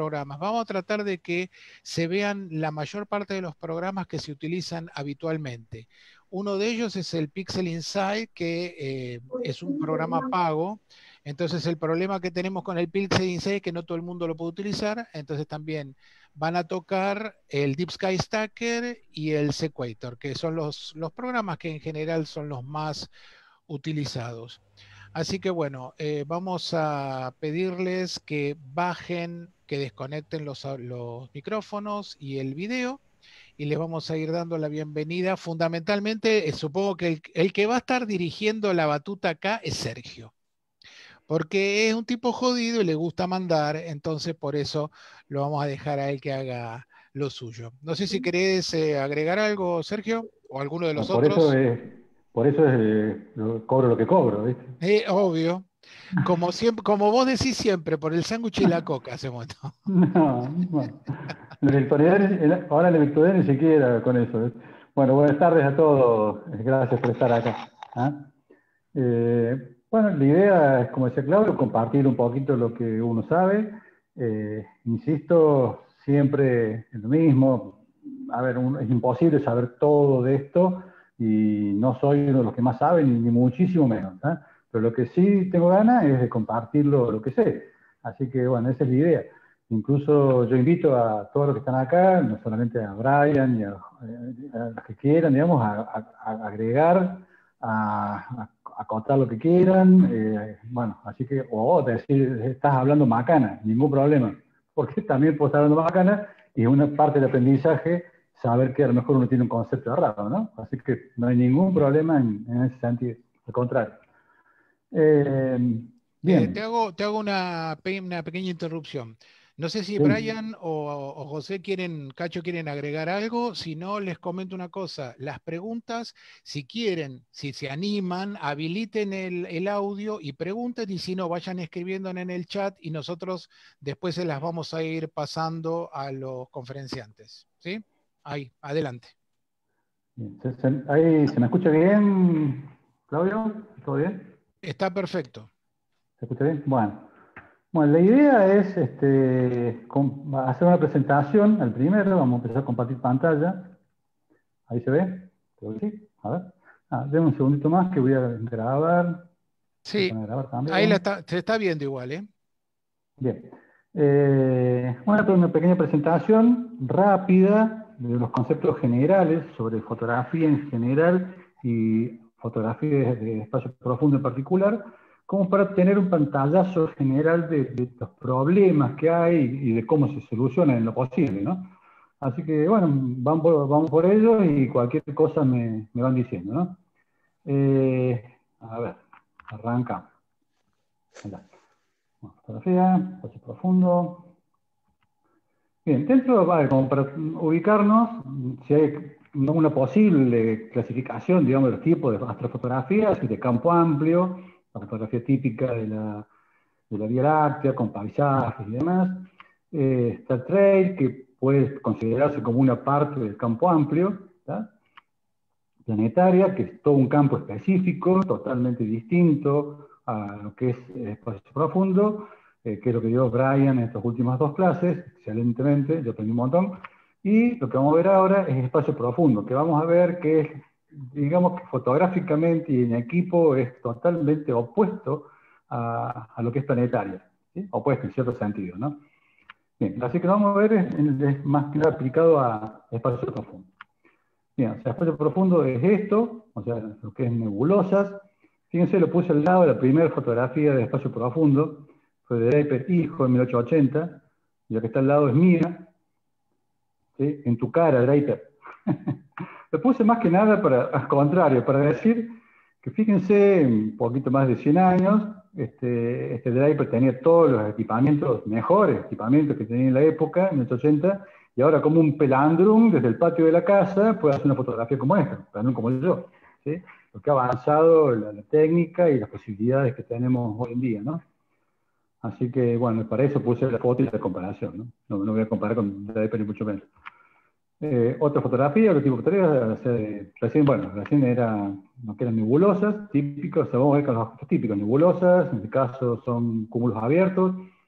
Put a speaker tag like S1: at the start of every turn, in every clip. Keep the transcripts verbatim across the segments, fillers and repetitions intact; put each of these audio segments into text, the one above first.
S1: programas. Vamos a tratar de que se vean la mayor parte de los programas que se utilizan habitualmente. Uno de ellos es el Pixel Insight, que eh, es un programa pago. Entonces el problema que tenemos con el Pixel Insight es que no todo el mundo lo puede utilizar. Entonces también van a tocar el Deep Sky Stacker y el Sequator, que son los, los programas que en general son los más utilizados. Así que bueno, eh, vamos a pedirles que bajen, que desconecten los, los micrófonos y el video, y les vamos a ir dando la bienvenida. Fundamentalmente, eh, supongo que el, el que va a estar dirigiendo la batuta acá es Sergio, porque es un tipo jodido y le gusta mandar, entonces por eso lo vamos a dejar a él que haga lo suyo. No sé si querés eh, agregar algo, Sergio, o alguno de
S2: Bueno,
S1: los
S2: por eso
S1: otros.
S2: es, por eso es eh, lo- cobro lo que cobro, ¿viste?
S1: Eh, obvio. Como siempre, como vos decís siempre, por el sándwich y la coca hacemos esto.
S2: No, bueno. El virtualidad, el- ahora la virtualidad ni siquiera con eso, ¿viste? Bueno, buenas tardes a todos. Gracias por estar acá. ¿Ah? Eh, bueno, la idea es, como decía Claudio, compartir un poquito lo que uno sabe. Eh, insisto, siempre es lo mismo. A ver, un- es imposible saber todo de esto y no soy uno de los que más saben, ni, ni muchísimo menos. ¿Ah? Pero lo que sí tengo ganas es de compartir lo, lo que sé. Así que, bueno, esa es la idea. Incluso yo invito a todos los que están acá, no solamente a Brian y a, a los que quieran, digamos, a, a- a agregar, a, a- a contar lo que quieran. Eh, bueno, así que, o decir, estás hablando macana, ningún problema, porque también puedo estar hablando macana y es una parte del aprendizaje saber que a lo mejor uno tiene un concepto errado, ¿no? Así que no hay ningún problema en, en ese sentido, al contrario. Eh,
S1: Eh, te
S2: bien,
S1: hago, te hago una, pe- una pequeña interrupción. No sé si
S2: sí.
S1: Brian o, o José quieren, Cacho quieren agregar algo. Si no, les comento una cosa. Las preguntas, si quieren, si se animan, habiliten el, el audio y pregunten, y si no, vayan escribiendo en el chat y nosotros después se las vamos a ir pasando a los conferenciantes. ¿Sí? Ahí, adelante.
S2: Bien. ¿Se, se- ahí, ¿se me escucha bien, Claudio? ¿Todo bien?
S1: Está perfecto.
S2: ¿Se escucha bien? Bueno. Bueno, la idea es este, com- hacer una presentación. Al primero, vamos a empezar a compartir pantalla. Ahí se ve. Creo que sí. A ver. Ah, denme un segundito más que voy a grabar. Voy a
S1: Sí,
S2: poner a grabar
S1: ahí la
S2: también.
S1: está, se está viendo igual, ¿eh?
S2: Bien. Eh, bueno, pues una pequeña presentación rápida de los conceptos generales sobre fotografía en general y fotografía de espacio profundo en particular, como para tener un pantallazo general de, de los problemas que hay y de cómo se solucionan en lo posible, ¿no? Así que, bueno, vamos por, vamos por ello y cualquier cosa me, me van diciendo, ¿no? Eh, a ver, arranca. Ahí está. Bueno, fotografía, espacio profundo. Bien, dentro, vale, como para ubicarnos, si hay una posible clasificación, digamos, de los tipos de astrofotografías y de campo amplio, la fotografía típica de la, de la Vía Láctea, con paisajes y demás. Eh, está el trail, que puede considerarse como una parte del campo amplio, ¿tá? Planetaria, que es todo un campo específico, totalmente distinto a lo que es el espacio profundo, eh, que es lo que dio Brian en estas últimas dos clases, excelentemente, yo aprendí un montón. Y lo que vamos a ver ahora es espacio profundo, que vamos a ver que es, digamos que fotográficamente y en equipo es totalmente opuesto a, a lo que es planetaria, ¿sí? Opuesto en cierto sentido, ¿no? Bien, así que lo vamos a ver es, es más que nada aplicado a espacio profundo. Bien, o sea, espacio profundo es esto, o sea, lo que es nebulosas. Fíjense, lo puse al lado de la primera fotografía de espacio profundo, fue de Draper Hijo en mil ochocientos ochenta, y la que está al lado es mía, ¿sí? En tu cara, Draper. Lo puse más que nada para, al contrario, para decir que fíjense, un poquito más de cien años, este, este Draper tenía todos los equipamientos, mejores equipamientos que tenía en la época, en mil ochocientos ochenta, y ahora como un pelandrum desde el patio de la casa puede hacer una fotografía como esta, pelandrum como yo, ¿sí? Lo que ha avanzado la, la técnica y las posibilidades que tenemos hoy en día, ¿no? Así que, bueno, para eso puse la foto y la comparación, ¿no? No, no voy a comparar con Draper ni mucho menos. Eh, otra fotografía, otro tipo de fotografía, o sea, recién, bueno, recién era lo que eran nebulosas, típicos, o sea, vamos a ver con los objetos típicos, nebulosas, en este caso son cúmulos abiertos,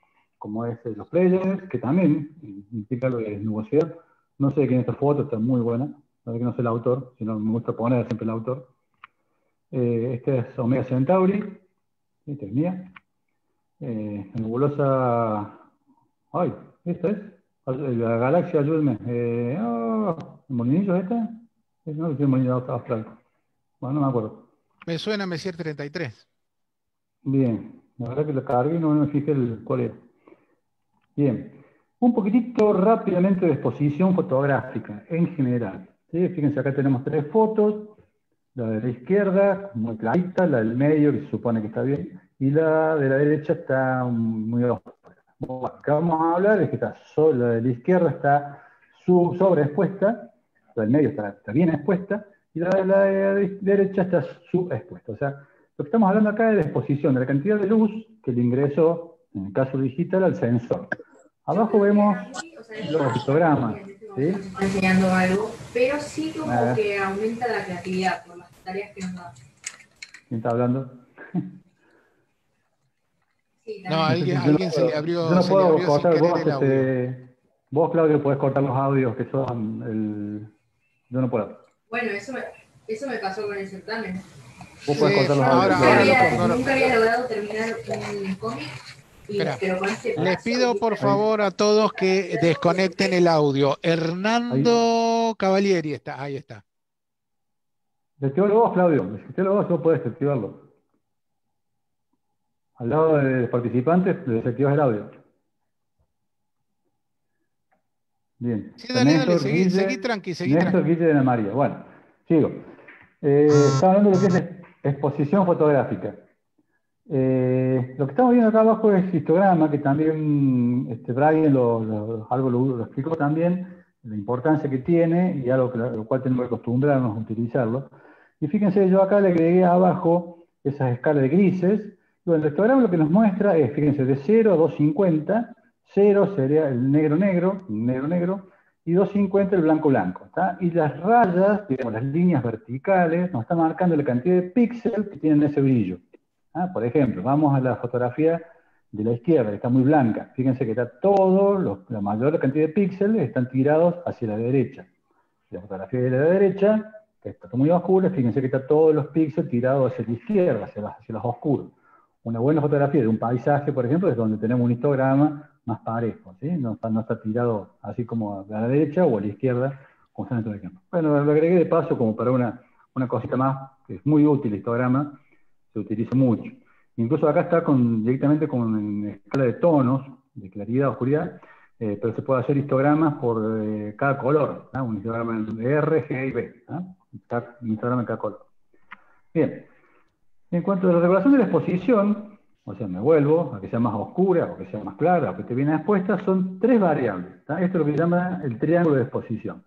S2: como es eh, los players, que también implica lo de nubosidad. No sé de quién es esta foto, está muy buena. La verdad que no sé el autor, sino me gusta poner siempre el autor. Eh, este es Omega Centauri, esta es mía. Eh, nebulosa. Ay, esta es. La galaxia, ayúdame. Eh, oh, ¿el molinillo esta? No, es el molinillo austral. Bueno, no me acuerdo.
S1: Me suena Messier treinta y tres.
S2: Bien, la verdad que lo cargué y no me fijé el, cuál era. Bien, un poquitito rápidamente de exposición fotográfica en general. ¿Sí? Fíjense, acá tenemos tres fotos. La de la izquierda, muy clarita, la del medio, que se supone que está bien, y la de la derecha está muy oscura. Bueno, lo que vamos a hablar es que está so, la de la izquierda está sub, sobreexpuesta, la del medio está, está bien expuesta, y la de la de derecha está subexpuesta. O sea, lo que estamos hablando acá es de exposición, de la cantidad de luz que le ingresó, en el caso digital, al sensor. Abajo vemos los histogramas. ¿Sí?
S3: Está enseñando algo, pero sí como
S2: Ah,
S3: que aumenta la creatividad por las tareas que nos da.
S2: ¿quién está hablando?
S3: Sí,
S1: No,
S3: también.
S1: alguien,
S2: Yo no
S1: alguien se le
S2: puedo, yo
S1: abrió,
S2: no
S1: se le
S2: puedo
S1: abrió sin
S2: cortar,
S1: querer
S2: vos,
S1: el audio.
S2: este, vos, Claudio, podés cortar los audios que son el... Yo no puedo.
S3: Bueno, eso me, eso me pasó con el certamen.
S2: Vos podés
S1: Sí,
S2: cortar los
S1: ahora,
S2: audios.
S3: Nunca
S1: ahora
S2: Claudio.
S1: lo,
S3: había,
S1: no lo-
S3: nunca había logrado terminar un cómic, y,
S1: Espera,
S3: pero con este
S1: les
S3: paso,
S1: pido por
S3: ¿viste?
S1: favor a todos que desconecten el audio.
S2: Ahí.
S1: Hernando Cavalieri está, ahí está.
S2: Desactivalo vos, Claudio. Desactivalo vos, vos podés desactivarlo. Al lado de los participantes, le desactivas el audio. Bien.
S1: Sí,
S2: Está
S1: dale, dale,
S2: Néstor,
S1: seguí, seguí
S2: Guille,
S1: tranqui, seguí
S2: Néstor,
S1: tranqui.
S2: Guille de Ana María. Bueno, sigo. Eh, estaba hablando de lo que es exposición fotográfica. Eh, lo que estamos viendo acá abajo es histograma, que también este, Brian lo, lo- algo lo, lo explicó también, la importancia que tiene y algo que, lo cual tenemos que acostumbrarnos a utilizarlo. Y fíjense, yo acá le agregué abajo esas escalas de grises. Bueno, el histograma lo que nos muestra es, fíjense, de cero a doscientos cincuenta, cero sería el negro negro, negro negro, y doscientos cincuenta el blanco blanco. ¿Tá? Y las rayas, digamos, las líneas verticales, nos están marcando la cantidad de píxeles que tienen ese brillo. Ah, por ejemplo, vamos a la fotografía de la izquierda, que está muy blanca. Fíjense que está todo, los, la mayor cantidad de píxeles están tirados hacia la derecha. La fotografía de la derecha, que está muy oscura, fíjense que está todos los píxeles tirados hacia la izquierda, hacia, las, hacia los oscuros. Una buena fotografía de un paisaje, por ejemplo, es donde tenemos un histograma más parejo, ¿sí? No está, no está tirado así como a la derecha o a la izquierda, como están en todo el ejemplo. Bueno, lo agregué de paso como para una, una cosita más, que es muy útil el histograma, se utiliza mucho. Incluso acá está con, directamente con escala de tonos, de claridad, oscuridad, eh, pero se puede hacer histogramas por eh, cada color, ¿no? Un histograma de R, G y B, ¿no? Un histograma en cada color. Bien, en cuanto a la regulación de la exposición, o sea, me vuelvo a que sea más oscura, o que sea más clara, o que esté bien expuesta, son tres variables, ¿no? Esto es lo que se llama el triángulo de exposición.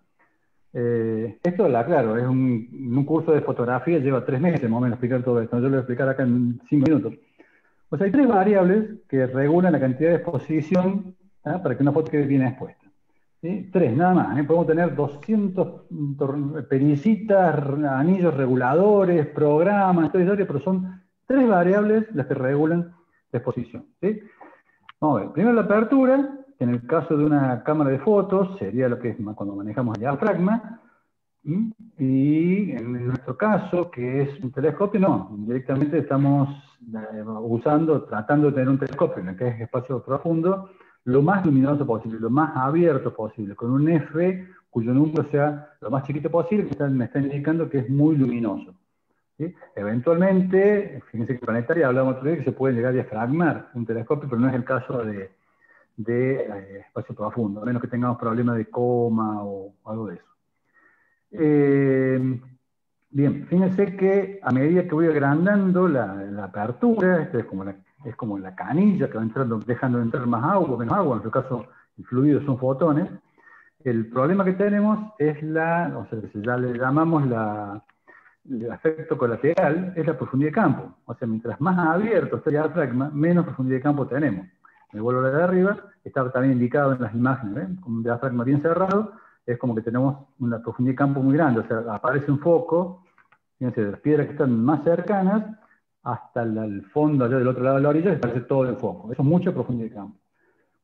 S2: Eh, esto, la, claro, es un, un curso de fotografía, lleva tres meses más o menos explicar todo esto. Yo lo voy a explicar acá en cinco minutos. Pues hay tres variables que regulan la cantidad de exposición, ¿tá? Para que una foto quede bien expuesta. ¿Sí? Tres, nada más. ¿eh? Podemos tener doscientos pericitas, anillos reguladores, programas, pero son tres variables las que regulan la exposición. ¿Sí? Vamos a ver. Primero la apertura, que en el caso de una cámara de fotos sería lo que es cuando manejamos el diafragma. ¿Mm? Y en nuestro caso, que es un telescopio, no, directamente estamos eh, usando, tratando de tener un telescopio en el que es espacio profundo, lo más luminoso posible, lo más abierto posible, con un F cuyo número sea lo más chiquito posible, que está, me está indicando que es muy luminoso. ¿Sí? Eventualmente, fíjense que planetaria, hablamos otro día que se puede llegar a diafragmar un telescopio, pero no es el caso de, de eh, espacio profundo, a menos que tengamos problemas de coma o algo de eso. Eh, bien, fíjense que a medida que voy agrandando la, la apertura, esta es como la, es como la canilla que va entrando, dejando de entrar más agua, menos agua, en este caso el fluido son fotones. El problema que tenemos es la, o sea, que ya le llamamos la, el efecto colateral, es la profundidad de campo. O sea, mientras más abierto está el diafragma, menos profundidad de campo tenemos. Me vuelvo a la de arriba, está también indicado en las imágenes, ¿ven? Con un diafragma bien cerrado, es como que tenemos una profundidad de campo muy grande, o sea, aparece un foco, fíjense, de las piedras que están más cercanas, hasta el, el fondo, allá del otro lado de la orilla, aparece todo el foco. Eso es mucha profundidad de campo.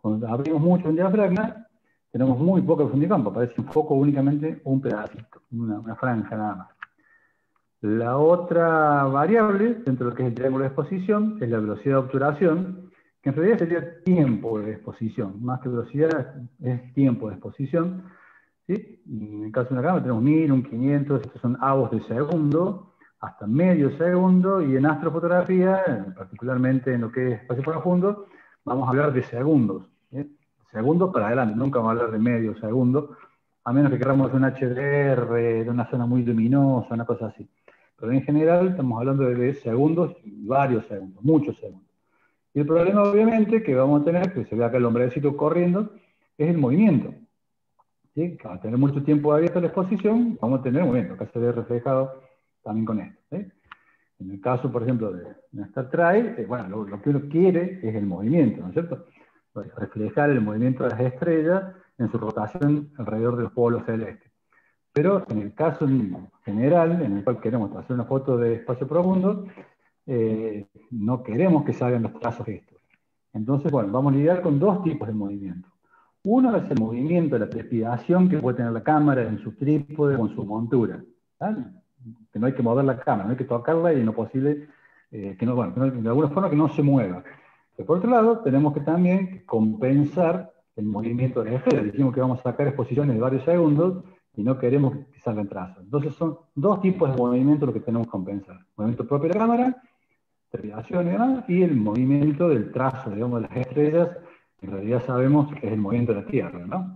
S2: Cuando abrimos mucho un diafragma, tenemos muy poca profundidad de campo, aparece un foco únicamente un pedacito, una, una franja nada más. La otra variable, dentro de lo que es el triángulo de exposición, es la velocidad de obturación, que en realidad sería tiempo de exposición, más que velocidad es tiempo de exposición. ¿Sí? En el caso de una cámara tenemos mil, un quinientos, estos son avos de segundo, hasta medio segundo, y en astrofotografía, particularmente en lo que es espacio profundo, vamos a hablar de segundos. ¿Sí? Segundos para adelante, nunca vamos a hablar de medio segundo, a menos que queramos un H D R de una zona muy luminosa, una cosa así. Pero en general estamos hablando de segundos, varios segundos, muchos segundos. Y el problema, obviamente, que vamos a tener, que se ve acá el hombrecito corriendo, es el movimiento. ¿Sí? Al tener mucho tiempo abierta la exposición, vamos a tener movimiento. Acá se ve reflejado también con esto. ¿Sí? En el caso, por ejemplo, de una Star Trail, eh, bueno, lo, lo que uno quiere es el movimiento, ¿no es cierto? Reflejar el movimiento de las estrellas en su rotación alrededor de los polos celestes. Pero en el caso general, en el cual queremos hacer una foto de espacio profundo, eh, no queremos que salgan los trazos estos. Entonces, bueno, vamos a lidiar con dos tipos de movimiento. Uno es el movimiento, la trepidación que puede tener la cámara en su trípode o en su montura. ¿Vale? Que no hay que mover la cámara, no hay que tocarla y en lo posible, eh, que no, bueno, que no, de alguna forma que no se mueva. Pero por otro lado, tenemos que también compensar el movimiento de la esfera. Dijimos que vamos a sacar exposiciones de varios segundos y no queremos que salgan trazos. Entonces son dos tipos de movimiento lo que tenemos que compensar. Movimiento propio de la cámara, trepidación y demás, y el movimiento del trazo, digamos, de las estrellas. En realidad sabemos que es el movimiento de la Tierra, ¿no?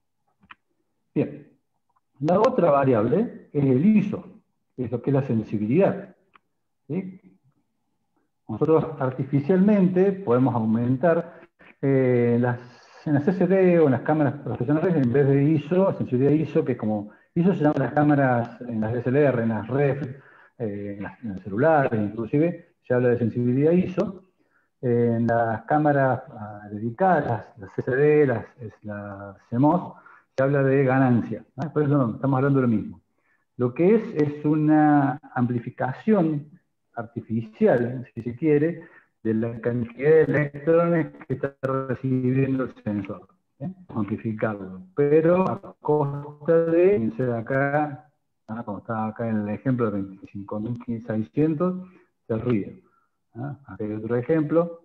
S2: Bien. La otra variable es el I S O, que es lo que es la sensibilidad. ¿Sí? Nosotros artificialmente podemos aumentar eh, las, en las C C D o en las cámaras profesionales, en vez de I S O, sensibilidad I S O, que es como, I S O se llama las cámaras en las D S L R, en las R E F, eh, en, las, en los celulares, inclusive, se habla de sensibilidad I S O. En las cámaras uh, dedicadas, las C C D, las, las C M O S, se habla de ganancia. ¿No? Por eso no, estamos hablando de lo mismo. Lo que es es una amplificación artificial, si se quiere, de la cantidad de electrones que está recibiendo el sensor. ¿eh? Amplificarlo. Pero a costa de, fíjense acá, ¿no? Como está acá en el ejemplo de veinticinco mil seiscientos, del ruido. ¿Ah? Aquí hay otro ejemplo.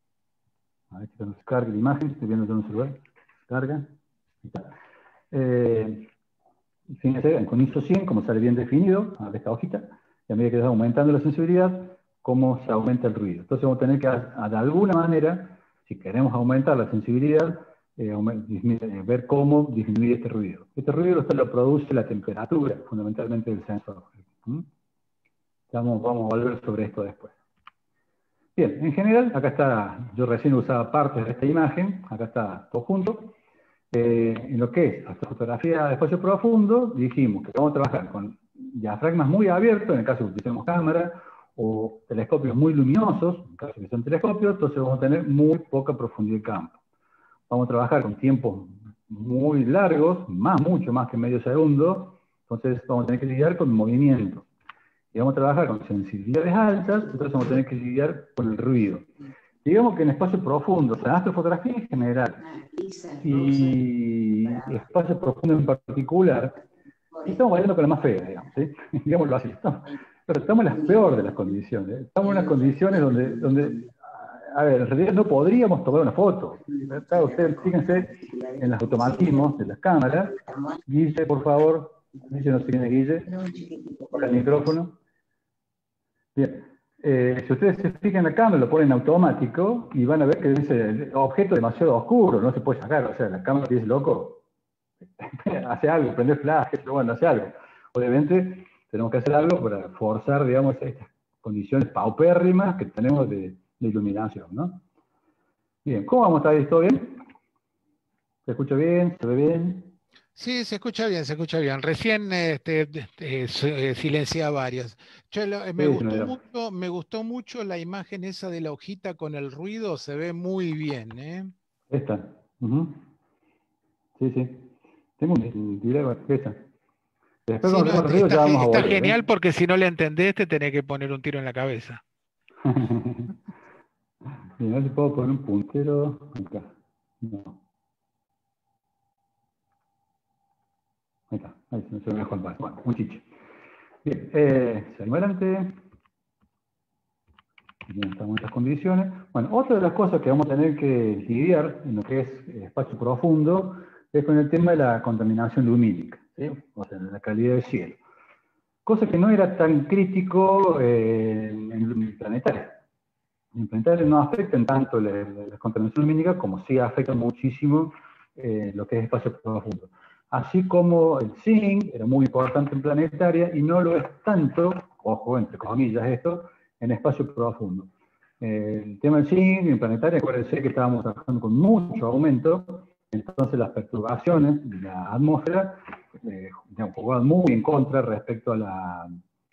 S2: A ver si nos carga la imagen. Estoy viendo en un celular. Carga. Eh, fíjense, con I S O cien, como sale bien definido, a esta hojita, y a medida que va aumentando la sensibilidad, cómo se aumenta el ruido. Entonces vamos a tener que, de alguna manera, si queremos aumentar la sensibilidad, eh, ver cómo disminuir este ruido. Este ruido lo produce la temperatura, fundamentalmente del sensor. ¿Mm? Vamos, vamos a volver sobre esto después. Bien, en general, acá está, yo recién usaba partes de esta imagen, acá está todo junto. Eh, en lo que es astrofotografía de espacio profundo, dijimos que vamos a trabajar con diafragmas muy abiertos, en el caso de que utilicemos cámara, o telescopios muy luminosos, en el caso de que son telescopios, entonces vamos a tener muy poca profundidad de campo. Vamos a trabajar con tiempos muy largos, más, mucho más que medio segundo, entonces vamos a tener que lidiar con movimiento. Y vamos a trabajar con sensibilidades altas, entonces vamos a tener que lidiar con el ruido. Digamos que en espacio profundo, o sea, astrofotografía en general, y espacio profundo en particular, estamos bailando con la más fea, digamos, ¿sí? Digámoslo así. Estamos, pero estamos en las peores de las condiciones. Estamos en unas condiciones donde, donde, a ver, en realidad no podríamos tomar una foto. Ustedes fíjense en los automatismos de las cámaras. Guille, por favor. Guille, no sé quién es Guille. Por el micrófono. Bien. Eh, si ustedes se fijan en la cámara, lo ponen en automático y van a ver que dice objeto demasiado oscuro, no se puede sacar. O sea, la cámara dice, loco, hace algo, prende flash, pero bueno, hace algo. Obviamente, tenemos que hacer algo para forzar, digamos, estas condiciones paupérrimas que tenemos de, de iluminación, ¿no? Bien, ¿cómo vamos a estar? ¿Todo bien? ¿Se escucha bien? ¿Se ve bien?
S1: Sí, se escucha bien, se escucha bien. Recién este, eh, eh, silencié a varios. Che, lo, eh, me,
S2: Sí,
S1: gustó
S2: sí,
S1: mucho, me gustó mucho la imagen esa de la hojita con el ruido, se ve muy bien, ¿eh?
S2: Esta. Uh-huh. Sí, sí. Tengo un dilema, esta. Después
S1: Sí,
S2: cuando
S1: no,
S2: tenemos el ruido
S1: está,
S2: ya vamos a
S1: está
S2: volver,
S1: genial
S2: ¿eh?
S1: porque si no le entendés te tenés que poner un tiro en la cabeza.
S2: Bien, a ver si puedo poner un puntero acá. No. Ahí está, ahí se me dejó el paso. Bueno, un chiche. Bien, eh, seguimos adelante. Aquí estamos en estas condiciones. Bueno, otra de las cosas que vamos a tener que lidiar en lo que es espacio profundo es con el tema de la contaminación lumínica, ¿sí? O sea, la calidad del cielo. Cosa que no era tan crítico eh, en el planetario. En el planetario no afectan tanto la, la, la contaminación lumínica como sí afecta muchísimo eh, lo que es espacio profundo. Así como el zinc era muy importante en planetaria y no lo es tanto, ojo, entre comillas esto, en espacio profundo. Eh, el tema del zinc en planetaria, acuérdense que estábamos trabajando con mucho aumento, entonces las perturbaciones de la atmósfera eh, jugaban muy en contra respecto a la,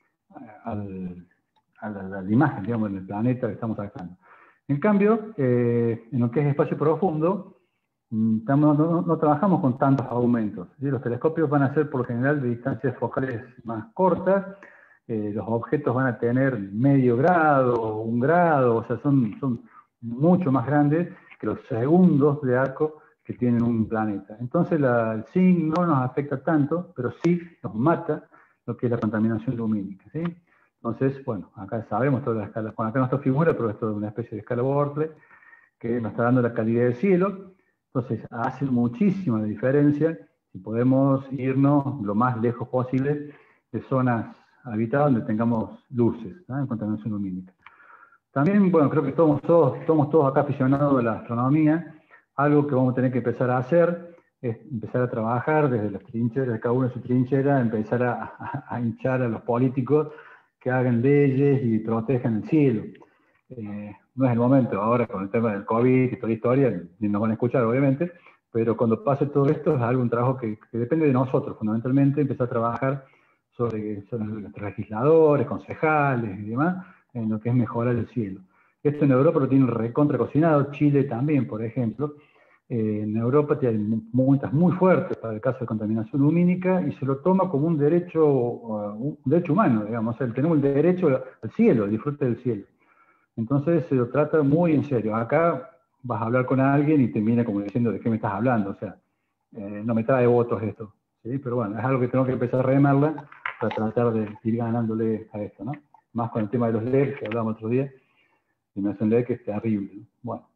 S2: al, a la, a la imagen, digamos, del planeta que estamos sacando. En cambio, eh, en lo que es espacio profundo, estamos, no, no trabajamos con tantos aumentos, ¿sí? Los telescopios van a ser por lo general de distancias focales más cortas, eh, los objetos van a tener medio grado, un grado, o sea, son, son mucho más grandes que los segundos de arco que tienen un planeta. Entonces la, el zinc no nos afecta tanto, pero sí nos mata lo que es la contaminación lumínica, ¿sí? Entonces, bueno, acá sabemos toda la escala, bueno, acá no está figura, pero esto es una especie de escala Bortle, que nos está dando la calidad del cielo. Entonces, hace muchísima diferencia si podemos irnos lo más lejos posible de zonas habitadas donde tengamos luces, ¿no? En contaminación lumínica. También, bueno, creo que somos todos, somos todos acá aficionados a la astronomía. Algo que vamos a tener que empezar a hacer es empezar a trabajar desde las trincheras, de cada uno de su trinchera, empezar a, a, a hinchar a los políticos que hagan leyes y protejan el cielo. Eh, no es el momento ahora con el tema del COVID y toda la historia, ni nos van a escuchar obviamente, pero cuando pase todo esto es algún trabajo que, que depende de nosotros, fundamentalmente, empezar a trabajar sobre, sobre los legisladores, concejales y demás, en lo que es mejorar el cielo. Esto en Europa lo tienen recontra cocinado, Chile también, por ejemplo. Eh, en Europa tienen multas muy fuertes para el caso de contaminación lumínica y se lo toma como un derecho, uh, un derecho humano, digamos, o sea, tenemos el derecho al cielo, al disfrute del cielo. Entonces se lo trata muy en serio. Acá vas a hablar con alguien y te mira como diciendo de qué me estás hablando, o sea, eh, no me trae votos esto, ¿sí? Pero bueno, es algo que tengo que empezar a remarla para tratar de ir ganándole a esto, ¿no? Más con el tema de los L E D que hablábamos otro día, y me hace un L E D que es terrible, ¿no? Bueno.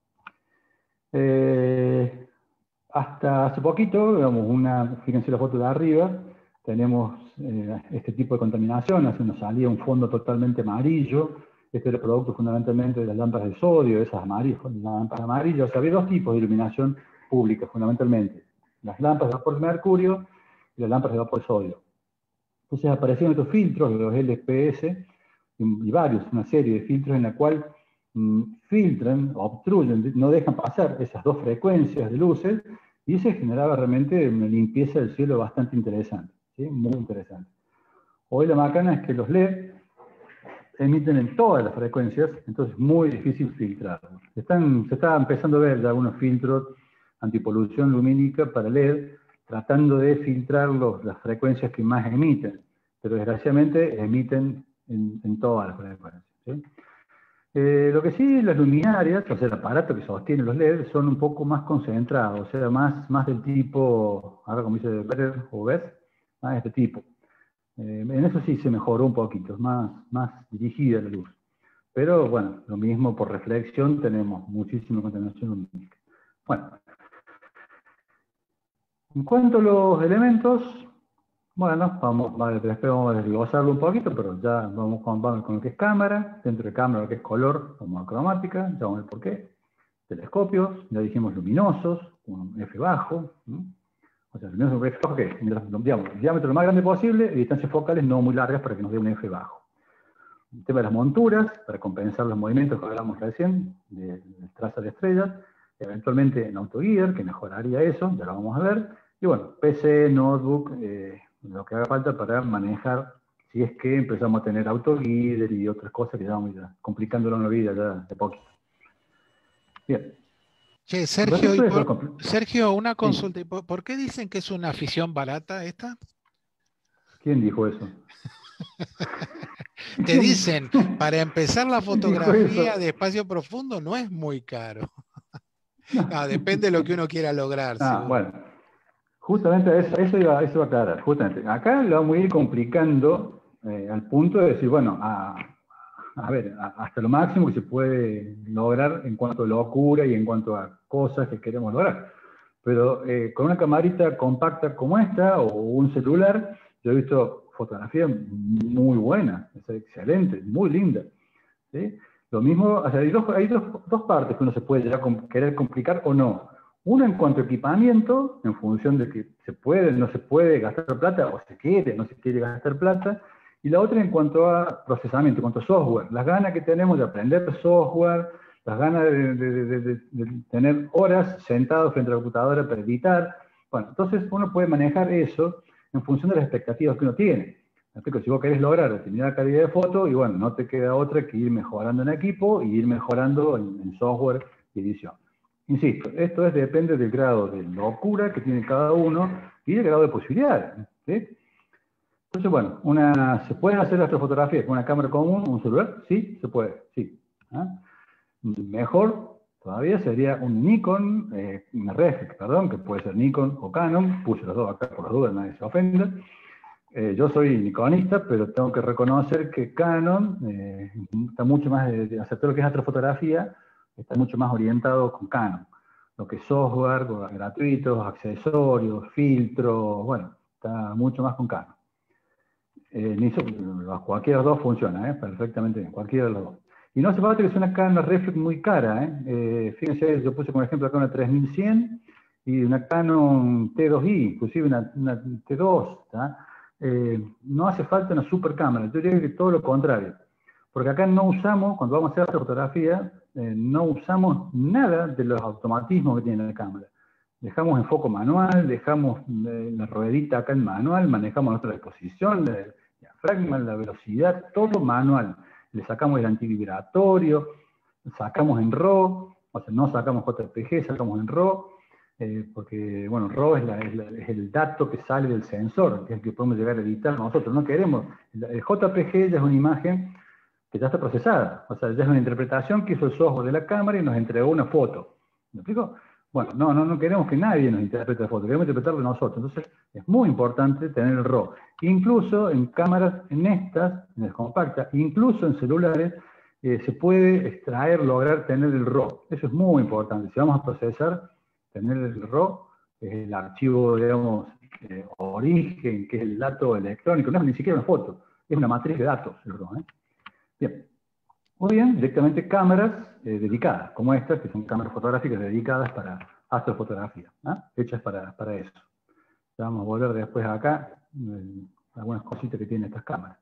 S2: Eh, hasta hace poquito, digamos, una, fíjense la foto de arriba, tenemos eh, este tipo de contaminación, hace nos salía un fondo totalmente amarillo. Este era producto fundamentalmente de las lámparas de sodio, esas amarillas, las lámparas amarillas. O sea, había dos tipos de iluminación pública, fundamentalmente. Las lámparas de vapor de mercurio y las lámparas de vapor de sodio. Entonces aparecieron estos filtros, los L P S, y, y varios, una serie de filtros en la cual mm, filtran, obstruyen, no dejan pasar esas dos frecuencias de luces, y se generaba realmente una limpieza del cielo bastante interesante, ¿sí? Muy interesante. Hoy la macana es que los L E D emiten en todas las frecuencias, entonces es muy difícil filtrarlos. Están, se está empezando a ver ya algunos filtros antipolución lumínica para L E D, tratando de filtrar los, las frecuencias que más emiten, pero desgraciadamente emiten en, en todas las frecuencias, ¿sí? Eh, lo que sí, las luminarias, o sea, el aparato que sostiene los L E D, son un poco más concentrados, o sea, más, más del tipo, ahora como dice Better o Beth, más de este tipo. Eh, en eso sí se mejoró un poquito, más, más dirigida la luz. Pero bueno, lo mismo por reflexión, tenemos muchísima contaminación lumínica. Bueno, en cuanto a los elementos, bueno, vamos, vale, después vamos a desglosarlo un poquito, pero ya vamos con, vamos con lo que es cámara, dentro de cámara lo que es color o monocromática, ya vamos a ver por qué. Telescopios, ya dijimos luminosos, un F bajo, ¿no? O sea, luminoso F bajo que digamos, el diámetro lo más grande posible y distancias focales no muy largas para que nos dé un F bajo. El tema de las monturas, para compensar los movimientos que hablamos recién, de, de traza de estrellas, eventualmente en AutoGear, que mejoraría eso, ya lo vamos a ver, y bueno, P C, notebook, eh, lo que haga falta para manejar, si es que empezamos a tener AutoGear y otras cosas que ya vamos a complicándolo la vida ya de poquito. Bien.
S1: Che, Sergio, y por, Sergio, una consulta. Sí. ¿Por, ¿Por qué dicen que es una afición barata esta?
S2: ¿Quién dijo eso?
S1: Te dicen, para empezar la fotografía de espacio profundo no es muy caro. No, depende de lo que uno quiera lograr.
S2: Ah, bueno. Justamente eso, eso, iba, eso iba a aclarar. Justamente. Acá lo vamos a ir complicando eh, al punto de decir, bueno, a, a ver, a, hasta lo máximo que se puede lograr en cuanto a locura y en cuanto a cosas que queremos lograr. Pero eh, con una camarita compacta como esta, o un celular, yo he visto fotografías muy buenas, es excelente, muy linda. ¿Sí? Lo mismo, o sea, hay, dos, hay dos, dos partes que uno se puede llegar a querer complicar o no. Una en cuanto a equipamiento, en función de que se puede, no se puede gastar plata, o se quiere, no se quiere gastar plata. Y la otra en cuanto a procesamiento, en cuanto a software. Las ganas que tenemos de aprender software, las ganas de, de, de, de, de tener horas sentados frente a la computadora para editar. Bueno, entonces uno puede manejar eso en función de las expectativas que uno tiene. Si vos querés lograr determinada calidad de foto, y bueno, no te queda otra que ir mejorando en equipo y ir mejorando en, en software y edición. Insisto, esto es, depende del grado de locura que tiene cada uno y del grado de posibilidades. ¿Sí? Entonces, bueno, una, ¿se pueden hacer astrofotografías con una cámara común, un celular? Sí, se puede, sí. ¿Ah? Mejor todavía sería un Nikon, eh, una reflex, perdón, que puede ser Nikon o Canon, puse los dos acá por las dudas, nadie se ofenda. Eh, yo soy nikonista, pero tengo que reconocer que Canon eh, está mucho más, de, de hacer todo lo que es astrofotografía, está mucho más orientado con Canon. Lo que es software, gratuitos, accesorios, filtros, bueno, está mucho más con Canon. Eh, ni so, cualquiera de los dos funciona, ¿eh? Perfectamente bien, cualquiera de los dos. Y no hace falta que sea una Canon reflex muy cara, ¿eh? Eh, fíjense, yo puse como ejemplo acá una tres mil cien y una Canon T dos i, inclusive una, una T dos, ¿tá? Eh, no hace falta una super cámara, yo diría que todo lo contrario, porque acá no usamos, cuando vamos a hacer fotografía, eh, no usamos nada de los automatismos que tiene la cámara. Dejamos enfoque manual, dejamos eh, la ruedita acá en manual, manejamos nuestra exposición, el diafragma, la velocidad, todo manual. Le sacamos el antivibratorio, sacamos en RAW, o sea, no sacamos J P G, sacamos en RAW. Eh, porque, bueno, RAW es, la, es, la, es el dato que sale del sensor, que es el que podemos llegar a editar nosotros. No queremos, el, el J P G ya es una imagen que ya está procesada, o sea, ya es una interpretación que hizo el software de la cámara y nos entregó una foto. ¿Me explico? Bueno, no, no, no queremos que nadie nos interprete la foto, queremos interpretarlo nosotros. Entonces, es muy importante tener el RAW. Incluso en cámaras, en estas, en las compactas, incluso en celulares, eh, se puede extraer, lograr tener el RAW. Eso es muy importante. Si vamos a procesar, tener el RAW, que es el archivo, digamos, eh, origen, que es el dato electrónico, no es ni siquiera una foto, es una matriz de datos el RAW. ¿eh? Bien. O bien, directamente cámaras eh, dedicadas, como estas, que son cámaras fotográficas dedicadas para astrofotografía, ¿eh? hechas para, para eso. Ya vamos a volver después acá, eh, algunas cositas que tienen estas cámaras.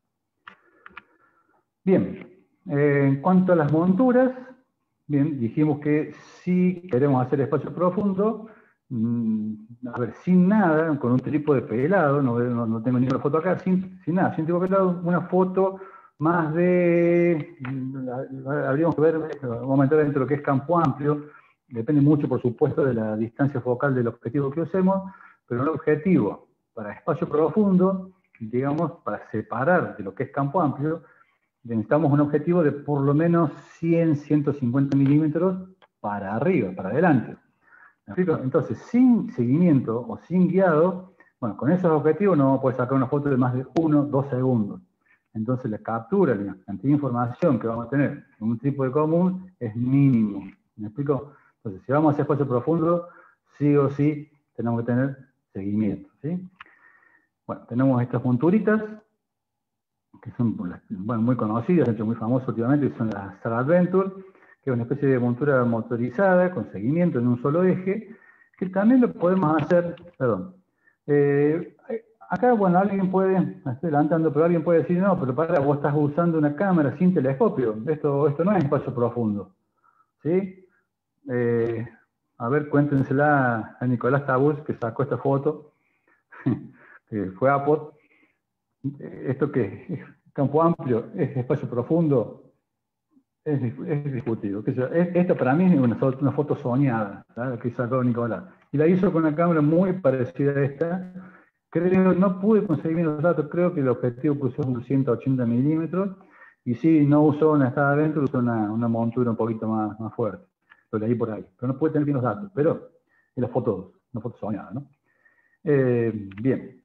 S2: Bien, eh, en cuanto a las monturas, bien, dijimos que si queremos hacer espacio profundo, mmm, a ver, sin nada, con un trípode pelado, no, no, no tengo ninguna foto acá, sin, sin nada, sin trípode pelado, una foto más de, habríamos que ver, vamos a entrar dentro de lo que es campo amplio, depende mucho, por supuesto, de la distancia focal del objetivo que usemos, pero un objetivo para espacio profundo, digamos, para separar de lo que es campo amplio, necesitamos un objetivo de por lo menos cien a ciento cincuenta milímetros para arriba, para adelante. ¿Me explico? Entonces, sin seguimiento o sin guiado, bueno, con esos objetivos no vamos a poder sacar una foto de más de uno o dos segundos. Entonces, la captura, la cantidad de información que vamos a tener en un trípode común es mínimo. ¿Me explico? Entonces, si vamos a hacer espacio profundo, sí o sí tenemos que tener seguimiento. ¿Sí? Bueno, tenemos estas monturitas, que son bueno, muy conocidas, de hecho muy famosas últimamente, que son las Star Adventure, que es una especie de montura motorizada con seguimiento en un solo eje, que también lo podemos hacer, perdón, eh, acá, bueno, alguien puede, me estoy adelantando, pero alguien puede decir, no, pero para, vos estás usando una cámara sin telescopio, esto, esto no es espacio profundo, ¿sí? Eh, a ver, cuéntensela a Nicolás Tabus, que sacó esta foto, que fue Apple. Esto que es campo amplio, es espacio profundo, es, es discutido. Esta para mí es una, una foto soñada, ¿sabes? Que sacó Nicolás. Y la hizo con una cámara muy parecida a esta. Creo, no pude conseguir los datos, creo que el objetivo puso unos ciento ochenta milímetros, y sí, no usó una Star Adventure, usó una, una montura un poquito más, más fuerte. lo leí por ahí, pero no puede tener bien los datos, pero es la foto, una foto soñada, ¿no? Eh, bien.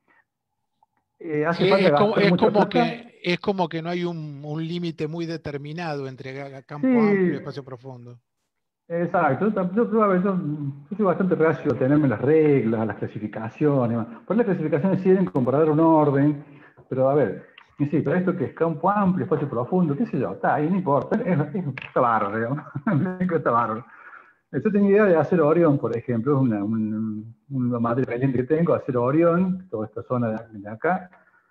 S2: Eh, ¿Hace
S1: Sí,
S2: falta
S1: es como,
S2: gastar
S1: es
S2: mucha
S1: como
S2: plata?
S1: que, es como que no hay un, un límite muy determinado entre ga- campo amplio y
S2: Sí,
S1: espacio profundo.
S2: exacto. Yo, tam- yo, yo, a ver, yo- yo soy bastante reacio a tenerme las reglas, las clasificaciones. Por las clasificaciones sirven como para dar un orden, pero a ver, y sí, pero esto que es campo amplio, espacio profundo, qué sé yo, está ahí, no importa, es, es- está bárbaro, digamos. Está bárbaro. Yo tenía idea de hacer Orión, por ejemplo, es una, un- una materia pendiente que tengo, hacer Orión, toda esta zona de, de acá,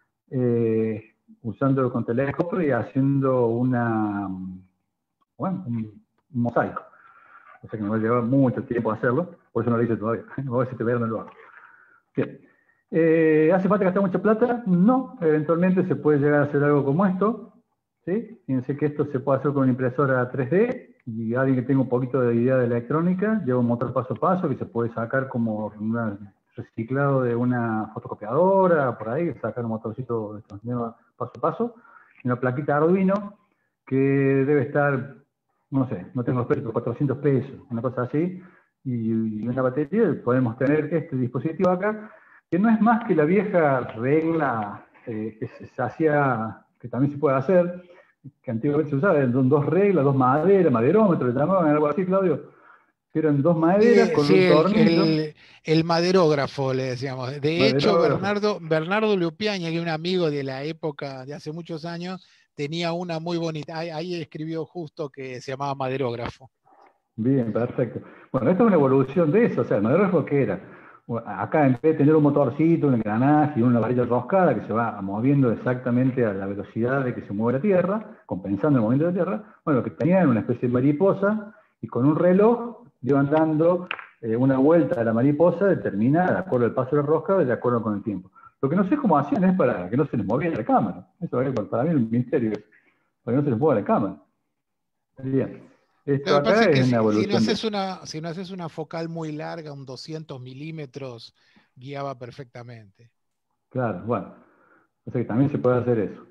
S2: eh, usándolo con telescopio y haciendo una, bueno, un, un mosaico. O sea que me va a llevar mucho tiempo hacerlo, por eso no lo hice todavía. A ver si te veo no lo hago. Bien. Eh, ¿Hace falta gastar mucha plata? No, eventualmente se puede llegar a hacer algo como esto. ¿Sí? Fíjense que esto se puede hacer con una impresora tres D y alguien que tenga un poquito de idea de electrónica lleva un motor paso a paso que se puede sacar como un reciclado de una fotocopiadora, por ahí, sacar un motorcito de estos nuevos paso a paso, y una plaquita Arduino que debe estar, no sé, no tengo los precios, cuatrocientos pesos, una cosa así, y, y una batería. Podemos tener este dispositivo acá, que no es más que la vieja regla eh, que se, se hacía, que también se puede hacer, que antiguamente se usaba, eran dos reglas, dos maderas, maderómetro, le llamaban algo así, Claudio, que eran dos maderas
S1: Sí,
S2: con
S1: sí,
S2: un
S1: el,
S2: tornillo,
S1: el, el maderógrafo, le decíamos. De hecho,
S2: maderógrafo.
S1: Bernardo, Bernardo Lupiáñez, que es un amigo de la época de hace muchos años, tenía una muy bonita. Ahí, ahí escribió justo que se llamaba maderógrafo.
S2: Bien, perfecto. Bueno, esto es una evolución de eso, o sea, el maderógrafo que era, bueno, acá en vez de tener un motorcito, un engranaje y una varilla roscada que se va moviendo exactamente a la velocidad de que se mueve la Tierra, compensando el movimiento de la Tierra, bueno, lo que tenía era una especie de mariposa y con un reloj iban dando eh, una vuelta a la mariposa determinada de acuerdo al paso de la rosca y de acuerdo con el tiempo. Lo que no sé cómo hacían es para que no se les moviera la cámara. Eso es para mí el misterio, es para que no se les mueva la cámara. Bien.
S1: Lo
S2: Esto
S1: que pasa
S2: acá
S1: es que
S2: es una
S1: si, si no
S2: evolución de
S1: haces
S2: eso.
S1: una, si no haces una focal muy larga, un doscientos milímetros, guiaba perfectamente.
S2: Claro, bueno. O sea que también se puede hacer eso.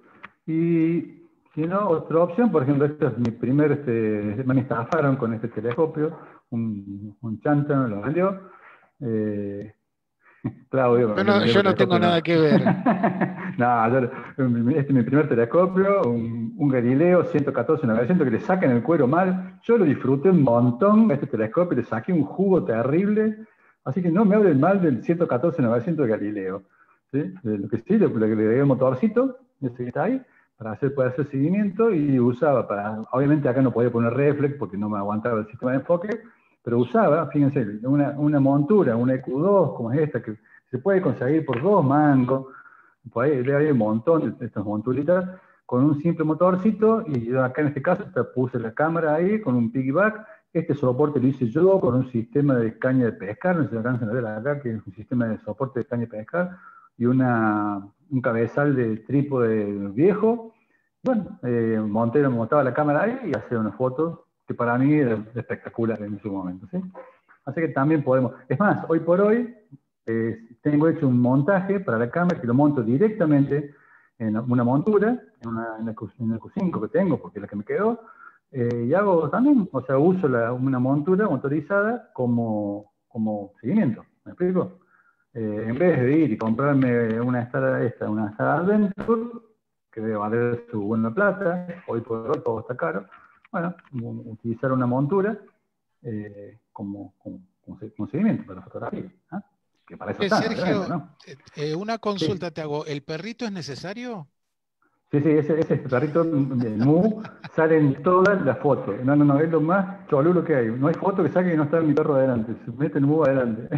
S2: Y si no, otra opción, por ejemplo, este es mi primer, este, me estafaron con este telescopio, un, un chanta me lo vendió. Eh, Claudio me
S1: Yo
S2: vendió, me
S1: no,
S2: vendió
S1: yo
S2: el
S1: no tengo
S2: telescopio, no.
S1: nada que ver.
S2: No, yo- este es mi primer telescopio, un, un Galileo ciento catorce novecientos que le sacan el cuero mal. Yo lo disfruté un montón, este telescopio, le saqué un jugo terrible. Así que no me hablen mal del ciento catorce novecientos de Galileo. ¿Sí? De lo que sí, le, le agregué el motorcito, ese que está ahí, para hacer, poder hacer seguimiento y usaba para, obviamente acá no podía poner reflex porque no me aguantaba el sistema de enfoque, pero usaba, fíjense, una, una montura, una E Q dos como es esta, que se puede conseguir por dos mangos, por ahí hay un montón de estas monturitas, con un simple motorcito, y yo acá en este caso puse la cámara ahí con un piggyback. Este soporte lo hice yo con un sistema de caña de pescar, no se alcanzan a ver acá, que es un sistema de soporte de caña de pescar, y una, un cabezal de trípode viejo. Bueno, eh, monté, montaba la cámara ahí y hacía unas fotos que para mí era espectacular en ese momento, ¿sí? Así que también podemos. Es más, hoy por hoy eh, tengo hecho un montaje para la cámara que lo monto directamente en una montura, en, una, en, el, Q, en el Q cinco que tengo, porque es la que me quedó, eh, y hago también, o sea, uso la, una montura motorizada como, como seguimiento. ¿Me explico? Eh, en vez de ir y comprarme una Star, esta, una Star Adventure, que debe valer su buena plata, hoy por hoy todo está caro, bueno, utilizar una montura eh, como, como, como, seguimiento para la fotografía. ¿eh? Que para eso
S1: Eh,
S2: están, obviamente,
S1: Sergio,
S2: ¿no?
S1: eh, eh, una
S2: Sí,
S1: consulta te hago. ¿El perrito es necesario?
S2: sí, sí, ese, ese perrito en Mu sale en todas las fotos. No, no, no, es lo más cholulo que hay. No hay foto que saque y no está mi perro adelante. Se mete en Mu adelante.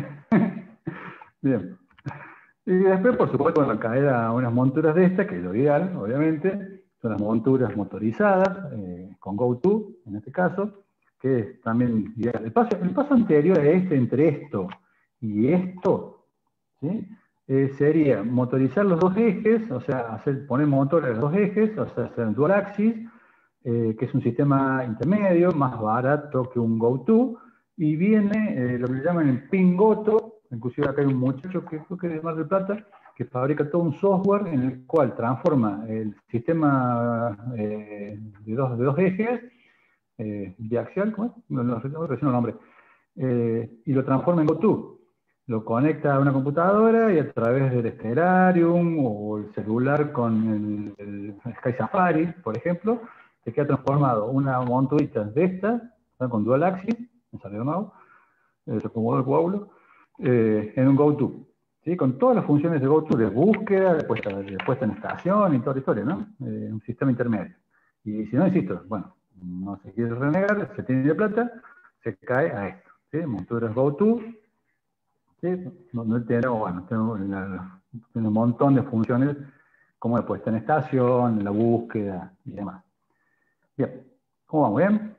S2: Bien. Y después, por supuesto, bueno, caer a unas monturas de estas, que es lo ideal, obviamente, son las monturas motorizadas, eh, con GoTo, en este caso, que es también ideal. El paso, el paso anterior a este, entre esto y esto, ¿sí? Eh, sería motorizar los dos ejes, o sea, hacer, poner motor en los dos ejes, o sea, hacer dual axis, eh, que es un sistema intermedio, más barato que un GoTo, y viene eh, lo que le llaman el Pingoto. Inclusive acá hay un muchacho que creo que es de Mar del Plata, que fabrica todo un software en el cual transforma el sistema eh, de, dos, de dos ejes eh, biaxial, ¿cómo es? No, no, no recién el nombre, eh, y lo transforma en GoTo. Lo conecta a una computadora y a través del Stellarium o el celular con el, el Sky Safari, por ejemplo, se queda transformado una monturita de esta, ¿no? Con dual axis, me salió de nuevo, eh, se acomodó el coágulo, eh, en un GoTo. ¿Sí? Con todas las funciones de GoTo, de búsqueda, de puesta, de puesta en estación y toda la historia, ¿no? Eh, un sistema intermedio. Y si no, insisto, bueno, no se quiere renegar, se tiene de plata, se cae a esto. ¿Sí? Monturas GoTo. ¿Sí? No, no tenemos, bueno, tenemos, la, tenemos un montón de funciones como la puesta en estación, la búsqueda y demás. Bien, ¿cómo vamos? ¿Bien?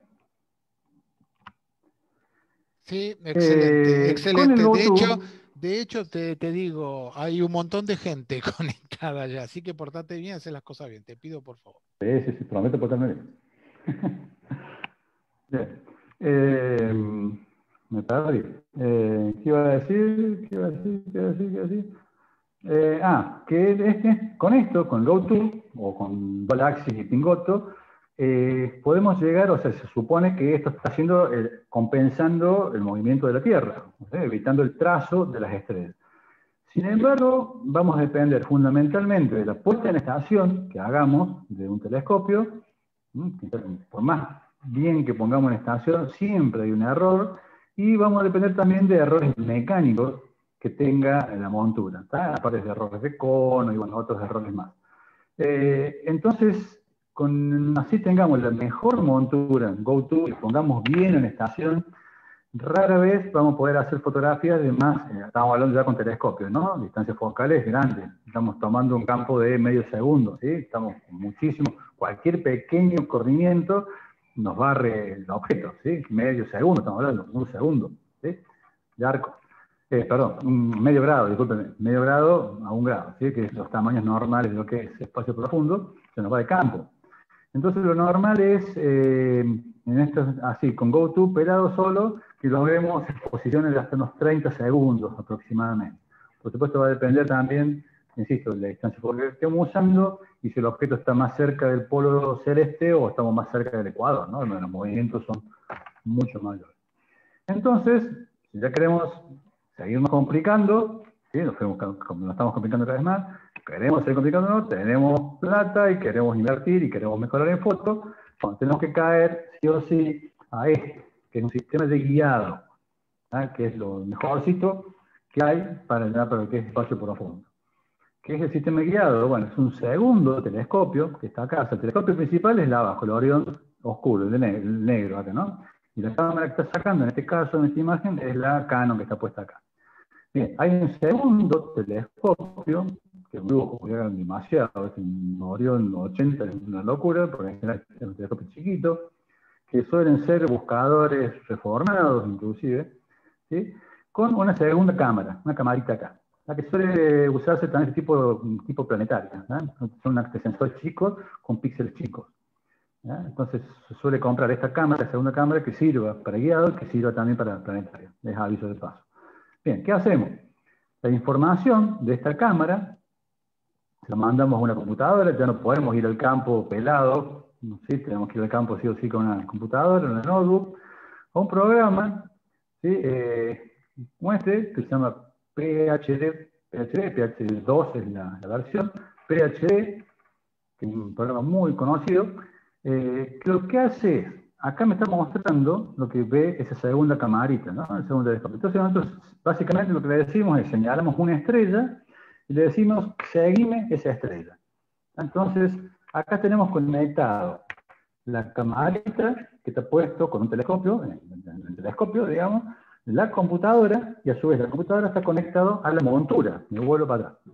S1: Sí, excelente,
S2: Eh, con el
S1: excelente. De hecho,
S2: GoTo,
S1: de hecho te, te digo, hay un montón de gente conectada ya, así que portate bien, hacer las cosas bien, te pido por favor.
S2: sí, sí, sí, prometo portarme bien. Bien. Eh, me perdí. Eh, ¿Qué iba a decir? ¿Qué iba a decir? ¿Qué iba a decir? ¿Qué iba a decir? Eh, ah, que este, con esto, con GoTo, o con Dual Axis y Pingoto, eh, podemos llegar, o sea, se supone que esto está haciendo, eh, compensando el movimiento de la Tierra, ¿sí? Evitando el trazo de las estrellas. Sin embargo, vamos a depender fundamentalmente de la puesta en estación que hagamos de un telescopio. Por más bien que pongamos en estación, siempre hay un error, y vamos a depender también de errores mecánicos que tenga la montura, ¿está? Aparte de errores de cono y bueno, otros errores más. Eh, entonces, con, así tengamos la mejor montura en GoTo y pongamos bien en estación, rara vez vamos a poder hacer fotografías de más, eh, estamos hablando ya con telescopios, ¿no? Distancias focales grandes, estamos tomando un campo de medio segundo, ¿sí? Estamos muchísimo, cualquier pequeño corrimiento nos barre el objeto, ¿sí? Medio segundo, estamos hablando, un segundo, ¿sí? De arco. Eh, perdón, un medio grado, discúlpenme, medio grado a un grado, ¿sí? Que es los tamaños normales de lo que es espacio profundo, se nos va de campo. Entonces lo normal es, eh, en esto, así, con GoTo pelado solo, que logremos exposiciones de hasta unos treinta segundos aproximadamente. Por supuesto va a depender también, insisto, de la distancia que estemos usando y si el objeto está más cerca del polo celeste o estamos más cerca del ecuador, ¿no? Los movimientos son mucho mayores. Entonces, si ya queremos seguirnos complicando, ¿sí? nos, nos estamos complicando cada vez más, queremos seguir complicándonos, tenemos plata y queremos invertir y queremos mejorar en foto, bueno, tenemos que caer sí o sí a esto, que es un sistema de guiado, ¿eh? Que es lo mejorcito que hay para llegar para lo que es espacio profundo. ¿Qué es el sistema de guiado? Bueno, es un segundo telescopio que está acá. O sea, el telescopio principal es la abajo, el Orión oscuro, el, ne el negro acá, ¿no? Y la cámara que está sacando, en este caso, en esta imagen, es la Canon que está puesta acá. Bien, hay un segundo telescopio, que es un lujo, porque hagan demasiado, es un Orión ochenta, es una locura, porque en general es un telescopio chiquito, que suelen ser buscadores reformados, inclusive, ¿sí? Con una segunda cámara, una camarita acá, la que suele usarse también este tipo, tipo planetario, ¿eh? Son sensores chicos con píxeles chicos. ¿Ya? Entonces se suele comprar esta cámara, esta segunda cámara, que sirva para guiado y que sirva también para planetario. Les aviso de paso. Bien, ¿qué hacemos? La información de esta cámara la mandamos a una computadora, ya no podemos ir al campo pelado, ¿sí? Tenemos que ir al campo sí o sí con una computadora, una notebook, a un programa, ¿sí? Eh, como este, que se llama P H D, P H D, P H D dos es la, la versión, P H D, que es un programa muy conocido, eh, que lo que hace es, acá me está mostrando lo que ve esa segunda camarita, ¿no? El segundo telescopio. Entonces nosotros básicamente lo que le decimos es, señalamos una estrella y le decimos, seguime esa estrella. Entonces, acá tenemos conectado la camarita que está puesto con un telescopio, en el telescopio, digamos, la computadora, y a su vez la computadora está conectada a la montura. Me vuelvo para atrás.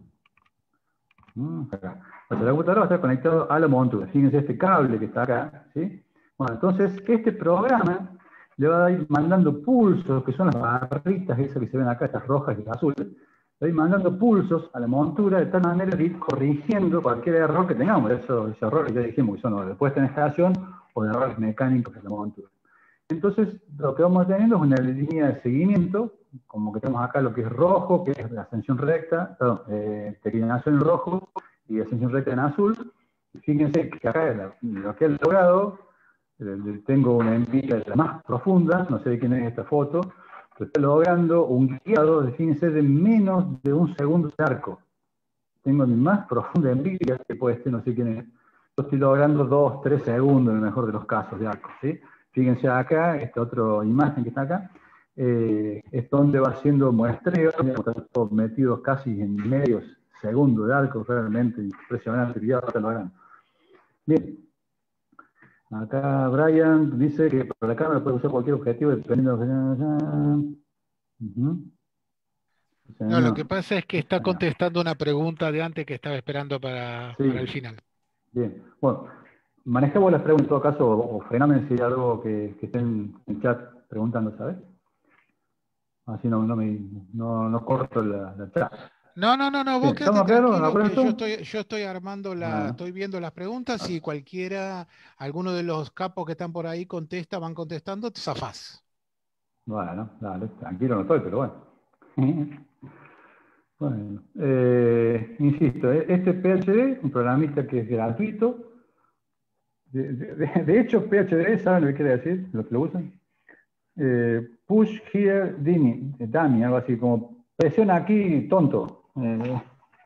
S2: Acá. O sea, la computadora va a estar conectado a la montura. Fíjense este cable que está acá, ¿sí? Bueno, entonces este programa le va a ir mandando pulsos, que son las barritas esas que se ven acá, estas rojas y azules, le va a ir mandando pulsos a la montura de tal manera de ir corrigiendo cualquier error que tengamos. Eso, esos errores ya dijimos que son o de puesta en estación o de errores mecánicos de la montura. Entonces, lo que vamos teniendo es una línea de seguimiento, como que tenemos acá lo que es rojo, que es la ascensión recta, perdón, eh, declinación en rojo y ascensión recta en azul. Y fíjense que acá lo que ha logrado tengo una envidia de la más profunda, no sé de quién es esta foto, pero estoy logrando un guiado, fíjense, de menos de un segundo de arco. Tengo mi más profunda envidia, que puede ser, no sé quién es. Yo estoy logrando dos, tres segundos en el mejor de los casos de arco, ¿sí? Fíjense acá, esta otra imagen que está acá, eh, es donde va haciendo muestreo, están todos metidos casi en medio segundo de arco, realmente impresionante, ya está logrando. Bien, acá Brian dice que para la cámara puede usar cualquier objetivo dependiendo de lo que... Uh-huh.
S1: No, lo que pasa es que está contestando una pregunta de antes que estaba esperando para,
S2: sí.
S1: para el final.
S2: Bien, bueno, manejemos las preguntas en todo caso, o frename si hay algo que, que estén en el chat preguntando, ¿sabes? Así no, no, me, no, no corto la, la chat.
S1: No, no, no, no, vos
S2: Bien,
S1: quédate
S2: claros,
S1: tranquilo que
S2: esto?
S1: yo estoy, yo estoy armando la,
S2: Bueno.
S1: estoy viendo las preguntas y cualquiera, alguno de los capos que están por ahí contesta, van contestando, te zafás.
S2: Bueno, dale, tranquilo no estoy, pero bueno. Bueno, eh, insisto, este P H D, un programista que es gratuito. De, de, de hecho, P H D, ¿saben lo que quiere decir? Los que lo usan. Eh, push here, dummy, dummy, algo así como presiona aquí, tonto. Eh,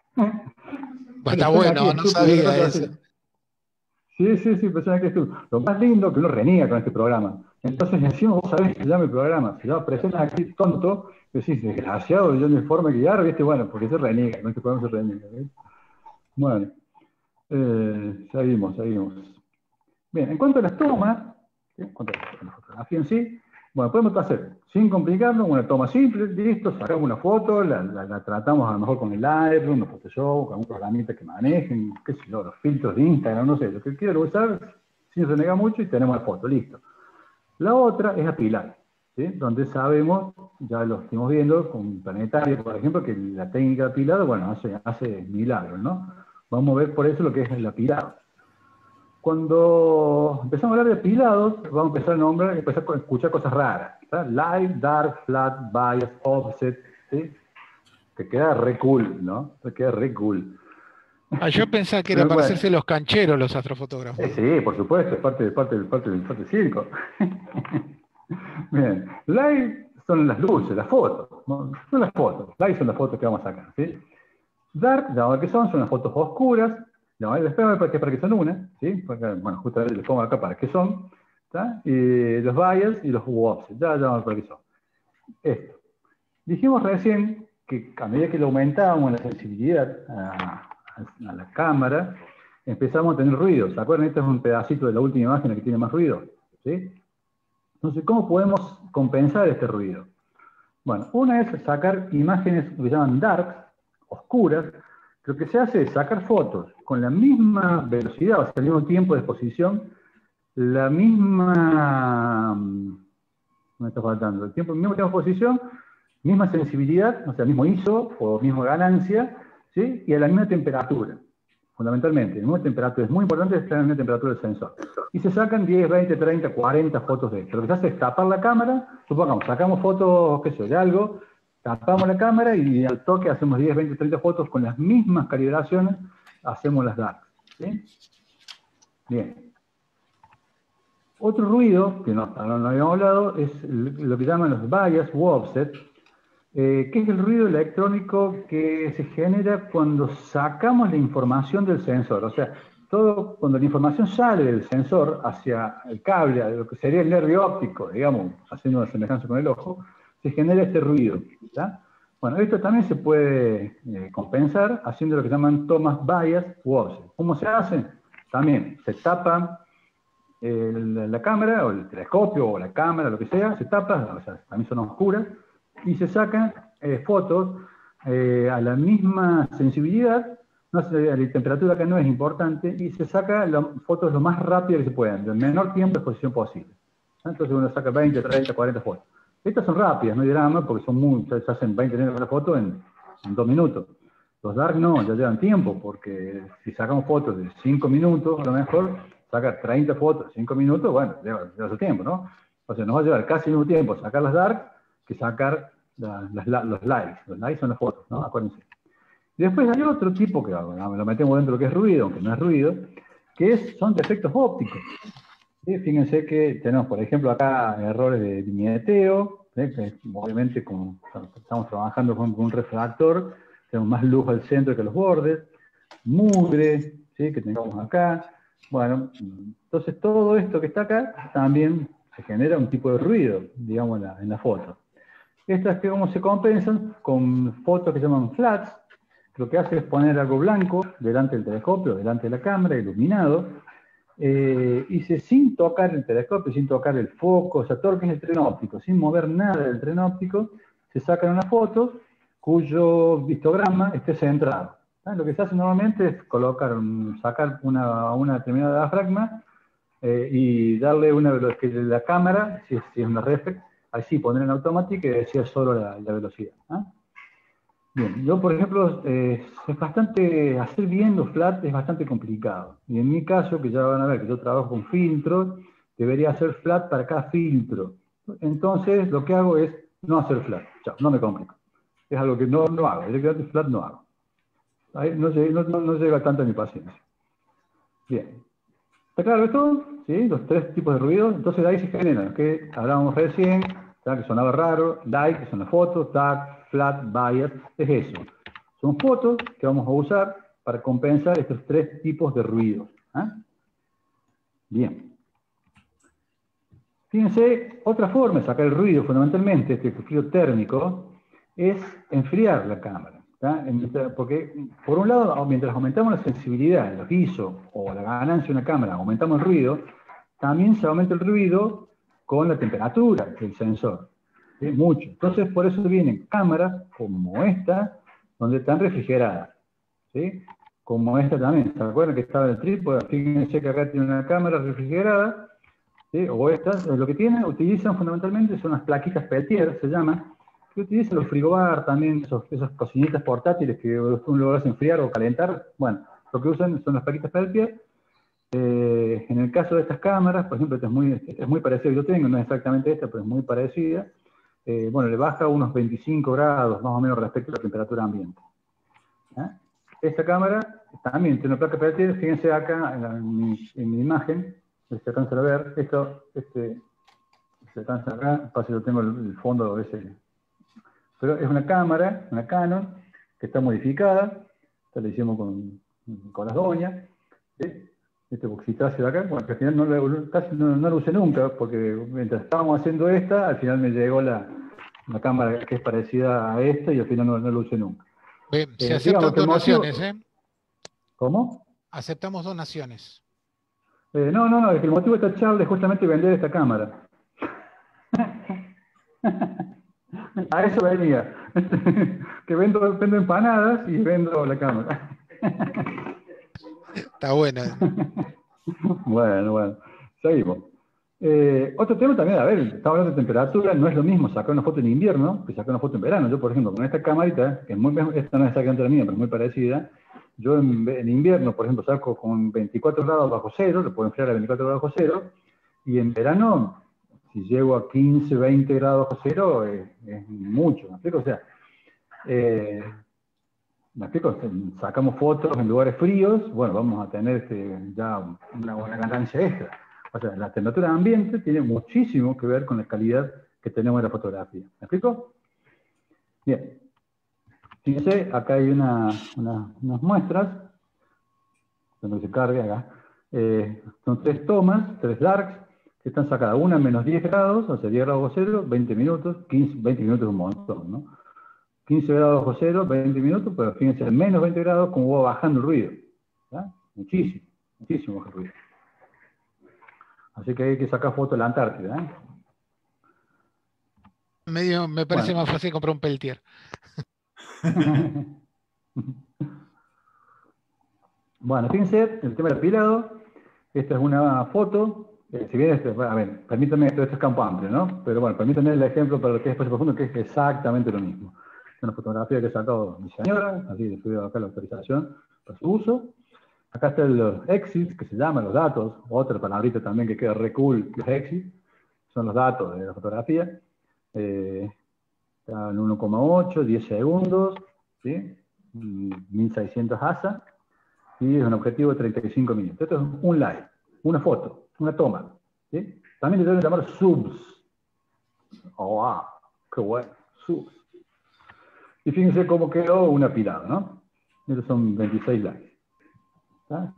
S1: Está bueno,
S2: aquí,
S1: no sabía eso.
S2: Así. Sí, sí, sí, presiona aquí, estúpido. Lo más lindo es que uno reniega con este programa. Entonces, encima vos sabés que se llama el programa. Se llama presiona aquí, tonto. Decís, desgraciado, yo me forma guiar, ¿viste? Bueno, porque se reniega, con este programa se reniega. ¿viste? Bueno, eh, seguimos, seguimos. Bien, en cuanto a las tomas, ¿sí? En cuanto a la fotografía en sí, bueno, podemos hacer, sin complicarnos, una toma simple, listo, sacamos una foto, la, la, la tratamos a lo mejor con el Lightroom, los Photoshop, con un programita que manejen, qué sé yo, los filtros de Instagram, no sé, lo que quieran usar, sin renegar mucho y tenemos la foto, listo. La otra es apilar, ¿sí? Donde sabemos, ya lo estamos viendo con Planetario, por ejemplo, que la técnica de apilado, bueno, hace, hace milagros, ¿no? Vamos a ver por eso lo que es el apilado. Cuando empezamos a hablar de apilados, vamos a empezar a nombrar, empezar a escuchar cosas raras. ¿tá? Light, dark, flat, bias, offset, ¿sí? Que queda re cool, ¿no? Que queda re cool.
S1: Ah, yo pensaba que era
S2: Pero,
S1: para
S2: bueno,
S1: hacerse los cancheros los astrofotógrafos.
S2: Eh, sí, por supuesto, es parte, parte, parte, parte, parte del circo. Bien, light son las luces, las fotos, ¿no? Son las fotos, light son las fotos que vamos a sacar, ¿sí? Dark, ya ver qué son, son las fotos oscuras, no, después para que, para que son una, ¿sí? Porque, bueno, justamente les pongo acá para qué son, ¿tá? Y los bias y los offset, ya, ya vamos a ver para qué son. Esto. Dijimos recién que a medida que le aumentábamos la sensibilidad a, a, a la cámara, empezamos a tener ruido. ¿Se acuerdan? Este es un pedacito de la última imagen que tiene más ruido, ¿sí? Entonces, ¿cómo podemos compensar este ruido? Bueno, una es sacar imágenes que se llaman darks, oscuras. Lo que se hace es sacar fotos con la misma velocidad, o sea, el mismo tiempo de exposición, la misma... ¿Me está faltando? El tiempo, el mismo tiempo de exposición, misma sensibilidad, o sea, mismo I S O o misma ganancia, ¿sí? Y a la misma temperatura. Fundamentalmente, la misma temperatura. Es muy importante estar en la misma temperatura del sensor. Y se sacan diez, veinte, treinta, cuarenta fotos de esto. Lo que se hace es tapar la cámara, supongamos, sacamos fotos, qué sé yo, de algo, tapamos la cámara y al toque hacemos diez, veinte, treinta fotos con las mismas calibraciones, hacemos las darks. ¿Sí? Bien. Otro ruido, que no, no habíamos hablado, es lo que llaman los bias u offset, eh, que es el ruido electrónico que se genera cuando sacamos la información del sensor. O sea, todo cuando la información sale del sensor hacia el cable, a lo que sería el nervio óptico, digamos, haciendo una semejanza con el ojo, se genera este ruido. ¿tá? Bueno, esto también se puede eh, compensar haciendo lo que llaman tomas bias u offset. ¿Cómo se hace? También se tapa el, la cámara, o el telescopio, o la cámara, lo que sea, se tapa, o sea, también son oscuras, y se sacan eh, fotos eh, a la misma sensibilidad, no sé, la temperatura que no es importante, y se saca las fotos lo más rápido que se puedan, del menor tiempo de exposición posible. Entonces uno saca veinte, treinta, cuarenta fotos. Estas son rápidas, no hay drama, porque son muy, se hacen veinte, treinta fotos en, en dos minutos. Los dark no, ya llevan tiempo, porque si sacamos fotos de cinco minutos, a lo mejor, sacar treinta fotos en cinco minutos, bueno, lleva, lleva su tiempo, ¿no? O sea, nos va a llevar casi el mismo tiempo sacar las dark que sacar la, la, los likes. Los likes son las fotos, ¿no? Acuérdense. Y después hay otro tipo que lo metemos dentro de lo que es ruido, aunque no es ruido, que es, son defectos ópticos. Sí, fíjense que tenemos, por ejemplo, acá errores de viñeteo, ¿eh? Que obviamente como estamos trabajando con un refractor, tenemos más luz al centro que los bordes, mugre, ¿sí? Que tengamos acá. Bueno, entonces todo esto que está acá también se genera un tipo de ruido, digamos, en la, en la foto. Estas que cómo se compensan con fotos que se llaman flats, lo que hace es poner algo blanco delante del telescopio, delante de la cámara, iluminado, eh, hice sin tocar el telescopio, sin tocar el foco, o sea, todo lo que es el tren óptico, sin mover nada del tren óptico, se sacan unas fotos cuyo histograma esté centrado. ¿Ah? Lo que se hace normalmente es colocar, un, sacar una, una determinada diafragma eh, y darle una velocidad, que la cámara, si es, si es una reflex, así poner en automático y decir solo la, la velocidad. ¿Ah? Bien, yo por ejemplo, eh, es bastante, hacer bien los flat es bastante complicado. Y en mi caso, que ya van a ver que yo trabajo con filtros, debería hacer flat para cada filtro. Entonces, lo que hago es no hacer flat. Chao, no me complico. Es algo que no, no hago. Directamente flat no hago. Ahí no, no, no, no llega tanto a mi paciencia. Bien. ¿Está claro esto? ¿Sí? Los tres tipos de ruidos. Entonces de ahí se generan, que hablábamos recién, que sonaba raro, light, que son las fotos, dark, flat, bias, es eso. Son fotos que vamos a usar para compensar estos tres tipos de ruidos. ¿Ah? Bien. Fíjense, otra forma de sacar el ruido, fundamentalmente, este frío térmico, es enfriar la cámara. ¿tá? Porque, por un lado, mientras aumentamos la sensibilidad, los I S O o la ganancia de una cámara, aumentamos el ruido, también se aumenta el ruido con la temperatura del sensor. ¿sí? Mucho. Entonces, por eso vienen cámaras como esta, donde están refrigeradas. ¿sí? Como esta también. ¿Se acuerdan que estaba el trípode? Fíjense que acá tiene una cámara refrigerada. ¿sí? O estas, lo que tienen, utilizan fundamentalmente son las plaquitas Peltier, se llama, que utilizan los frigobar también, esos, esas cocinitas portátiles que uno lo hace enfriar o calentar. Bueno, lo que usan son las plaquitas Peltier. Eh, en el caso de estas cámaras, por ejemplo, esta es muy, esta es muy parecida, yo tengo, no es exactamente esta, pero es muy parecida. Eh, bueno, le baja unos veinticinco grados, más o menos, respecto a la temperatura ambiente. ¿eh? Esta cámara también tiene una placa Peltier, fíjense acá en, la, en, mi, en mi imagen, se alcanza a ver, esto, este, se alcanza acá, para si yo tengo el, el fondo ese. Pero es una cámara, una Canon, que está modificada, esta la hicimos con, con las doñas, ¿sí? Este boxitáceo de acá, bueno, que al final no lo, casi no, no lo usé nunca, porque mientras estábamos haciendo esta, al final me llegó la, la cámara que es parecida a esta y al final no, no lo usé nunca.
S1: Bien, se
S2: Eh,
S1: aceptan
S2: digamos que el motivo,
S1: donaciones, ¿eh?
S2: ¿Cómo?
S1: Aceptamos donaciones.
S2: Eh, no, no, no, es que el motivo de esta charla es justamente vender esta cámara. A eso venía. Que vendo, vendo empanadas y vendo la cámara.
S1: Está buena.
S2: Bueno, bueno. Seguimos. Eh, otro tema también, a ver, estamos hablando de temperatura, no es lo mismo sacar una foto en invierno que sacar una foto en verano. Yo, por ejemplo, con esta camarita, que es muy, esta no es exactamente la mía, pero es muy parecida, yo en, en invierno, por ejemplo, saco con veinticuatro grados bajo cero, lo puedo enfriar a veinticuatro grados bajo cero, y en verano, si llego a quince, veinte grados bajo cero, es, es mucho, ¿me explico? O sea, eh, ¿me explico? Sacamos fotos en lugares fríos, bueno, vamos a tener este, ya una, una ganancia extra. O sea, la temperatura de ambiente tiene muchísimo que ver con la calidad que tenemos de la fotografía. ¿Me explico? Bien. Fíjense, acá hay una, una, unas muestras, donde se carga acá. Eh, son tres tomas, tres darks, que están sacadas. Una a menos diez grados, o sea, diez grados bajo cero, veinte minutos, quince, veinte minutos es un montón, ¿no? quince grados bajo cero, veinte minutos, pero fíjense, en menos veinte grados, como va bajando el ruido. ¿ya? Muchísimo, muchísimo baja el ruido. Así que hay que sacar fotos de la Antártida. ¿eh?
S1: Medio, me parece
S2: Bueno.
S1: más fácil comprar un Peltier.
S2: Bueno, fíjense, el tema del apilado. Esta es una foto. Eh, si bien, este, a ver, permítanme, esto, esto es campo amplio, ¿no? Pero bueno, permítanme el ejemplo para lo que es espacio profundo, que es exactamente lo mismo. Es una fotografía que he sacado mi señora, así le estoy acá la autorización para su uso. Acá están los exits, que se llaman los datos, otra palabrita también que queda re cool, los exits, son los datos de la fotografía. Eh, están uno coma ocho, diez segundos, ¿sí? mil seiscientos A S A, y es un objetivo de treinta y cinco minutos. Esto es un live, una foto, una toma. ¿sí? También le deben llamar subs. Oh, ah, qué bueno, subs. Y fíjense cómo quedó un apilado, ¿no? Estos son veintiséis likes. ¿Está?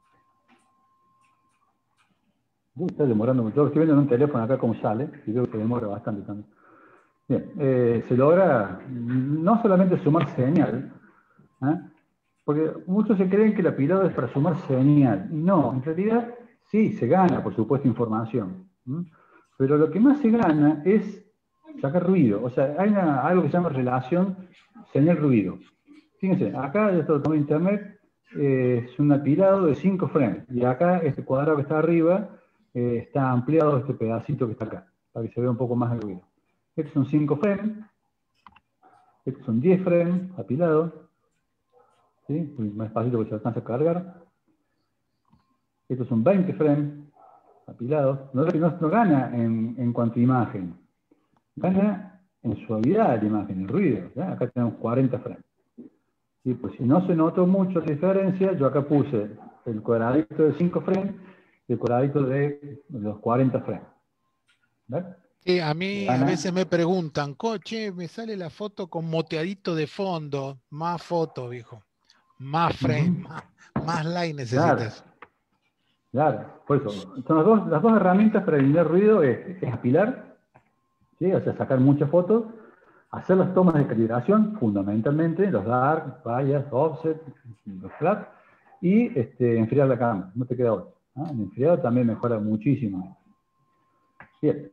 S2: Uy, está demorando mucho. Estoy viendo en un teléfono acá cómo sale, y veo que demora bastante también. Bien, eh, se logra no solamente sumar señal, ¿eh? Porque muchos se creen que el apilado es para sumar señal. Y no, en realidad sí, se gana, por supuesto, información. ¿Mm? Pero lo que más se gana es sacar ruido. O sea, hay una, algo que se llama relación señal-ruido. Fíjense, acá esto lo tomé en internet, eh, es un apilado de cinco frames. Y acá, este cuadrado que está arriba, eh, está ampliado este pedacito que está acá, para que se vea un poco más el ruido. Estos son cinco frames, estos son diez frames apilados. ¿Sí? Más despacito porque se alcanza a cargar. Estos son veinte frames apilados. No, no, no gana en, en cuanto a imagen, gana en suavidad la imagen, el ruido. ¿Ya? Acá tenemos cuarenta frames. ¿Sí? Pues si no se notó mucho la diferencia, yo acá puse el cuadradito de cinco frames y el cuadradito de los cuarenta frames. ¿Verdad?
S1: Sí, a mí a
S2: Gana.
S1: veces me preguntan, coche, me sale la foto con moteadito de fondo, más foto, viejo, más frame,
S2: Uh-huh.
S1: más, más like necesitas.
S2: Claro, claro, por eso. Son las dos, las dos herramientas para eliminar ruido es, es apilar, ¿sí? O sea, sacar muchas fotos, hacer las tomas de calibración, fundamentalmente, los dark, bias, offset, los flat, y este, enfriar la cámara, no te queda otra. ¿Ah? El enfriado también mejora muchísimo. Bien.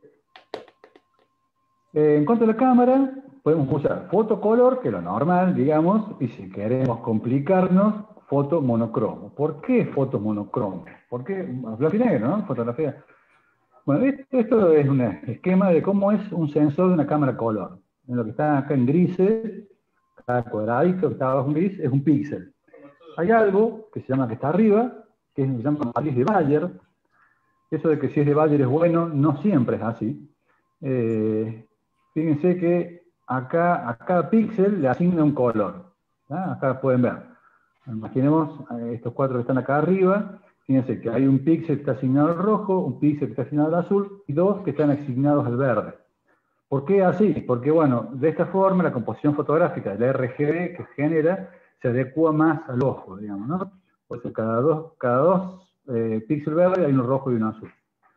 S2: Eh, en cuanto a la cámara, podemos usar fotocolor, que es lo normal, digamos, y si queremos complicarnos, foto monocromo. ¿Por qué foto monocromo? ¿Por qué blanco y negro, no? Fotografía. Bueno, esto es un esquema de cómo es un sensor de una cámara color. En lo que está acá en grises, cada cuadradito que está abajo en gris, es un píxel. Hay algo que se llama, que está arriba, que se llama matriz de Bayer. Eso de que si es de Bayer es bueno, no siempre es así. Eh, fíjense que acá a cada píxel le asigna un color. ¿Ah? Acá pueden ver. Imaginemos eh, estos cuatro que están acá arriba. Fíjense que hay un píxel que está asignado al rojo, un píxel que está asignado al azul y dos que están asignados al verde. ¿Por qué así? Porque, bueno, de esta forma la composición fotográfica del R G B que genera se adecua más al ojo, digamos, ¿no? Pues cada dos, cada dos eh, píxeles verdes hay uno rojo y uno azul.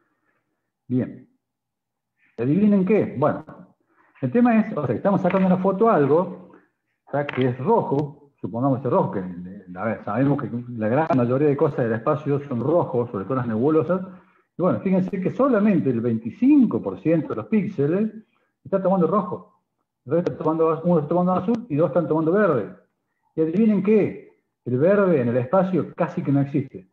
S2: Bien. ¿Adivinen qué? Bueno, el tema es, o sea, estamos sacando una foto a algo, ¿sabes? Que es rojo, supongamos que es rojo, que a ver, sabemos que la gran mayoría de cosas del espacio son rojos, sobre todo las nebulosas, y bueno, fíjense que solamente el veinticinco por ciento de los píxeles está tomando rojo, el resto está tomando, uno está tomando azul y dos están tomando verde. Y adivinen qué, el verde en el espacio casi que no existe.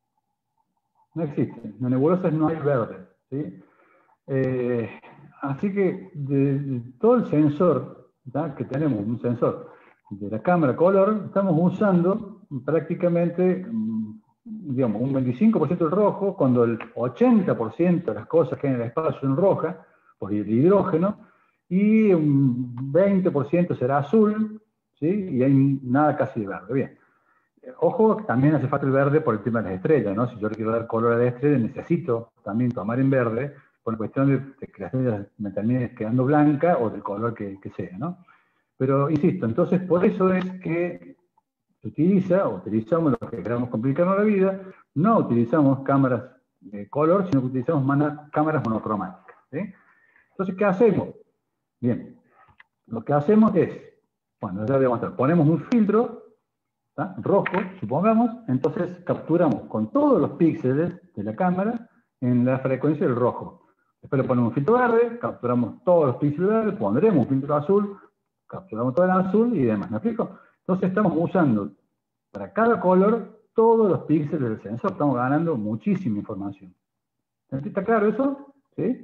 S2: No existe, en las nebulosas no hay verde, ¿sí? Eh, así que de, de todo el sensor, ¿tá? Que tenemos, un sensor de la cámara color, estamos usando prácticamente, digamos, un veinticinco por ciento del rojo, cuando el ochenta por ciento de las cosas que hay en el espacio son rojas, por el hidrógeno, y un veinte por ciento será azul, ¿sí? Y hay nada casi de verde. Bien. Ojo, también hace falta el verde por el tema de las estrellas, ¿no? Si yo le quiero dar color a la estrella, necesito también tomar en verde, por la cuestión de, de que la estrella me termine quedando blanca o del color que, que sea, ¿no? Pero, insisto, entonces por eso es que se utiliza, o utilizamos lo que queramos complicarnos la vida, no utilizamos cámaras de color, sino que utilizamos manas, cámaras monocromáticas, ¿sí? Entonces, ¿qué hacemos? Bien, lo que hacemos es, bueno, ya voy a mostrar, ponemos un filtro, ¿tá? Rojo, supongamos, entonces capturamos con todos los píxeles de la cámara en la frecuencia del rojo. Después le ponemos un filtro verde, capturamos todos los píxeles verdes, pondremos un filtro azul, capturamos todo el azul y demás. ¿Me explico? Entonces estamos usando para cada color todos los píxeles del sensor. Estamos ganando muchísima información. ¿Está claro eso? ¿Sí?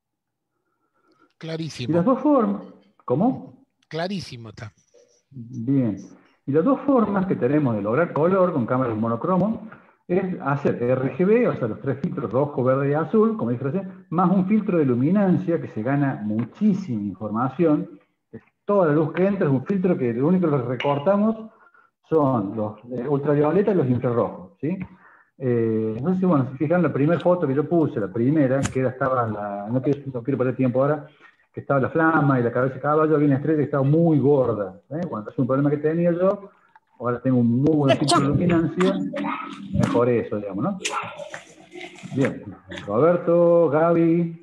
S1: Clarísimo.
S2: Y las dos formas. ¿Cómo?
S1: Clarísimo está.
S2: Bien. Y las dos formas que tenemos de lograr color con cámaras monocromo es hacer R G B, o sea, los tres filtros rojo, verde y azul, como dije recién, más un filtro de luminancia que se gana muchísima información. Toda la luz que entra es un filtro que lo único que recortamos son los ultravioleta y los infrarrojos, ¿sí? Eh, no sé si, bueno, si fijan la primera foto que yo puse, la primera, que era, estaba, la, no, quiero, no quiero perder tiempo ahora, que estaba la flama y la cabeza de caballo, había una estrella que estaba muy gorda. ¿eh? Cuando es un problema que tenía yo, ahora tengo un muy buen filtro de luminancia, mejoré eso, digamos, ¿no? Bien, Roberto, Gaby.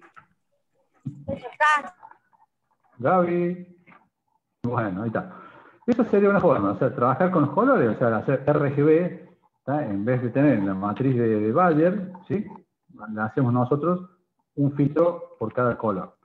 S2: Gaby. Bueno, ahí está. Eso sería una forma, o sea, trabajar con los colores, o sea, hacer R G B, ¿tá? En vez de tener la matriz de, de Bayer, ¿sí? Le hacemos nosotros un filtro por cada color.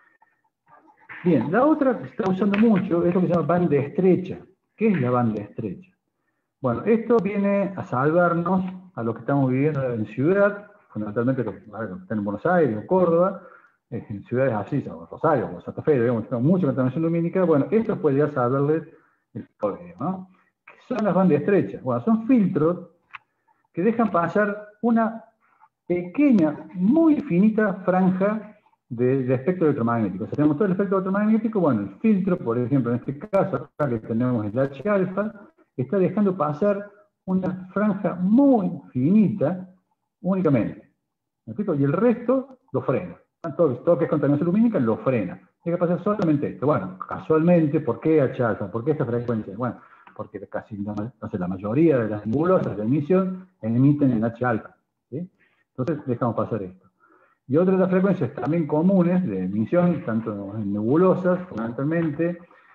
S2: Bien, la otra que se está usando mucho es lo que se llama banda estrecha. ¿Qué es la banda estrecha? Bueno, esto viene a salvarnos a lo que estamos viviendo en ciudad, fundamentalmente los que están en Buenos Aires o Córdoba, en ciudades así, como Rosario o Santa Fe, digamos, tenemos mucha contaminación lumínica. Bueno, esto puede ya salvarles el problema, ¿no? ¿Qué son las bandas estrechas? Bueno, son filtros que dejan pasar una pequeña, muy finita franja de, de espectro electromagnético. O sea, tenemos todo el espectro electromagnético. Bueno, el filtro, por ejemplo, en este caso, acá que tenemos el H alfa, está dejando pasar una franja muy finita únicamente. ¿Me explico? Y el resto lo frena. Todo, todo que es contaminación lumínica lo frena. Tiene que pasar solamente esto. Bueno, casualmente, ¿por qué H alfa? ¿Por qué esta frecuencia? Bueno, porque casi no, no sé, la mayoría de las nebulosas de emisión emiten en H alfa. ¿Sí? Entonces dejamos pasar esto. Y otras de las frecuencias también comunes de emisión, tanto en nebulosas, fundamentalmente,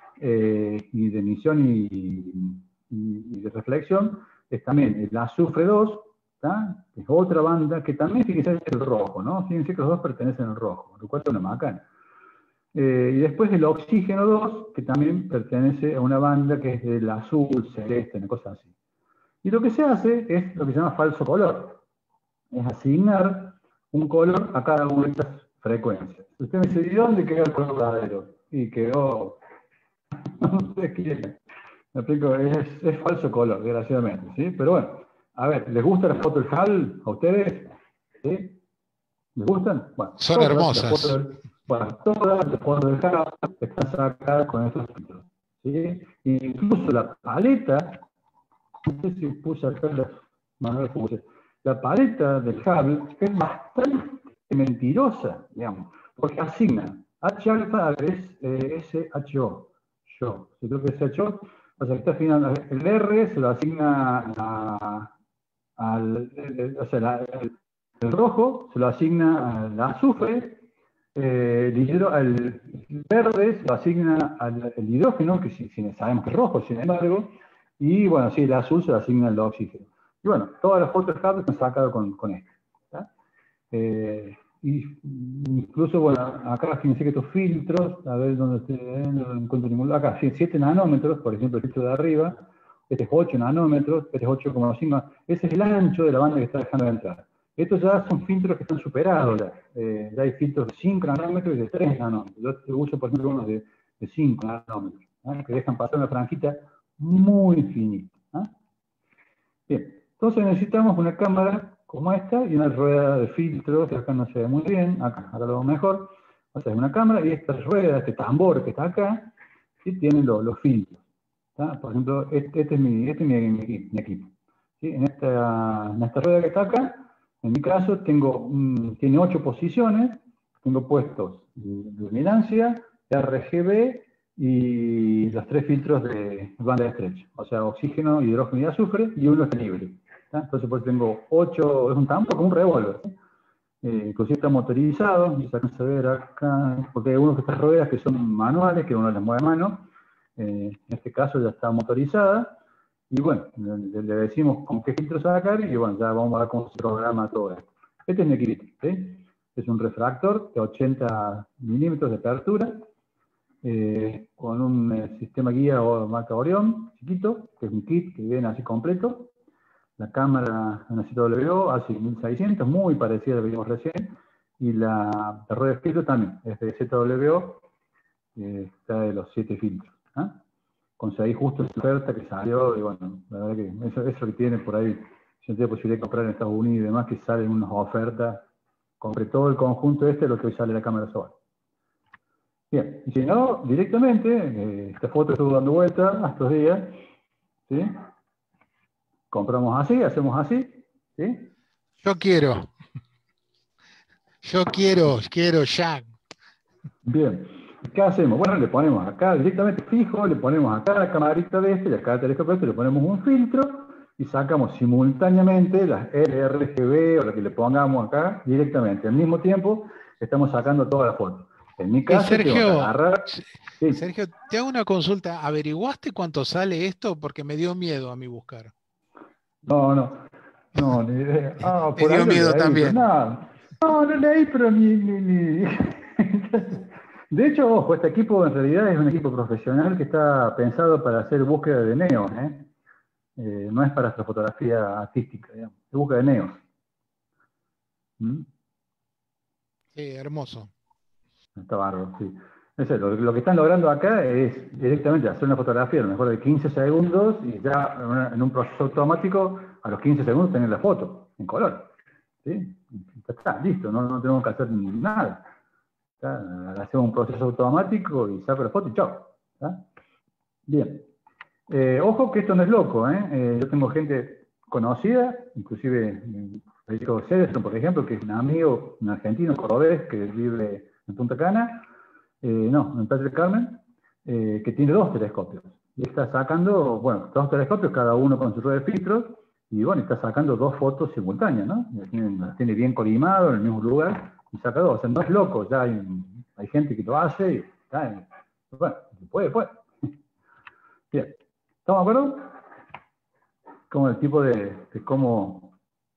S2: eh, y de emisión y, y, y de reflexión, es también el azufre dos, ¿tá? Que es otra banda que también, fíjense, es el rojo, ¿no? Fíjense que los dos pertenecen al rojo, lo cual es una macana. Eh, y después el oxígeno dos, que también pertenece a una banda que es el azul, celeste, una cosa así. Y lo que se hace es lo que se llama falso color. Es asignar un color a cada una de estas frecuencias. Usted me dice, ¿y dónde quedó el color verdadero? Y quedó... Ustedes quieren. Me explico, es, es falso color, desgraciadamente, ¿sí? Pero bueno, a ver, ¿les gusta la foto del Hubble a ustedes? ¿Sí? ¿Les gustan? Bueno,
S1: son
S2: todas
S1: hermosas.
S2: Las fotos del, bueno, todas las fotos del Hubble están sacadas con estos filtros, ¿sí? Incluso la paleta, no sé si puse acá la, Manuel puse, la paleta del Hubble es bastante mentirosa, digamos, porque asigna H alfa es eh, S H O, yo, si creo que es H O, o sea, está asignando, el R se lo asigna a, al, el, o sea, la, el, el rojo se lo asigna al azufre, eh, el, hidro, el verde se lo asigna al el hidrógeno, que si, si sabemos que es rojo, sin embargo, y bueno, sí, el azul se lo asigna al oxígeno. Y bueno, todas las fotos de Hubble se han sacado con, con esto. Eh, y incluso, bueno, acá fíjense que estos filtros, a ver dónde estoy, eh, no encuentro ningún lado. Acá, siete nanómetros, por ejemplo, el filtro de arriba, este es ocho nanómetros, este es ocho coma cinco, ese es el ancho de la banda que está dejando de entrar. Estos ya son filtros que están superados, ya, eh, ya hay filtros de cinco nanómetros y de tres nanómetros. Yo uso, por ejemplo, unos de, de cinco nanómetros, ¿eh? Que dejan pasar una franjita muy finita. ¿eh? Bien, entonces necesitamos una cámara como esta y una rueda de filtro, que acá no se ve muy bien, acá, acá lo veo mejor. O sea, es una cámara y esta rueda, este tambor que está acá, ¿sí? Tiene los, los filtros. ¿tá? Por ejemplo, este, este es mi, este es mi, mi, mi equipo. ¿sí? En, esta, en esta rueda que está acá, en mi caso, tengo un, tiene ocho posiciones, tengo puestos luminancia, R G B y los tres filtros de banda estrecha, o sea, oxígeno, hidrógeno y azufre, y uno es libre. ¿tá? Entonces, pues tengo ocho, es un tambor como un revólver. ¿sí? Eh, inclusive está motorizado, y se alcanza a ver acá, porque hay unos de estas ruedas que son manuales, que uno las mueve a mano. Eh, en este caso ya está motorizada, y bueno, le, le decimos con qué filtro sacar, y bueno, ya vamos a ver cómo se programa todo esto. Este es mi equipo, ¿sí? Es un refractor de ochenta milímetros de apertura, eh, con un eh, sistema guía o marca Orión, chiquito, que es un kit que viene así completo. La cámara, una Z W O, hace mil seiscientos, muy parecida a la que vimos recién, y la, la rueda de filtro también, es de Z W O, eh, está de los siete filtros. ¿eh? Conseguí justo esta oferta que salió, y bueno, la verdad que eso, eso que tiene por ahí, si no tiene posibilidad de comprar en Estados Unidos y demás, que salen unas ofertas, compré todo el conjunto este, lo que hoy sale la cámara sola. Bien, y si no, directamente, eh, esta foto estuvo dando vuelta estos días, ¿sí? Compramos así, hacemos así, ¿Sí?
S1: Yo quiero. Yo quiero, quiero ya.
S2: Bien. ¿Qué hacemos? Bueno, le ponemos acá directamente fijo, le ponemos acá la camarita de este y acá el telescopio este, le ponemos un filtro y sacamos simultáneamente las L R G B o lo que le pongamos acá directamente. Al mismo tiempo estamos sacando todas las fotos. En mi
S1: Eh,
S2: caso tengo que
S1: Sergio,
S2: agarrar... Sí.
S1: Sergio, te hago una consulta. ¿Averiguaste cuánto sale esto? Porque me dio miedo a mí buscar.
S2: No, no, no, ni idea. Ah,
S1: Me
S2: por ahí
S1: dio
S2: lo
S1: miedo
S2: leí, pero
S1: también.
S2: no, no, no leí, pero ni, ni, ni. De hecho, ojo, este equipo en realidad es un equipo profesional que está pensado para hacer búsqueda de neos, ¿eh? Eh, no es para astrofotografía artística, digamos, es búsqueda de neos. ¿Mm?
S1: Sí, hermoso.
S2: Está bárbaro, sí. Es eso, lo, lo que están logrando acá es directamente hacer una fotografía a lo mejor de quince segundos y ya en, una- en un proceso automático a los quince segundos tener la foto en color. ¿Sí? Ya está, listo, no, no tenemos que hacer nada. ¿Está? Hacemos un proceso automático y saco la foto y chao. ¿Está? Bien. Eh, ojo que esto no es loco, ¿eh? Eh, yo tengo gente conocida, inclusive eh, Federico Cederson, por ejemplo, que es un amigo, un argentino, cordobés, que vive en Punta Cana, eh, no, en Playa del Carmen, eh, que tiene dos telescopios. Y está sacando, bueno, dos telescopios, cada uno con su red de filtros, y bueno, está sacando dos fotos simultáneas, ¿no? Las tiene, las tiene bien colimado en el mismo lugar, y saca dos. O sea, no es loco, ya hay, hay gente que lo hace, y está, bueno, puede, puede. Bien, ¿estamos de acuerdo? Como el tipo de, de cómo,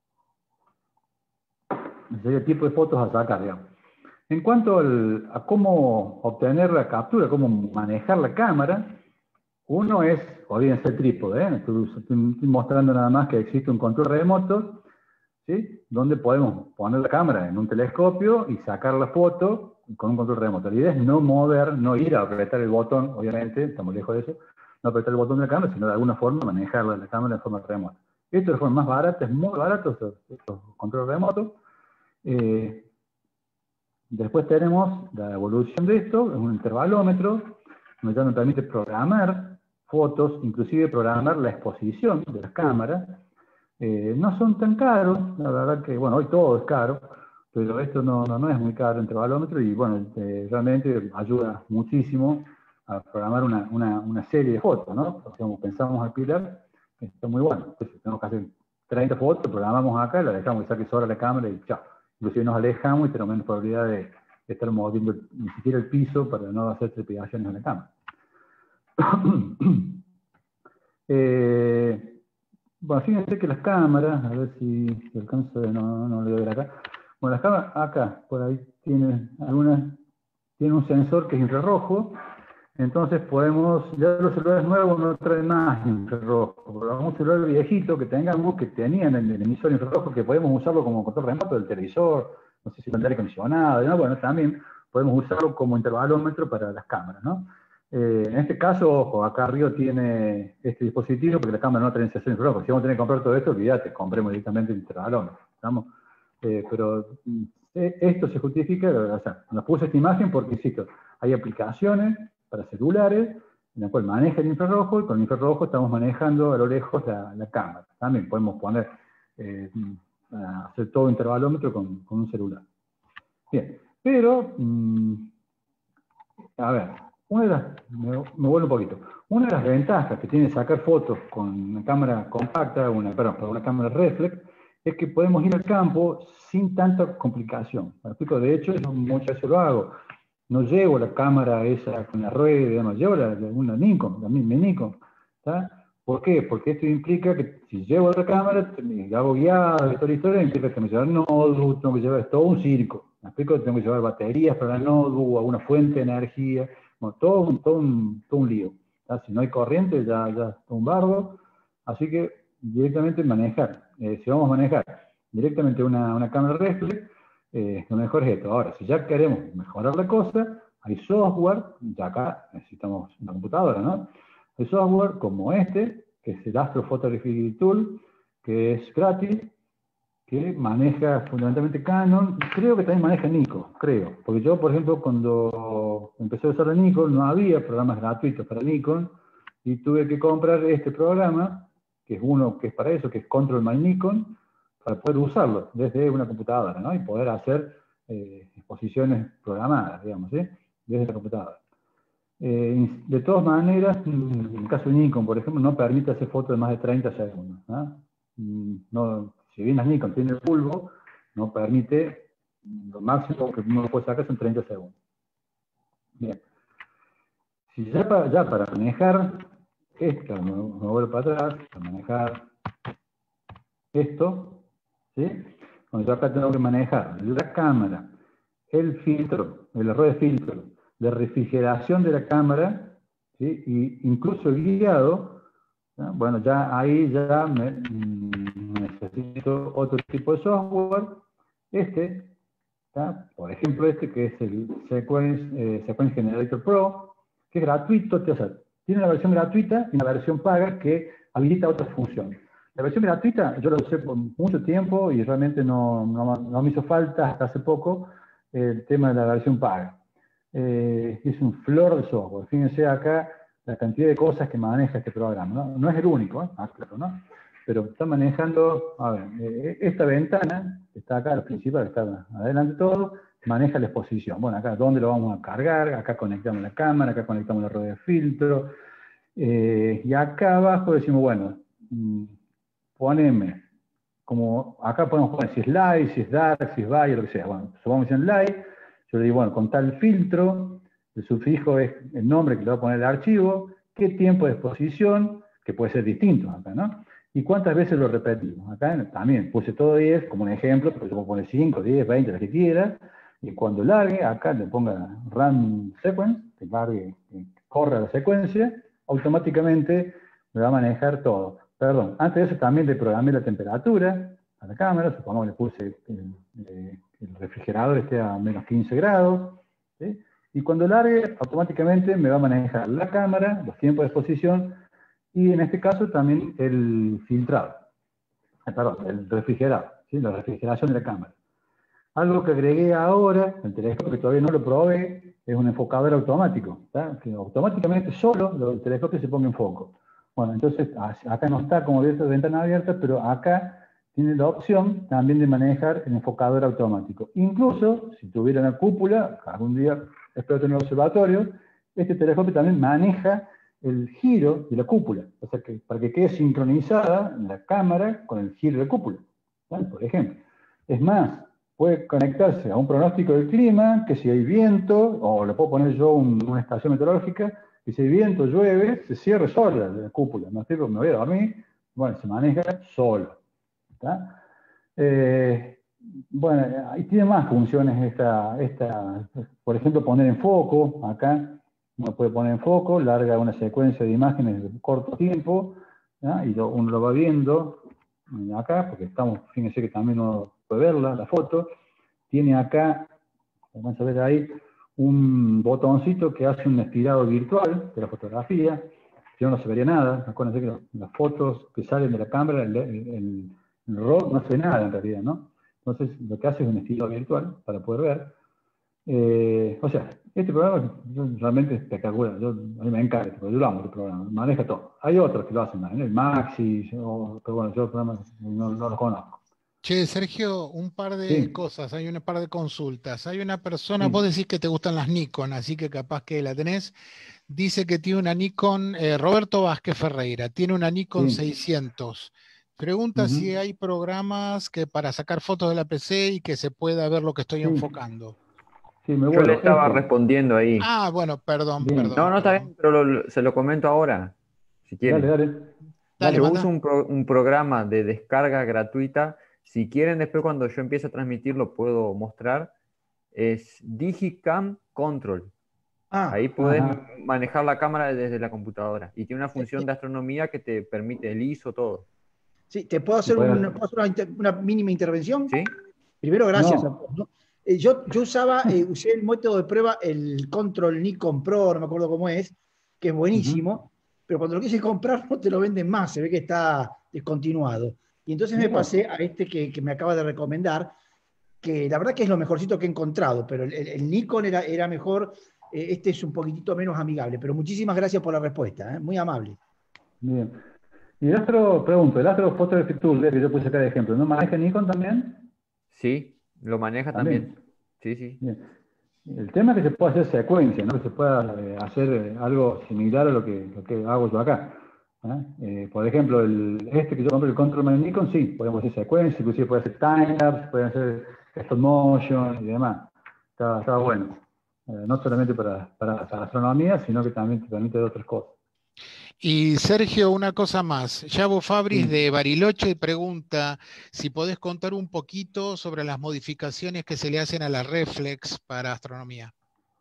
S2: sería el tipo de fotos a sacar, digamos. En cuanto al, a cómo obtener la captura, cómo manejar la cámara, uno es, olvídense el trípode, ¿eh? estoy, estoy mostrando nada más que existe un control remoto, ¿sí? Donde podemos poner la cámara en un telescopio y sacar la foto con un control remoto. La idea es no mover, no ir a apretar el botón, obviamente, estamos lejos de eso, no apretar el botón de la cámara, sino de alguna forma manejar la cámara de forma remota. Esto es la forma más barata, es muy barato, estos, estos controles remotos. Eh, Después tenemos la evolución de esto, es un intervalómetro, donde ya nos permite programar fotos, inclusive programar la exposición de las cámaras. Eh, no son tan caros, la verdad que, bueno, hoy todo es caro, pero esto no, no, no es muy caro, el intervalómetro, y bueno, eh, realmente ayuda muchísimo a programar una, una, una serie de fotos, ¿no? O sea, como pensamos alquilar, está muy bueno. Entonces, tenemos que hacer treinta fotos, programamos acá, la dejamos que saque sola la cámara y chao. Inclusive nos alejamos y tenemos menos probabilidad de, de estar moviendo el, ni siquiera el piso para no hacer trepidaciones en la cámara. eh, bueno, fíjense que las cámaras, a ver si, si alcanzo, no, no lo voy a ver acá. Bueno, las cámaras acá, por ahí tienen algunas, tienen un sensor que es infrarrojo, entonces podemos, ya los celulares nuevos no traen más infrarrojo, pero un celular viejito que tengamos, que tenían el, el emisor infrarrojo, que podemos usarlo como control remoto del televisor, no sé si con aire acondicionado, ¿no? Bueno, también podemos usarlo como intervalómetro para las cámaras, ¿no? Eh, en este caso, ojo, acá arriba tiene este dispositivo, porque la cámara no tiene sensor infrarrojo. Si vamos a tener que comprar todo esto, olvídate, compremos directamente el intervalómetro, ¿estamos? Eh, pero eh, esto se justifica, o sea, nos puse esta imagen porque, insisto, hay aplicaciones para celulares en la cual maneja el infrarrojo, y con el infrarrojo estamos manejando a lo lejos la, la cámara. También podemos poner, eh, hacer todo intervalómetro con, con un celular. Bien, pero, mmm, a ver, una de las, me, me vuelvo un poquito, una de las ventajas que tiene sacar fotos con una cámara compacta, una, perdón, con una cámara reflex, es que podemos ir al campo sin tanta complicación. ¿Me explico? De hecho, yo muchas veces lo hago. No llevo la cámara esa con la rueda, no llevo la, una Nikon, la misma Nikon. ¿Tá? ¿Por qué? Porque esto implica que si llevo otra cámara, y hago guiadas y toda la historia, implica que tengo que llevar notebook, tengo que llevar todo un circo. ¿Me explico? Tengo que llevar baterías para la notebook, o alguna fuente de energía, bueno, todo, un, todo, un, todo un lío. ¿Tá? Si no hay corriente, ya, ya está un bardo. Así que directamente manejar. Eh, si vamos a manejar directamente una, una cámara reflex, Eh, lo mejor es esto. Ahora, si ya queremos mejorar la cosa, hay software, ya acá necesitamos una computadora, ¿no? Hay software como este, que es el Astro Photography Tool, que es gratis, que maneja fundamentalmente Canon, creo que también maneja Nikon, creo. Porque yo, por ejemplo, cuando empecé a usar la Nikon, no había programas gratuitos para Nikon, y tuve que comprar este programa, que es uno que es para eso, que es Control My Nikon, para poder usarlo desde una computadora, ¿no? Y poder hacer eh, exposiciones programadas, digamos, ¿sí? Desde la computadora. Eh, de todas maneras, en el caso de Nikon, por ejemplo, no permite hacer fotos de más de treinta segundos, ¿no? No, si bien las Nikon tienen el bulbo, no permite, lo máximo que uno puede sacar son treinta segundos. Bien. Si ya para, ya para manejar esto, me, me vuelvo para atrás, para manejar esto, ¿sí? Bueno, yo acá tengo que manejar la cámara, el filtro, el error de filtro, la refrigeración de la cámara, ¿sí? Y incluso el guiado, ¿no? Bueno, ya ahí ya me, mm, necesito otro tipo de software. Este, ¿tá? Por ejemplo, este que es el Sequence, eh, Sequence Generator Pro, que es gratuito, o sea, tiene una versión gratuita y una versión paga que habilita otras funciones. La versión gratuita yo la usé por mucho tiempo y realmente no, no, no me hizo falta hasta hace poco el tema de la versión paga. Eh, es un flor de software. Fíjense acá la cantidad de cosas que maneja este programa. No, no es el único, ¿eh? Ah, claro, ¿no? Pero está manejando, a ver, eh, esta ventana, que está acá, la principal, que está adelante de todo, maneja la exposición. Bueno, acá, ¿dónde lo vamos a cargar? Acá conectamos la cámara, acá conectamos la rueda de filtro. Eh, y acá abajo decimos, bueno, mmm, poneme, como acá podemos poner si es light, si es dark, si es Bayer, lo que sea. Bueno, supongamos que es light, yo le digo, bueno, con tal filtro, el sufijo es el nombre que le va a poner el archivo, qué tiempo de exposición, que puede ser distinto acá, ¿no? Y cuántas veces lo repetimos. Acá también puse todo diez como un ejemplo, pero yo puedo poner cinco, diez, veinte, lo que quiera, y cuando largue, acá le ponga run sequence, que largue, que corra la secuencia, automáticamente me va a manejar todo. Perdón, antes de eso también le programé la temperatura a la cámara, supongamos que le puse el, el, el refrigerador esté a menos quince grados, ¿sí? Y cuando largue, automáticamente me va a manejar la cámara, los tiempos de exposición, y en este caso también el filtrado, eh, perdón, el refrigerado, ¿sí? La refrigeración de la cámara. Algo que agregué ahora, el telescopio que todavía no lo probé, es un enfocador automático, ¿tá? Que automáticamente solo el telescopio se ponga en foco. Bueno, entonces acá no está como abierta, ventana abierta, pero acá tiene la opción también de manejar el enfocador automático. Incluso, si tuviera una cúpula, algún día espero tener un observatorio, este telescopio también maneja el giro de la cúpula, o sea, que para que quede sincronizada la cámara con el giro de la cúpula, ¿vale? Por ejemplo. Es más, puede conectarse a un pronóstico del clima, que si hay viento, o le puedo poner yo un, una estación meteorológica, que si hay viento, llueve, se cierre sola la cúpula. No estoy, me voy a dormir, bueno, se maneja solo. ¿Tá? Eh, bueno, y tiene más funciones esta, esta, por ejemplo, poner en foco, acá uno puede poner en foco, larga una secuencia de imágenes de corto tiempo, ¿tá? Y lo, uno lo va viendo acá, porque estamos, fíjense que también uno puede verla, la foto, tiene acá, vamos a ver ahí, un botoncito que hace un estirado virtual de la fotografía, si no, no se vería nada. Acuérdense que las fotos que salen de la cámara, el, el, el, el RAW no se ve nada en realidad, ¿no? Entonces, lo que hace es un estirado virtual para poder ver. Eh, o sea, este programa es realmente espectacular. Yo, a mí me encanta, yo lo amo el programa, maneja todo. Hay otros que lo hacen más, ¿no? El Maxi, yo, pero bueno, yo el programa no, no lo conozco.
S1: Che, Sergio, un par de
S2: Sí,
S1: cosas, hay un par de consultas. Hay una persona, vos
S2: sí.
S1: decís que te gustan las Nikon, así que capaz que la tenés. Dice que tiene una Nikon, eh, Roberto Vázquez Ferreira, tiene una Nikon
S2: Sí.
S1: seiscientos. Pregunta si
S2: Uh-huh.
S1: hay programas que para sacar fotos de la P C y que se pueda ver lo que estoy
S2: Sí,
S1: enfocando.
S2: sí, me
S4: Yo le
S2: vuelvo.
S4: estaba
S2: Este,
S4: respondiendo ahí.
S1: Ah, bueno, perdón,
S2: bien.
S4: No,
S1: perdón,
S4: no está
S1: perdón.
S4: bien, pero lo- se lo comento ahora, si
S2: Dale,
S4: quieren.
S2: dale.
S1: Dale,
S4: Yo
S2: Dale.
S4: uso
S1: manda.
S4: un, pro- un programa de descarga gratuita. Si quieren, después cuando yo empiece a transmitir lo puedo mostrar. Es Digicam Control.
S5: Ah,
S4: Ahí podés
S2: Ajá.
S4: manejar la cámara desde la computadora. Y tiene una
S5: te,
S4: función de astronomía que te permite el I S O, todo.
S5: sí, ¿te puedo
S2: Y
S5: hacer,
S2: puedes-
S5: un- ¿puedo hacer una, inter- una mínima intervención?
S4: ¿Sí?
S5: Primero, gracias a
S2: No.
S5: todos, ¿no? Eh, yo, yo usaba, eh, usé el método de prueba, el Control Nikon Pro, no me acuerdo cómo es, que es
S2: Uh-huh.
S5: buenísimo, pero cuando lo quise comprar no te lo venden más, se ve que está descontinuado. Y entonces me
S2: Mira,
S5: pasé a este que, que me acaba de recomendar, que la verdad que es lo mejorcito que he encontrado, pero el, el- el Nikon era, era mejor, eh, este es un poquitito menos amigable, pero muchísimas gracias por la respuesta, ¿eh? Muy amable.
S2: bien. Y el Astro, pregunto, ¿el Astro Photography Tool que yo puse acá de ejemplo, no maneja Nikon también?
S4: Sí, lo maneja también.
S2: También.
S4: Sí, sí.
S2: Bien. El tema es que se puede hacer secuencia, ¿no? Que se pueda eh, hacer eh, algo similar a lo que, lo que hago yo acá. ¿eh? Eh, por ejemplo, el, este que yo compré, el Controlman de Nikon, sí, podemos hacer secuencia, inclusive puede hacer timelapse, puede hacer stop motion y demás. Está, está bueno. Eh, no solamente para, para, para astronomía, sino que también te permite otras cosas.
S1: Y Sergio, una cosa más. Yabo Fabris
S2: Sí.
S1: de Bariloche pregunta si podés contar un poquito sobre las modificaciones que se le hacen a la reflex para astronomía.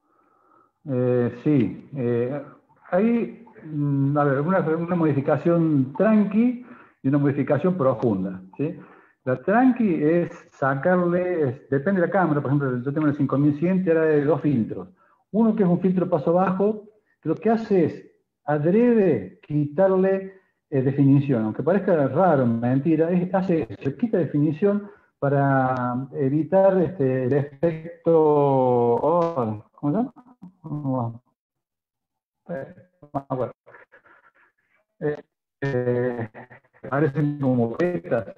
S2: Eh, sí, eh, hay mm, a ver, una, una modificación tranqui y una modificación profunda. ¿sí? La tranqui es sacarle, es- depende de la cámara, por ejemplo, yo tengo una cinco mil cien que era de dos filtros. Uno que es un filtro paso bajo, que lo que hace es adrede quitarle eh, definición, aunque parezca raro, mentira, es, hace, se quita definición para evitar este, el efecto, oh, ¿cómo se llama? No, eh, no me acuerdo. Eh, eh, parecen como vetas,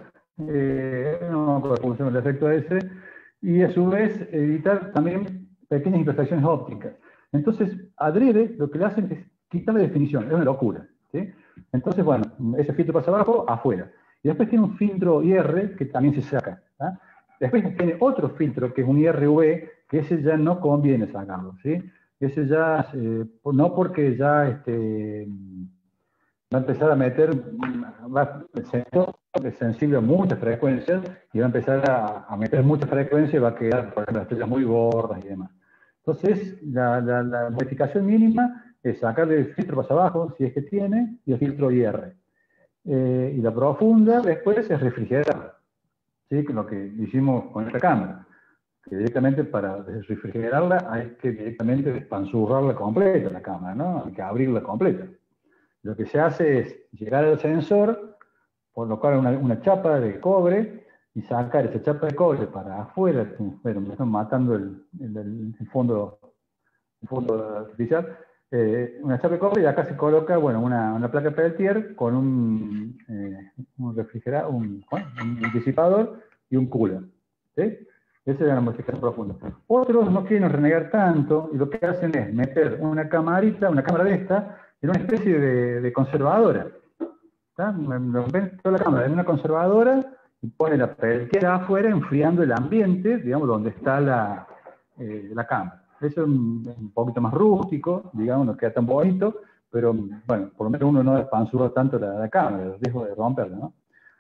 S2: eh, no me acuerdo cómo se llama el efecto ese, y a su vez evitar también pequeñas imperfecciones ópticas. Entonces, adrede lo que le hacen es quitarle definición, es una locura. ¿sí? Entonces, bueno, ese filtro pasa abajo, afuera. Y después tiene un filtro I R que también se saca. ¿tá? Después tiene otro filtro que es un I R V, que ese ya no conviene sacarlo. ¿sí? Ese ya, eh, no porque ya este, va a empezar a meter, va, el sensor es sensible a muchas frecuencias y va a empezar a, a meter muchas frecuencias y va a quedar, por ejemplo, las estrellas muy gordas y demás. Entonces, la, la, la modificación mínima es sacarle el filtro para abajo, si es que tiene, y el filtro I R. Eh, y la profunda después es refrigerar, ¿sí? Lo que hicimos con esta cámara. Que directamente para refrigerarla hay que directamente despanzurrarla completa la cámara, ¿no? Hay que abrirla completa. Lo que se hace es llegar al sensor, colocar una, una chapa de cobre y sacar esa chapa de cobre para afuera. Bueno, me están matando el, el, el fondo, el fondo artificial. Eh, una chapa de cobre y acá se coloca bueno, una, una placa Peltier con un, eh, un refrigerador, un, un disipador y un cooler. ¿sí? Esa es la modificación profunda. Otros no quieren renegar tanto y lo que hacen es meter una camarita, una cámara de esta, en una especie de, de conservadora. ¿tá? Ven toda la cámara en una conservadora y pone la pelquera afuera enfriando el ambiente, digamos, donde está la, eh, la cámara. Eso es un, un poquito más rústico, digamos, no queda tan bonito, pero bueno, por lo menos uno no despanzurra tanto la, la cámara, el riesgo de romperla, ¿no?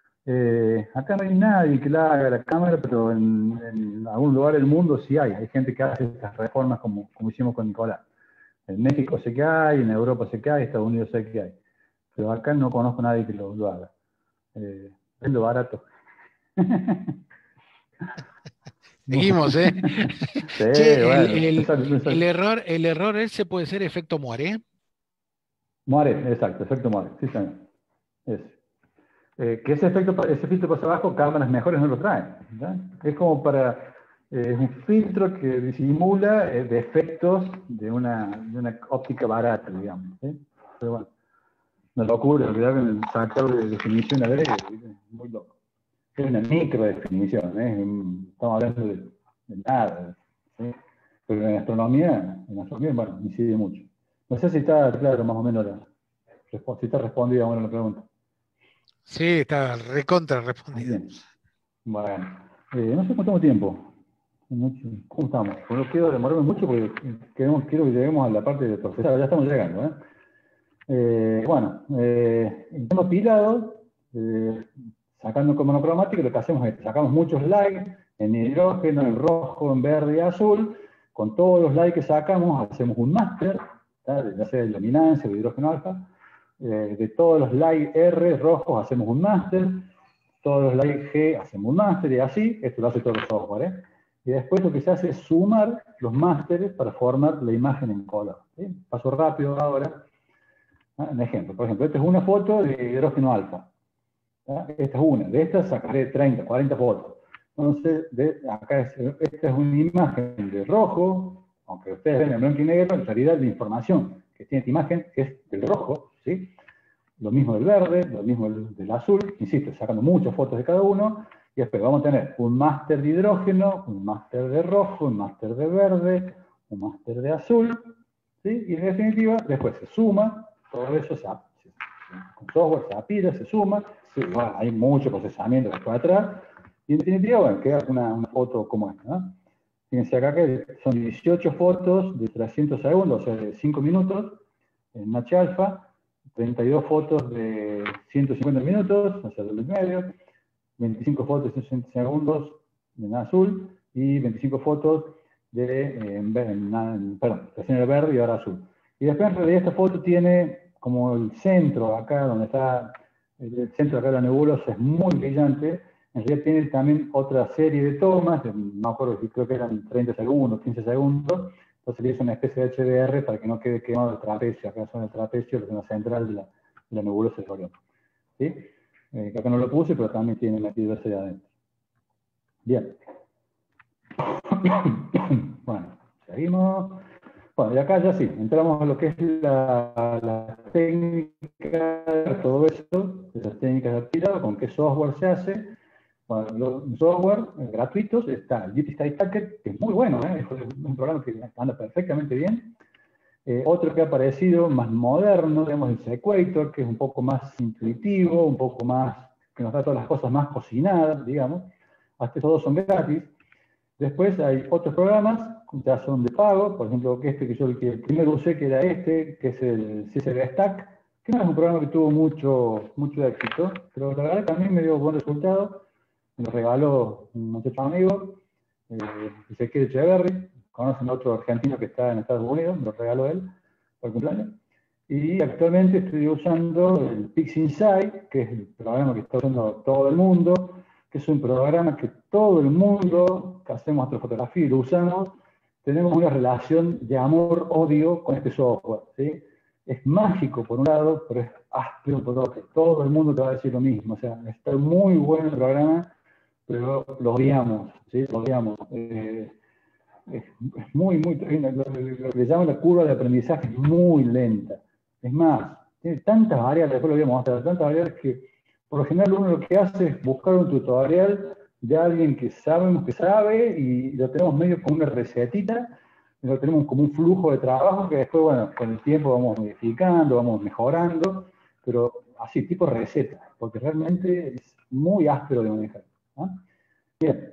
S2: Eh, acá no hay nadie que la haga la cámara, pero en, en algún lugar del mundo sí hay. Hay gente que hace estas reformas como, como hicimos con Nicolás. En México sé que hay, en Europa sé que hay, en Estados Unidos sé que hay. Pero acá no conozco a nadie que lo, lo haga. Eh, es lo barato.
S1: Seguimos, ¿eh?
S2: Sí,
S1: Che, el,
S2: bueno.
S1: el-
S2: Exacto,
S1: el
S2: exacto.
S1: error, el error ese puede ser efecto Moiré.
S2: More, exacto, efecto More. Sí, señor. Es. Eh, que ese efecto, pa- ese filtro por abajo, cámaras mejores no lo traen. ¿verdad? Es como para, eh, es un filtro que disimula eh, defectos de una, de una óptica barata, digamos. ¿sí? Pero bueno, una locura, en realidad, con el factor de definición a ver, es muy loco. Es una micro definición, ¿eh? Estamos hablando de, de nada. ¿sí? Pero en astronomía, en astronomía, bueno, incide mucho. No sé si está claro más o menos la, si está respondida bueno la pregunta.
S1: Sí, está recontra respondido.
S2: Bien. Bueno, eh, no sé cuánto tengo tiempo. ¿Cómo estamos? Pues no quiero demorarme mucho porque queremos, quiero que lleguemos a la parte de procesado. Ya estamos llegando. ¿eh? Eh, bueno, eh, en tema pilado, eh, sacando con monocromático, lo que hacemos es sacamos muchos lights en hidrógeno, en rojo, en verde y azul. Con todos los lights que sacamos, hacemos un máster, ya sea de luminancia o de hidrógeno alfa. Eh, de todos los lights R rojos, hacemos un máster. Todos los light G hacemos un máster y así, esto lo hace todo el software. ¿eh? Y después lo que se hace es sumar los másteres para formar la imagen en color. ¿sí? Paso rápido ahora. ¿ah? Un ejemplo, por ejemplo, esta es una foto de hidrógeno alfa. ¿ah? Esta es una, de estas sacaré treinta, cuarenta fotos. Entonces, de, acá es, esta es una imagen de rojo, aunque ustedes ven en blanco y negro, en realidad la información que tiene esta imagen es del rojo, ¿sí? lo mismo del verde, lo mismo del, del azul, insisto, sacando muchas fotos de cada uno, y después vamos a tener un máster de hidrógeno, un máster de rojo, un máster de verde, un máster de azul, ¿sí? Y en definitiva, después se suma, todo eso se, se, con software se apila, se suma, se, bueno, hay mucho procesamiento después atrás, y en definitiva, bueno, queda una, una foto como esta, ¿no? Fíjense acá que son dieciocho fotos de trescientos segundos, o sea, de cinco minutos, en H alfa, treinta y dos fotos de ciento cincuenta minutos, o sea, doble y medio, veinticinco fotos de ciento sesenta segundos en azul, y veinticinco fotos de, eh, en, en, en, perdón, recién era verde y ahora azul. Y después en realidad esta foto tiene como el centro, acá donde está, el centro acá de la nebulosa es muy brillante. En realidad tiene también otra serie de tomas, de, no me acuerdo si creo que eran treinta segundos, quince segundos, entonces le hizo una especie de H D R para que no quede quemado el trapecio, acá son el trapecio, la zona central de la, de la nebulosa de Orión. ¿Sí? Eh, que acá no lo puse, pero también tiene la diversidad adentro. Bien. Bueno, seguimos. Bueno, y acá ya sí, entramos a lo que es la, la técnica, todo eso, esas técnicas de apilado, con qué software se hace. Bueno, los software eh, gratuitos está el Deep Sky Stacker, que es muy bueno, ¿eh? Es un programa que anda perfectamente bien. Eh, otro que ha aparecido más moderno, digamos, el Sequator, que es un poco más intuitivo, un poco más, que nos da todas las cosas más cocinadas, digamos. Hasta todos son gratis. Después hay otros programas, ya son de pago, por ejemplo, que este que yo el, que el primero usé, que era este, que es el C S V Stack, que no es un programa que tuvo mucho, mucho éxito, pero la verdad también me dio buen resultado. Me lo regaló un muchacho amigo, eh, Ezequiel Echeverry, conocen a otro argentino que está en Estados Unidos, me lo regaló él por cumpleaños. Y actualmente estoy usando el PixInsight, que es el programa que está usando todo el mundo, que es un programa que todo el mundo que hacemos astrofotografía y lo usamos, tenemos una relación de amor-odio con este software, ¿sí? Es mágico por un lado, pero es áspero por otro. Todo el mundo te va a decir lo mismo. O sea, está muy bueno el programa, pero lo odiamos, ¿sí? Lo odiamos. Eh, es, es muy, muy, lo, lo que le llaman la curva de aprendizaje es muy lenta. Es más, tiene tantas variables, después lo voy a mostrar, tantas variables que por lo general uno lo que hace es buscar un tutorial de alguien que sabemos que sabe y lo tenemos medio como una recetita, y lo tenemos como un flujo de trabajo que después, bueno, con el tiempo vamos modificando, vamos mejorando, pero así, tipo receta, porque realmente es muy áspero de manejar, ¿no? Bien.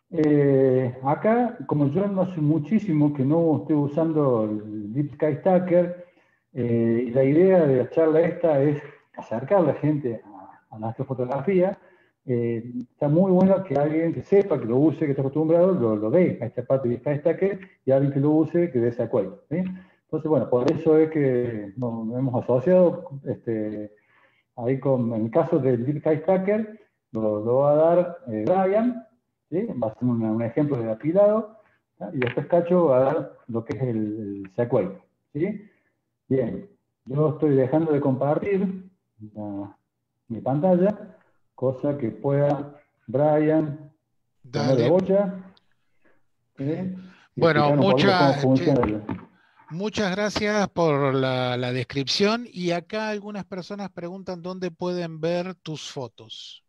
S2: Eh, acá, como yo no hace muchísimo que no estoy usando el Deep Sky Stacker, eh, la idea de la charla esta es acercar a la gente a, a la astrofotografía. Eh, está muy bueno que alguien que sepa, que lo use, que esté acostumbrado, lo, lo dé a esta parte de Sky Stacker, y alguien que lo use, que dé ese acuerdo, ¿sí? Entonces, bueno, por eso es que nos hemos asociado este, ahí con, en el caso del Deep Sky Stacker, lo, lo va a dar eh, Brian, ¿sí? Va a ser una, un ejemplo de apilado, ¿sí? Y después Cacho va a dar lo que es el, el Sequator, ¿sí? Bien, yo estoy dejando de compartir la, mi pantalla, cosa que pueda Brian poner la
S1: Dale.
S2: bocha, ¿sí? Y
S1: Bueno,
S2: explicar un poquito cómo
S1: mucha, che,
S2: funciona el...
S1: muchas gracias por la, la descripción. Y acá algunas personas preguntan dónde pueden ver tus fotos.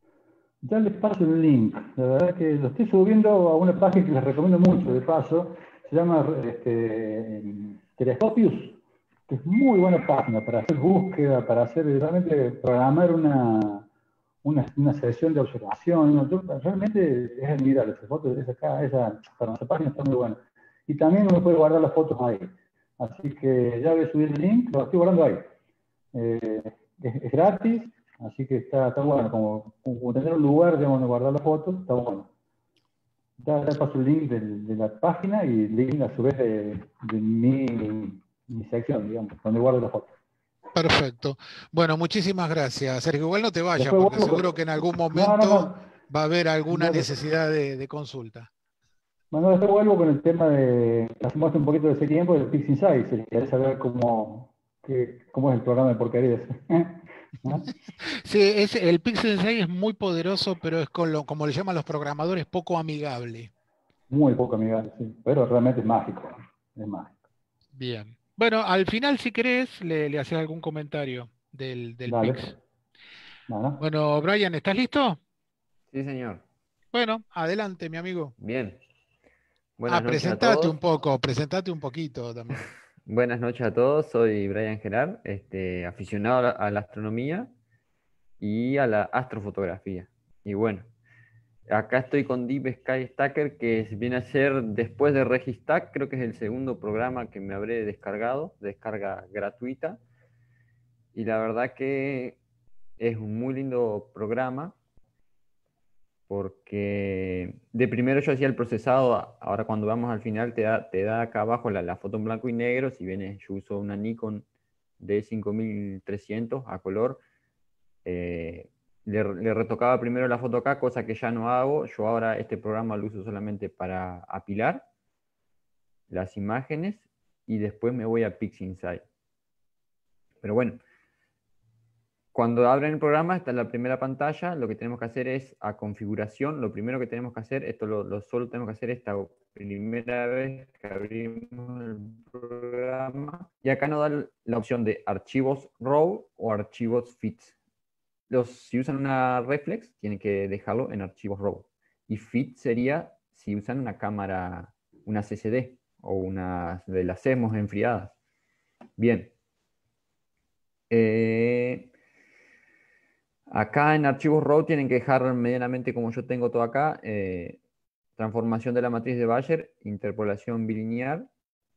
S2: Ya les paso el link. La verdad que lo estoy subiendo a una página que les recomiendo mucho, de paso. Se llama este, Telescopius, que es muy buena página para hacer búsqueda, para hacer realmente programar una, una, una sesión de observación. ¿No? Yo, realmente es admirable esa foto, esa, acá, esa, para esa página está muy buena. Y también uno puede guardar las fotos ahí. Así que ya voy a subir el link, lo estoy guardando ahí. Eh, es, es gratis. Así que está, está bueno, como, como tener un lugar, digamos, donde guardar las fotos, está bueno. Ya, ya paso el link de, de la página y el link a su vez de, de mi, mi sección, digamos, donde guardo las fotos.
S1: Perfecto. Bueno, muchísimas gracias, Sergio. Igual no te vayas,
S2: Después
S1: porque
S2: vuelvo
S1: seguro
S2: con...
S1: que en algún
S2: No, no,
S1: momento
S2: no.
S1: va a haber alguna
S2: no
S1: necesidad de, de consulta.
S2: Bueno, después vuelvo con el tema de... Hacemos un poquito de ese tiempo del PixInsight, si querés saber cómo, qué, cómo es el programa de porquerías. ¿No?
S1: Sí, es, el Pixel seis es muy poderoso, pero es con lo, como le llaman los programadores, poco amigable.
S2: Muy poco amigable, sí. Pero realmente es mágico. Es mágico.
S1: Bien. Bueno, al final, si querés, le, le haces algún comentario del, del
S2: Dale.
S1: Pix.
S2: Bueno,
S1: Bueno, Brian, ¿estás listo?
S4: Sí, señor.
S1: Bueno, adelante, mi amigo.
S4: Bien.
S1: Ah,
S4: Buenas noches a
S1: presentate un
S4: todos.
S1: poco, presentate un poquito también.
S4: Buenas noches a todos. Soy Brian Gerard, este, aficionado a la, a la astronomía y a la astrofotografía. Y bueno, acá estoy con Deep Sky Stacker, que es- viene a ser después de Registack, creo que es el segundo programa que me habré descargado, descarga gratuita. Y la verdad que es un muy lindo programa, porque de primero yo hacía el procesado, a- ahora cuando vamos al final te da, te da acá abajo la, la foto en blanco y negro. Si bien yo uso una Nikon D cinco mil trescientos a color, eh, le, le retocaba primero la foto acá, cosa que ya no hago. Yo ahora este programa lo uso solamente para apilar las imágenes y después me voy a PixInsight. Pero bueno, cuando abren el programa, está en la primera pantalla, lo que tenemos que hacer es a configuración. Lo primero que tenemos que hacer, esto lo, lo solo tenemos que hacer esta primera vez que abrimos el programa. Y acá nos da la opción de archivos RAW o archivos F I T S. Los, si usan una reflex, tienen que dejarlo en archivos RAW. Y F I T sería si usan una cámara, una C C D o una de las CMOS enfriadas. Bien. Eh, Acá en archivos RAW tienen que dejar medianamente como yo tengo todo acá, eh, transformación de la matriz de Bayer, interpolación bilineal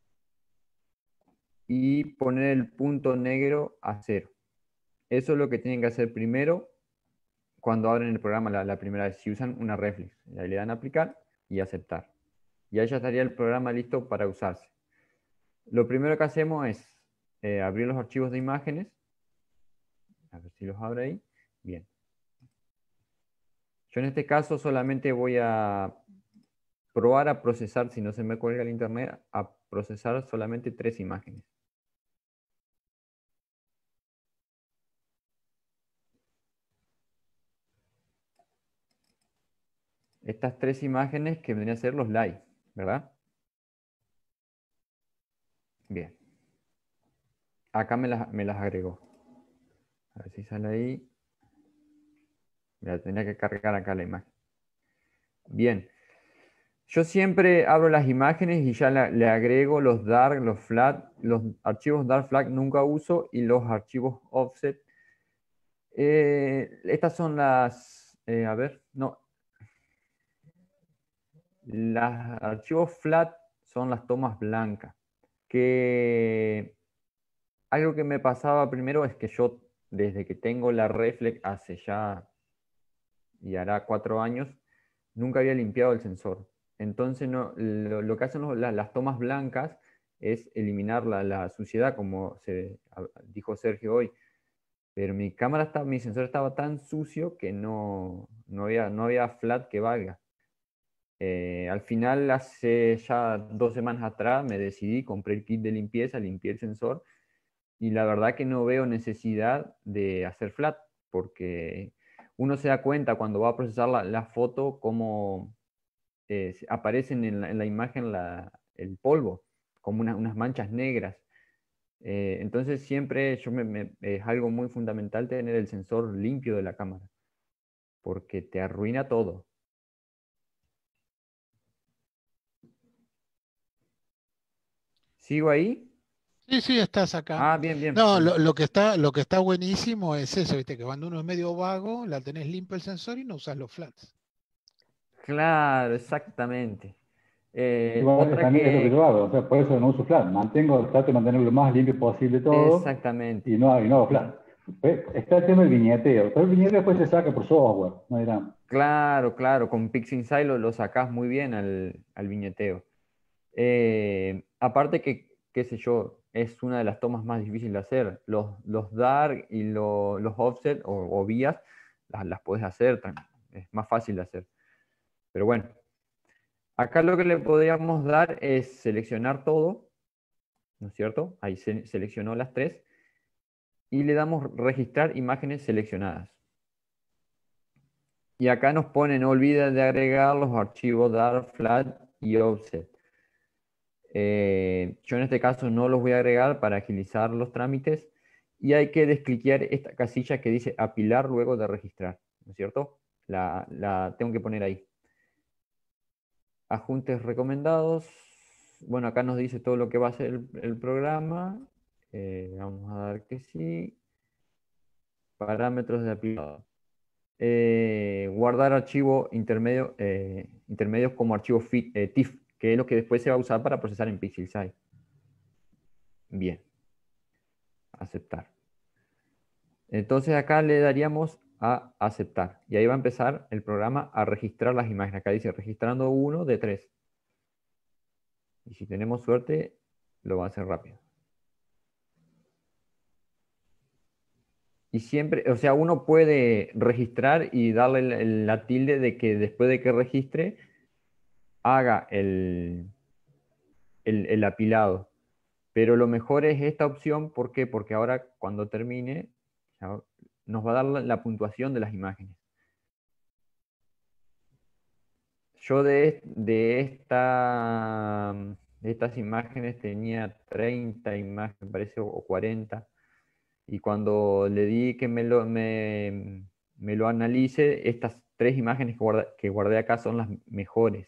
S4: y poner el punto negro a cero. Eso es lo que tienen que hacer primero cuando abren el programa la, la primera vez, si usan una reflex. Ahí le dan a aplicar y aceptar. Y ahí ya estaría el programa listo para usarse. Lo primero que hacemos es eh, abrir los archivos de imágenes. A ver si los abre ahí. Bien. Yo en este caso solamente voy a probar a procesar, si no se me cuelga el internet, a procesar solamente tres imágenes. Estas tres imágenes que vendrían a ser los live, ¿verdad? Bien. Acá me las, me las agregó. A ver si sale ahí. Mira, tendría que cargar acá la imagen. Bien. Yo siempre abro las imágenes y ya la- le agrego los dark, los flat, los archivos dark flag nunca uso y los archivos offset. Eh, estas son las, eh, a ver, no. Los archivos flat son las tomas blancas. Que algo que me pasaba primero es que yo, desde que tengo la reflex hace ya y hará cuatro años, nunca había limpiado el sensor. Entonces no, lo, lo que hacen los- la- las tomas blancas es eliminar la, la suciedad, como se a- dijo Sergio hoy. Pero mi cámara estaba, mi sensor estaba tan sucio que no, no había, no había flat que valga. Eh, al final, hace ya dos semanas atrás, me decidí, compré el kit de limpieza, limpié el sensor y la verdad que no veo necesidad de hacer flat, porque uno se da cuenta cuando va a procesar la, la foto cómo eh, aparecen en la, en la imagen la, el polvo, como una- unas manchas negras. Eh, entonces siempre yo me, me- es algo muy fundamental tener el sensor limpio de la cámara, porque te arruina todo. ¿Sigo ahí?
S1: Sí, sí, estás acá.
S4: Ah, bien, bien.
S1: No,
S4: Bueno.
S1: lo, lo que está, lo que está buenísimo es eso, viste, que cuando uno es medio vago, la tenés limpio el sensor y no usas los flats.
S4: Claro, exactamente. Eh,
S2: igual
S4: otra
S2: también es lo que
S4: que,
S2: yo hago, o sea, por eso no uso flat. Mantengo, trato de mantenerlo lo más limpio posible todo
S4: exactamente.
S2: y no, y no hago flat. Ve, está el tema del viñeteo, pero el viñeteo después se saca por software, no hay drama.
S4: Claro, claro, con PixInsight lo, lo sacás muy bien al, al viñeteo. Eh, aparte que, qué sé yo, es una de las tomas más difíciles de hacer. Los, los dark y lo- los offset o, o vías las, las podés hacer, tam- es más fácil de hacer. Pero bueno, acá lo que le podríamos dar es seleccionar todo, ¿no es cierto? Ahí se, seleccionó las tres y le damos registrar imágenes seleccionadas. Y acá nos pone, no olviden de agregar los archivos dark, flat y offset. Eh, yo en este caso no los voy a agregar para agilizar los trámites y hay que descliquear esta casilla que dice apilar luego de registrar, ¿no es cierto? La, la tengo que poner ahí. Ajustes recomendados. Bueno, acá nos dice todo lo que va a hacer el, el programa. Eh, vamos a dar que sí. Parámetros de apilado. Eh, guardar archivo intermedio, eh, intermedios como archivo fit, eh, T I F, que es lo que después se va a usar para procesar en PixelSight. Bien. Aceptar. Entonces acá le daríamos a aceptar. Y ahí va a empezar el programa a registrar las imágenes. Acá dice registrando uno de tres. Y si tenemos suerte, lo va a hacer rápido. Y siempre, o sea, uno puede registrar y darle la, la tilde de que después de que registre, haga el, el, el apilado. Pero lo mejor es esta opción, ¿por qué? Porque ahora cuando termine, ya nos va a dar la, la puntuación de las imágenes. Yo de, de, esta, de estas imágenes tenía treinta imágenes, me parece, o cuarenta. Y cuando le di que me lo, me, me lo analice, estas tres imágenes que, guarda, que guardé acá son las mejores.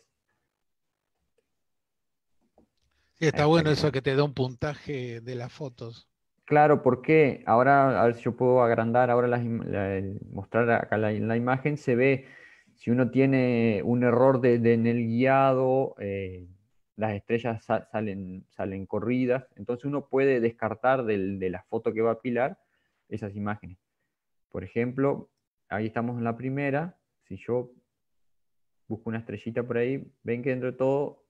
S1: Sí,
S4: Ahí
S1: está
S4: está
S1: bueno
S4: que-
S1: eso que te da un puntaje de las fotos.
S4: Claro, porque ahora, a ver si yo puedo agrandar ahora las im- la- el- mostrar acá la, la imagen, se ve si uno tiene un error de, de- en el guiado, eh, las estrellas sa- salen, salen corridas, entonces uno puede descartar del- de la foto que va a apilar esas imágenes. Por ejemplo, ahí estamos en la primera, si yo busco una estrellita por ahí, ven que dentro de todo,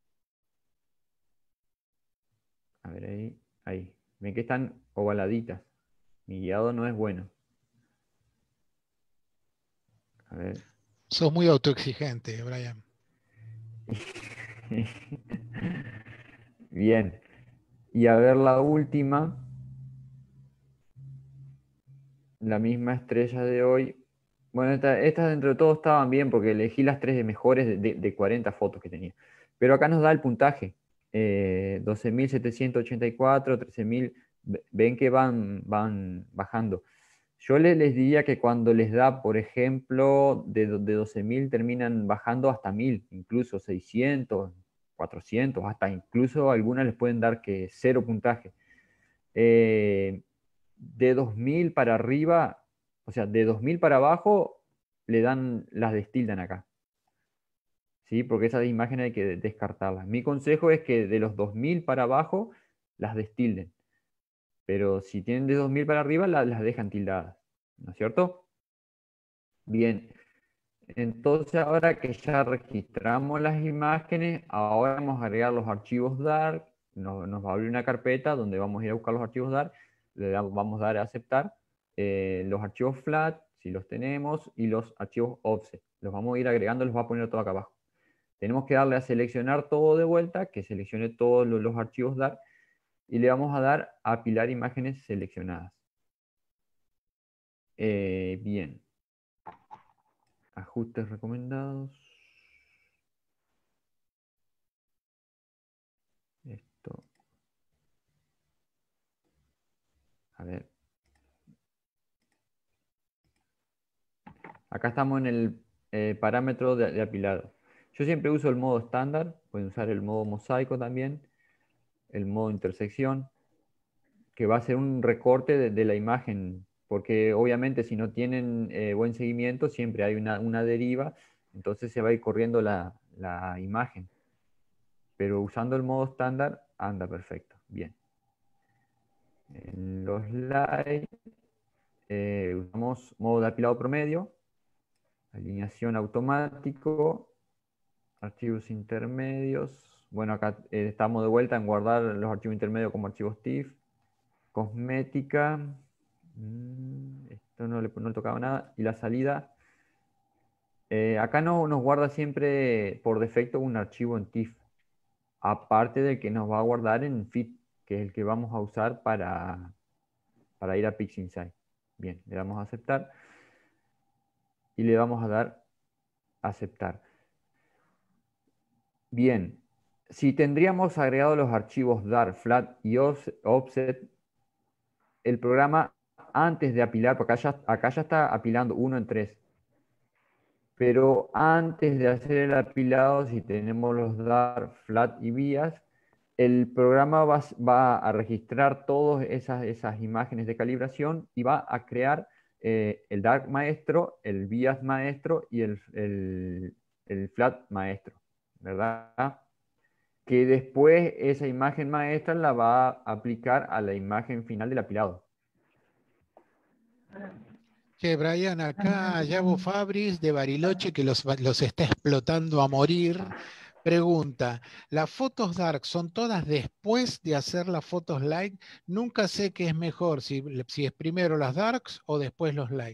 S4: a ver ahí, ahí, ven que están ovaladitas, mi guiado no es bueno. A ver.
S1: Sos muy autoexigente, Brian.
S4: Bien. Y a ver la última, la misma estrella de hoy. Bueno, esta- estas dentro de todo estaban bien porque elegí las tres mejores de, de- de cuarenta fotos que tenía. Pero acá nos da el puntaje. Eh, doce mil setecientos ochenta y cuatro, trece mil. Ve- Ven que van, van bajando. Yo le- les diría que cuando les da, por ejemplo, de, do- de doce mil terminan bajando hasta mil, incluso seiscientos, cuatrocientos, hasta incluso algunas les pueden dar que cero puntaje. Eh, de dos mil para arriba, o sea, de dos mil para abajo, le dan, las destildan acá. ¿Sí? Porque esas imágenes hay que descartarlas. Mi consejo es que de los dos mil para abajo, las destilden. Pero si tienen de dos mil para arriba, la- las dejan tildadas. ¿No es cierto? Bien. Entonces, ahora que ya registramos las imágenes, ahora vamos a agregar los archivos dar. Nos, nos va a abrir una carpeta donde vamos a ir a buscar los archivos dar. Le da- vamos a dar a aceptar. Eh, los archivos flat, si los tenemos, y los archivos offset. Los vamos a ir agregando, los va a poner todo acá abajo. Tenemos que darle a seleccionar todo de vuelta, que seleccione todos los, los archivos dar, y le vamos a dar a apilar imágenes seleccionadas. Eh, bien. Ajustes recomendados. Esto. A ver. Acá estamos en el eh, parámetro de, de apilado. Yo siempre uso el modo estándar, pueden usar el modo mosaico también, el modo intersección, que va a ser un recorte de, de la imagen, porque obviamente si no tienen eh, buen seguimiento, siempre hay una, una deriva, entonces se va a ir corriendo la, la imagen. Pero usando el modo estándar, anda perfecto, bien. En los slides eh, usamos modo de apilado promedio, alineación automático, archivos intermedios. Bueno, acá eh, estamos de vuelta en guardar los archivos intermedios como archivos T I F. Cosmética. Mm, esto no le, no le tocaba nada. Y la salida. Eh, acá no, nos guarda siempre por defecto un archivo en T I F. Aparte del que nos va a guardar en F I T, que es el que vamos a usar para, para ir a PixInsight. Bien, le damos a aceptar. Y le vamos a dar a aceptar. Bien, si tendríamos agregado los archivos dar, flat y offset, el programa antes de apilar, porque acá ya, acá ya está apilando uno en tres. Pero antes de hacer el apilado, si tenemos los dark, flat y vías, el programa va, va a registrar todas esas, esas imágenes de calibración y va a crear eh, el dark maestro, el vías maestro y el, el, el flat maestro, ¿verdad? Que después esa imagen maestra la va a aplicar a la imagen final del apilado.
S1: Che, Brian, acá Yabo Fabris de Bariloche, que los, los está explotando a morir, pregunta, ¿las fotos dark son todas después de hacer las fotos light? Nunca sé qué es mejor, si, si es primero las darks o después los light.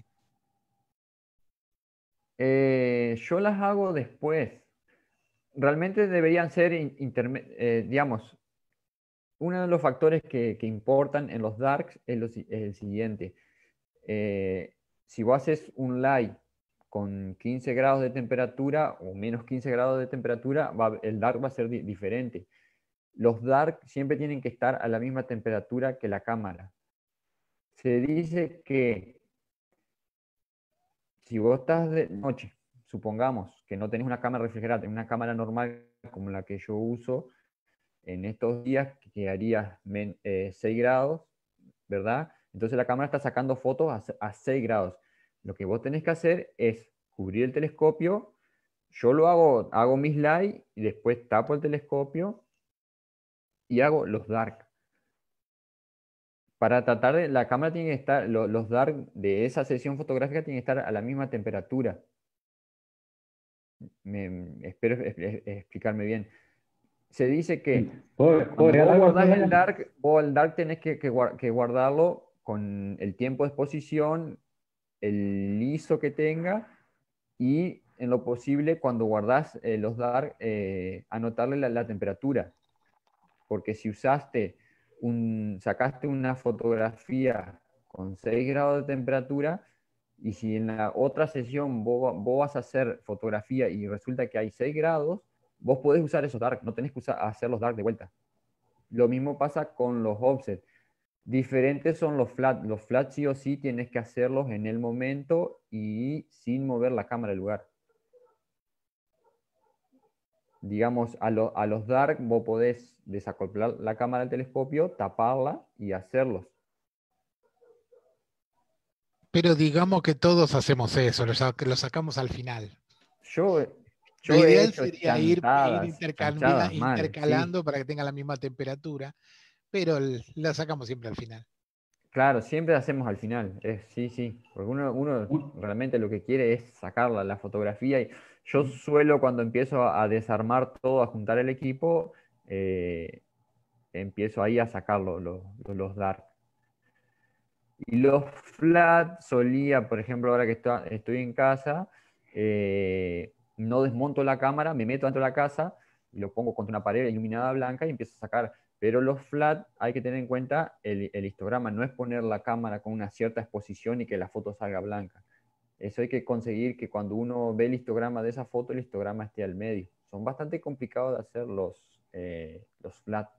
S4: Eh, yo las hago después. Realmente deberían ser, eh, digamos, uno de los factores que, que importan en los darks es, lo, es el siguiente. Eh, si vos haces un light con quince grados de temperatura o menos quince grados de temperatura, va, el dark va a ser di diferente. Los dark siempre tienen que estar a la misma temperatura que la cámara. Se dice que si vos estás de noche, supongamos que no tenés una cámara refrigerada, tenés una cámara normal como la que yo uso, en estos días quedaría eh, seis grados, ¿verdad? Entonces la cámara está sacando fotos a, a seis grados. Lo que vos tenés que hacer es cubrir el telescopio. Yo lo hago, hago mis light y después tapo el telescopio y hago los dark. Para tratar de, la cámara tiene que estar, lo, los dark de esa sesión fotográfica tienen que estar a la misma temperatura. Me, espero es, es, explicarme bien. Se dice que
S2: ¿Puedo,
S4: cuando
S2: puedo
S4: vos guardás
S2: algo?
S4: el dark, vos el dark tenés que, que, que guardarlo con el tiempo de exposición, el I S O que tenga, y en lo posible cuando guardás eh, los dark, eh, anotarle la, la temperatura. Porque si usaste un, sacaste una fotografía con seis grados de temperatura, y si en la otra sesión vos, vos vas a hacer fotografía y resulta que hay seis grados, vos podés usar esos dark, no tenés que usar, hacer los dark de vuelta. Lo mismo pasa con los offset. Diferentes son los flat. Los flat sí o sí tienes que hacerlos en el momento y sin mover la cámara del lugar. Digamos, a, lo, a los dark vos podés desacoplar la cámara del telescopio, taparla y hacerlos.
S1: Pero digamos que todos hacemos eso, lo, lo sacamos al final.
S4: Yo, yo
S1: Lo
S4: he
S1: ideal
S4: hecho
S1: sería ir, ir intercalando,
S4: mal,
S1: intercalando
S4: sí.
S1: para que tenga la misma temperatura, pero la sacamos siempre al final.
S4: Claro, siempre hacemos al final, es, sí, sí, porque uno, uno realmente lo que quiere es sacar la, la fotografía. Y yo suelo, cuando empiezo a, a desarmar todo, a juntar el equipo, eh, empiezo ahí a sacarlo, los, los dark. Y los flat solía, por ejemplo, ahora que está, estoy en casa, eh, no desmonto la cámara, me meto dentro de la casa y lo pongo contra una pared iluminada blanca y empiezo a sacar. Pero los flat hay que tener en cuenta el, el histograma, no es poner la cámara con una cierta exposición y que la foto salga blanca. Eso hay que conseguir que cuando uno ve el histograma de esa foto, el histograma esté al medio. Son bastante complicados de hacer los, eh, los flat.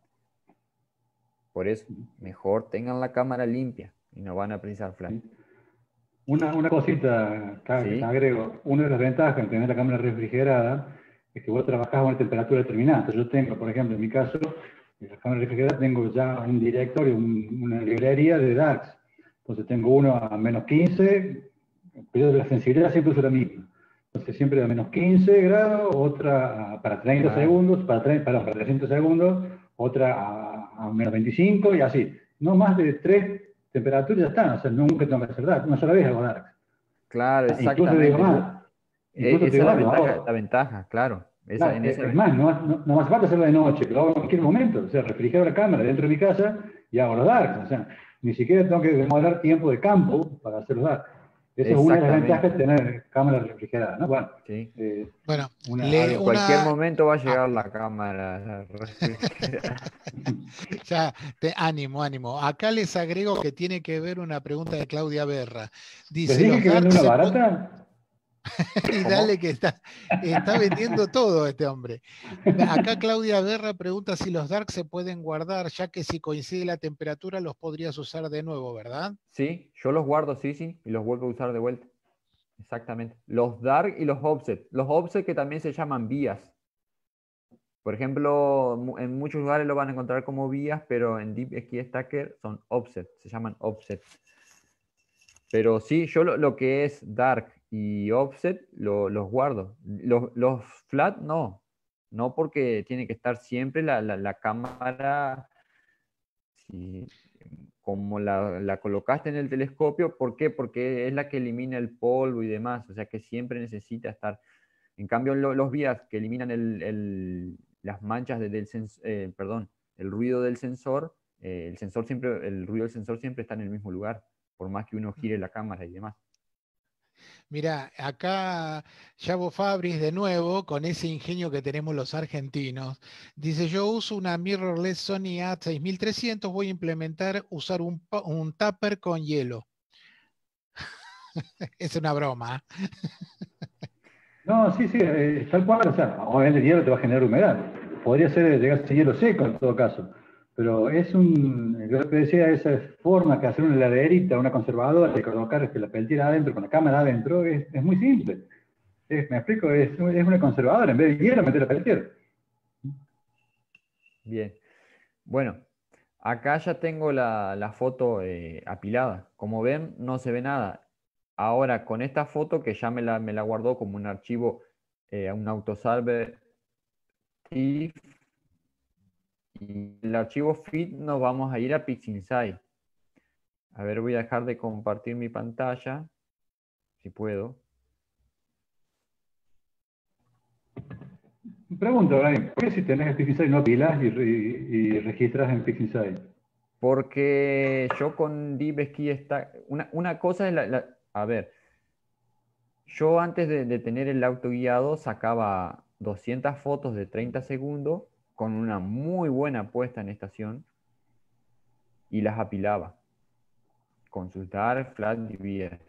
S4: Por eso, mejor tengan la cámara limpia y no van a precisar flat.
S2: Una, una cosita que
S4: ¿Sí?
S2: agrego. Una de las ventajas de tener la cámara refrigerada es que vos trabajás a una temperatura determinada. Entonces yo tengo, por ejemplo, en mi caso, en la cámara refrigerada tengo ya un directorio, un, una librería de darks. Entonces tengo uno a menos quince, el periodo de la sensibilidad siempre es la misma. Entonces siempre a menos quince grados, otra para treinta
S4: Claro.
S2: segundos, para, treinta, perdón, para trescientos segundos, otra a, a menos veinticinco y así. No más de tres temperaturas ya están, o sea, nunca tengo que hacer dark, una sola vez hago dark.
S4: Claro, exactamente.
S2: Incluso te digo más, incluso
S4: Esa
S2: te digo
S4: es la
S2: más,
S4: ventaja,
S2: hago,
S4: la ventaja, claro. Esa,
S2: claro,
S4: en
S2: es,
S4: ese...
S2: es más, no, no, no me hace falta hacerlo de noche, lo hago en cualquier momento, o sea, refrigero la cámara dentro de mi casa y hago los darks, o sea, ni siquiera tengo que demorar tiempo de campo para hacer los darks. Esa es una de las ventajas de tener cámara refrigerada, ¿no? Bueno,
S4: sí.
S2: eh,
S1: Bueno,
S2: una,
S1: le,
S2: algo.
S4: En cualquier
S1: una...
S4: momento va a llegar
S1: ah,
S4: la cámara refrigerada.
S1: ya, te, ánimo, ánimo. Acá les agrego que tiene que ver una pregunta de Claudia Berra. Dice,
S2: ¿Les dije
S1: los
S2: que vende
S1: darks
S2: una
S1: se
S2: barata?
S1: Y
S4: ¿Cómo?
S1: dale que está, está vendiendo todo este hombre. Acá Claudia Berra pregunta si los dark se pueden guardar, ya que si coincide la temperatura los podrías usar de nuevo, ¿verdad?
S4: Sí, yo los guardo, sí, sí, y los vuelvo a usar de vuelta. Exactamente. Los dark y los offset. Los offset que también se llaman vías. Por ejemplo, mu- en muchos lugares lo van a encontrar como vías, pero en DeepSky Stacker son offset, se llaman offset. Pero sí, yo lo, lo que es dark y offset lo- los guardo. Los, los flat no. No porque tiene que estar siempre la, la- la cámara si- como la, la colocaste en el telescopio. ¿Por qué? Porque es la que elimina el polvo y demás. O sea que siempre necesita estar. En cambio, lo- los vías que eliminan el- el- las manchas de- del sens- eh, perdón, el ruido del sensor, eh, el sensor siempre, el ruido del sensor siempre está en el mismo lugar, por más que uno gire la cámara y demás.
S1: Mira, acá Yavo Fabris de nuevo, con ese ingenio que tenemos los argentinos, dice, yo uso una mirrorless Sony A seis mil trescientos, voy a implementar usar un, pa- un tupper con hielo. Es una broma.
S2: No, sí, sí, eh, tal cual, o sea, obviamente el hielo te va a generar humedad. Podría ser, eh, llegar a ser hielo seco en todo caso. Pero es un, yo te decía, esa forma que hacer una heladerita, una conservadora, de colocar que la peltiera adentro, con la cámara adentro, es, es muy simple. Es- me explico, es, es una conservadora, en vez de hielo, meter la peltiera.
S4: Bien. Bueno, acá ya tengo la, la foto eh, apilada. Como ven, no se ve nada. Ahora, con esta foto que ya me la, me la guardó como un archivo, eh, un autosalve TIFF, y el archivo fit nos vamos a ir a PixInsight. A ver, voy a dejar de compartir mi pantalla, si puedo.
S2: Pregunto, Brian, ¿por qué si tenés el PixInsight no pilas y, re- y registras en PixInsight?
S4: Porque yo con DeepSky está. Una, una cosa es la, la- A ver, yo antes de, de tener el auto guiado sacaba doscientas fotos de treinta segundos con una muy buena puesta en estación y las apilaba con sus dark, flat y vías.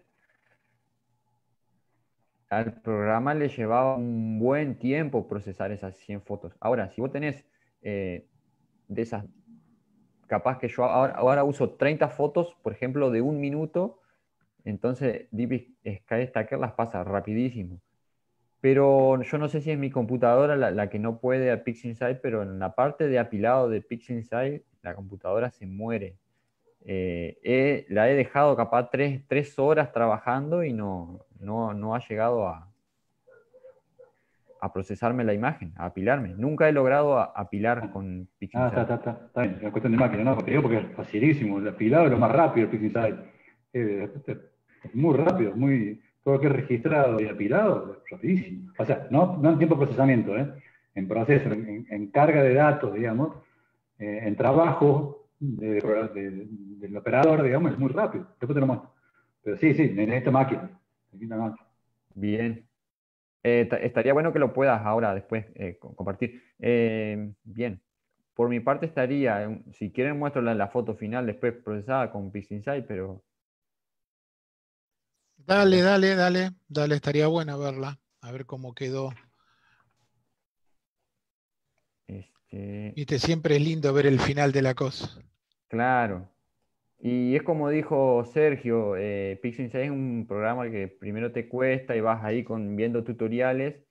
S4: Al programa le llevaba un buen tiempo procesar esas cien fotos. Ahora, si vos tenés eh, de esas, capaz que yo ahora, ahora uso treinta fotos, por ejemplo, de un minuto, entonces DeepSky Stacker las pasa rapidísimo. Pero yo no sé si es mi computadora la, la que no puede a PixInsight, pero en la parte de apilado de PixInsight, la computadora se muere. Eh, he- la he dejado capaz tres, tres horas trabajando y no, no, no ha llegado a, a procesarme la imagen, a apilarme. Nunca he logrado a- apilar con
S2: Ah, está,
S4: PixInsight.
S2: está, está, está bien, es una cuestión de máquina, ¿no? Porque digo porque es facilísimo, el apilado es lo más rápido el PixInsight. Eh, es muy rápido, muy, todo lo que es registrado y apilado, es rapidísimo. O sea, no, no en tiempo de procesamiento, ¿eh? En proceso, en, en- en carga de datos, digamos, eh, en trabajo de- de- del operador, digamos, es muy rápido. Después te lo muestro. Pero sí, sí, necesita máquina. Necesita máquina.
S4: Bien. Eh, ta- estaría bueno que lo puedas ahora después eh, co- compartir. Eh, bien. Por mi parte estaría, eh, si quieren muestro la, la foto final después procesada con PixInsight, pero a
S1: Dale,
S4: ver,
S1: dale, dale, dale, estaría buena verla, a ver cómo quedó.
S4: este,
S1: Viste, siempre es lindo ver el final de la cosa.
S4: claro. Y es como dijo Sergio, eh, PixInsight es un programa que primero te cuesta y vas ahí con, viendo tutoriales.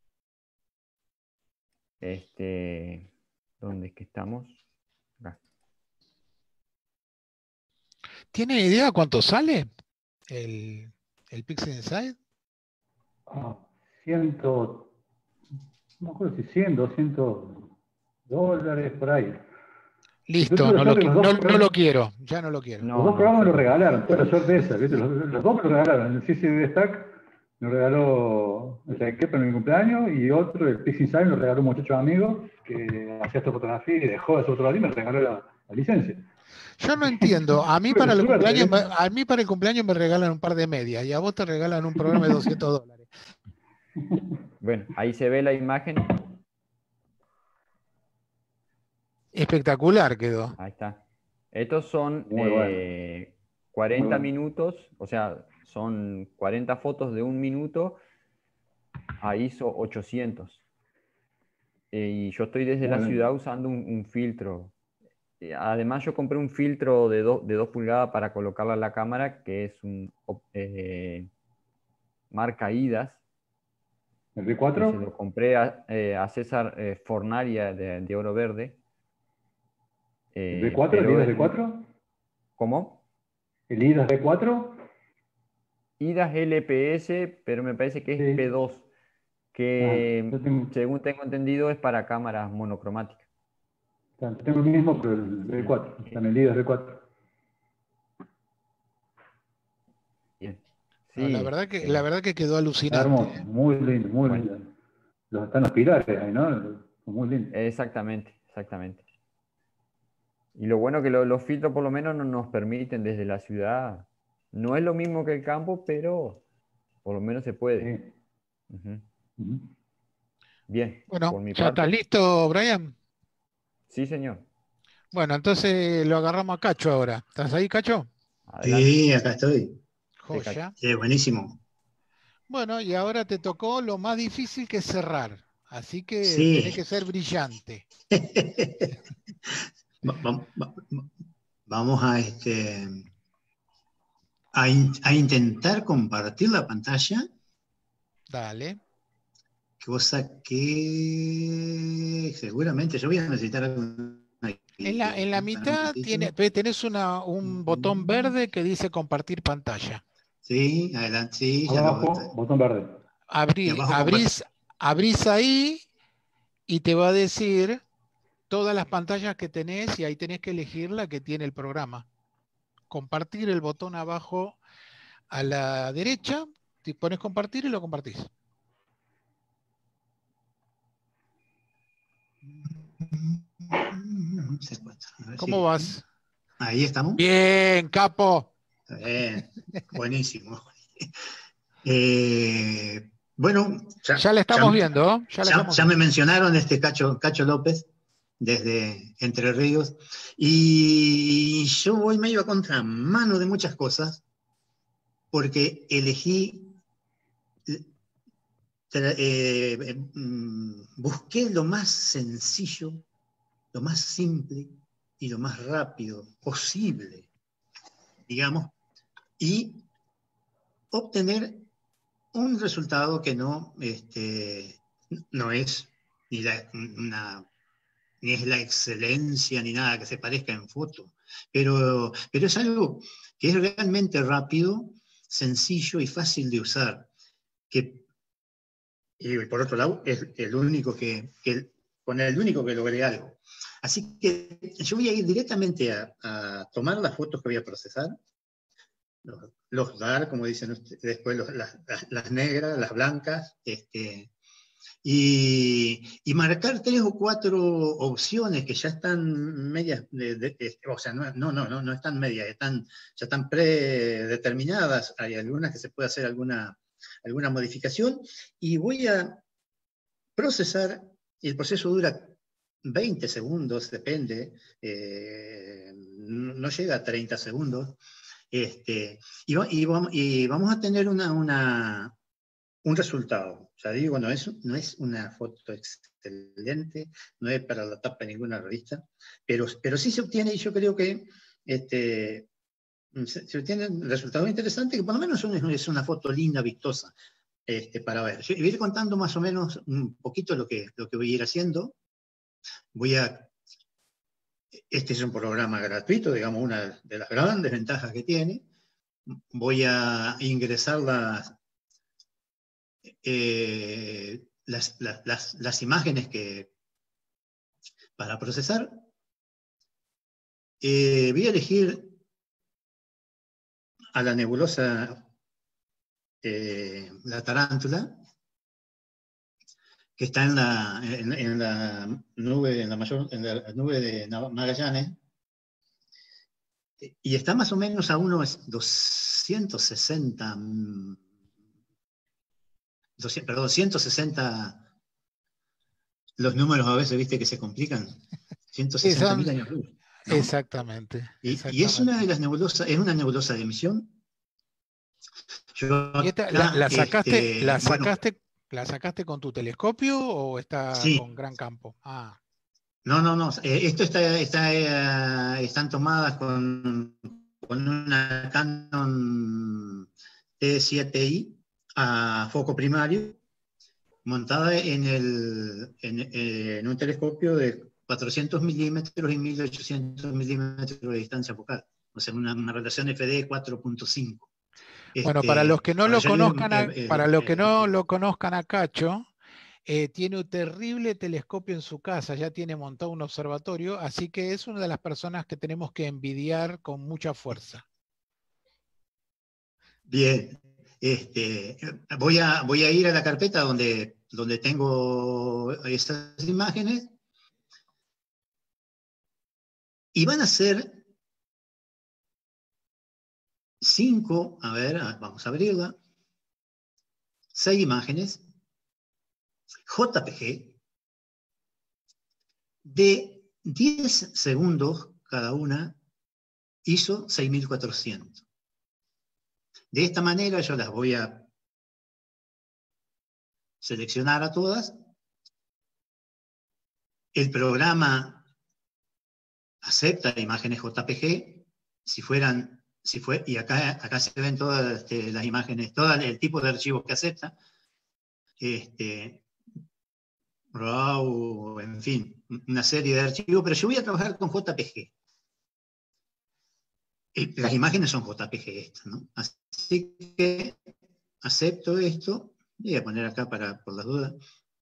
S4: Este, ¿dónde es que estamos? Acá.
S1: ¿Tiene idea cuánto sale el, el Pixel Inside?
S2: Ah, ciento, no me acuerdo si cien, doscientos dólares por ahí. Yo
S1: Listo,
S2: tuve la
S1: no lo,
S2: suerte que
S1: qui-
S2: los
S1: no,
S2: dos,
S1: no lo
S2: programas-
S1: quiero, ya no lo quiero.
S2: los
S4: No,
S2: dos
S4: no,
S2: programas me
S4: yo
S2: lo
S4: tampoco.
S2: regalaron. Tuve la suerte esa, ¿viste? Los, los dos me lo regalaron. El C C D Stack me regaló el Sidekeeper en mi cumpleaños y otro, el PixInsight, me lo regaló un muchacho amigo que hacía esta fotografía y dejó de hacer fotografía y me regaló la, la licencia.
S1: Yo no entiendo. A mí
S2: Tuve
S1: para
S2: la
S1: el
S2: suerte,
S1: cumpleaños, me-
S2: ¿viste?
S1: a mí para el cumpleaños me regalan un par de medias y a vos te regalan un programa de doscientos dólares.
S4: Bueno, ahí se ve la imagen.
S1: Espectacular quedó.
S4: Ahí está. Estos son
S2: Muy bueno.
S4: eh,
S2: Muy
S4: cuarenta
S2: bueno.
S4: minutos, o sea, son cuarenta fotos de un minuto a ISO ochocientos. Eh, y yo estoy desde la
S2: Bueno.
S4: ciudad usando un, un filtro. Eh, Además, yo compré un filtro de, do- de dos pulgadas para colocarla en la cámara, que es un op- eh, marca IDAS,
S2: ¿El B
S4: que se
S2: cuatro?
S4: lo compré a, eh, a César eh, Fornaria de, de Oro Verde.
S2: ¿El
S4: Eh,
S2: B cuatro? ¿El
S4: pero
S2: IDAS
S4: es-
S2: B cuatro?
S4: ¿Cómo?
S2: ¿El IDAS B cuatro?
S4: IDAS L P S, pero me parece que es
S2: Sí.
S4: P dos,
S2: Ah,
S4: que
S2: yo tengo,
S4: según tengo entendido es para cámaras monocromáticas.
S2: yo tengo el mismo, pero el B cuatro. Está en el IDAS B cuatro.
S4: Bien.
S1: No, la
S4: Sí,
S1: verdad que, la
S4: eh,
S1: verdad que quedó
S2: Está
S1: alucinante.
S2: hermoso, muy lindo, muy
S4: Bueno.
S2: lindo. Los, están los pilares ahí, ¿no? Son muy lindos.
S4: exactamente, exactamente. Y lo bueno que lo- los filtros por lo menos no nos permiten desde la ciudad. No es lo mismo que el campo, pero por lo menos se puede.
S2: Sí.
S4: Ujú.
S2: Ujú.
S4: Bien,
S1: Bueno,
S4: por mi
S1: ¿ya estás
S4: parte.
S1: listo, Brian?
S4: Sí, señor.
S1: Bueno, entonces lo agarramos a Cacho ahora. ¿Estás ahí, Cacho?
S4: Adelante.
S6: Sí, acá estoy.
S4: Te cacho.
S1: Joya.
S6: Sí, buenísimo.
S1: Bueno, y ahora te tocó lo más difícil, que es cerrar. Así que tenés
S6: Sí.
S1: que ser brillante.
S6: Va- va- va- Vamos a, este, a, in- a intentar compartir la pantalla,
S1: Dale.
S6: cosa que seguramente yo voy a necesitar alguna
S1: En la, en la
S6: guía. Para un
S1: mitad tiene,
S6: ratito.
S1: ve, tenés una, un botón verde que dice compartir pantalla.
S6: Sí, adelante, sí, ya lo
S2: Abajo, botón verde.
S6: y
S1: Abrí,
S6: abajo
S1: abrís, abrís ahí y te va a decir todas las pantallas que tenés y ahí tenés que elegir la que tiene el programa. Compartir, el botón abajo a la derecha, te pones compartir y lo compartís.
S6: compartir. Se encuentra. A ver
S1: ¿Cómo
S6: si-
S1: vas?
S6: Ahí estamos.
S1: Bien, capo.
S6: Bien, buenísimo. Eh, bueno, ya,
S1: Ya la estamos
S6: ya-
S1: viendo, ¿eh? Ya la
S6: ya-
S1: estamos
S6: ya me
S1: viendo.
S6: mencionaron este Cacho, Cacho López desde Entre Ríos, y yo voy medio a contramano de muchas cosas porque elegí, tra- eh, eh, mm, busqué lo más sencillo, lo más simple y lo más rápido posible, digamos, y obtener un resultado que no, este, no es ni, la, una, ni es la excelencia ni nada que se parezca en foto, pero, pero es algo que es realmente rápido, sencillo y fácil de usar, que, y por otro lado es el único que, que con el único que logré algo. Así que yo voy a ir directamente a, a tomar las fotos que voy a procesar, los, los dar, como dicen ustedes, después los, las, las, las negras, las blancas, este, y, y marcar tres o cuatro opciones que ya están medias, de, de, de, o sea, no, no, no, no están medias, están, ya están predeterminadas, hay algunas que se puede hacer alguna, alguna modificación, y voy a procesar, y el proceso dura veinte segundos, depende, eh, no llega a treinta segundos, este, y, y, vamos, y vamos a tener una, una, un resultado. Ya digo, no es, no es una foto excelente, no es para la tapa de ninguna revista, pero, pero sí se obtiene, y yo creo que este, se, se obtiene un resultado interesante, que por lo menos es, es una foto linda, vistosa, este, para ver. Yo voy a ir contando más o menos un poquito lo que, lo que voy a ir haciendo. Voy a Este es un programa gratuito, digamos, una de las grandes ventajas que tiene. Voy a ingresar las, eh, las, las, las, las imágenes que, para procesar. Eh, voy a elegir a la nebulosa, eh, la tarántula, que está en la, en, en la nube, en la mayor, en la nube de Magallanes, y está más o menos a unos doscientos sesenta, doscientos, perdón, ciento sesenta, los números a veces, viste, que se complican, ciento sesenta mil años luz, ¿no?
S1: Exactamente,
S6: y,
S1: exactamente.
S6: y es una de las nebulosas, es una nebulosa de emisión. Yo
S1: y esta,
S6: acá,
S1: la, la sacaste,
S6: este,
S1: la
S6: bueno,
S1: sacaste ¿La sacaste con tu telescopio o está
S6: Sí.
S1: con gran campo? Ah.
S6: No, no, no. eh, Esto está, está, eh, están tomadas con, con una Canon T siete i a foco primario, montada en, el, en, en un telescopio de cuatrocientos milímetros y mil ochocientos milímetros de distancia focal. O sea, una, una relación F D cuatro punto cinco.
S1: Bueno, para los que no lo conozcan, a,
S6: eh,
S1: para los que
S6: eh,
S1: no lo conozcan a Cacho, eh, tiene un terrible telescopio en su casa, ya tiene montado un observatorio, así que es una de las personas que tenemos que envidiar con mucha fuerza.
S6: Bien, este, voy, a, voy a ir a la carpeta donde, donde tengo estas imágenes y van a ser cinco, a ver, vamos a abrirla, seis imágenes J P G de diez segundos cada una, I S O seis mil cuatrocientos. De esta manera yo las voy a seleccionar a todas. El programa acepta imágenes J P G. Si fueran, si fue, y acá, acá se ven todas este, las imágenes, todo el tipo de archivos que acepta. Este, RAW, en fin, una serie de archivos, pero yo voy a trabajar con J P G. Las imágenes son J P G estas, ¿no? Así que acepto esto, voy a poner acá para, por las dudas,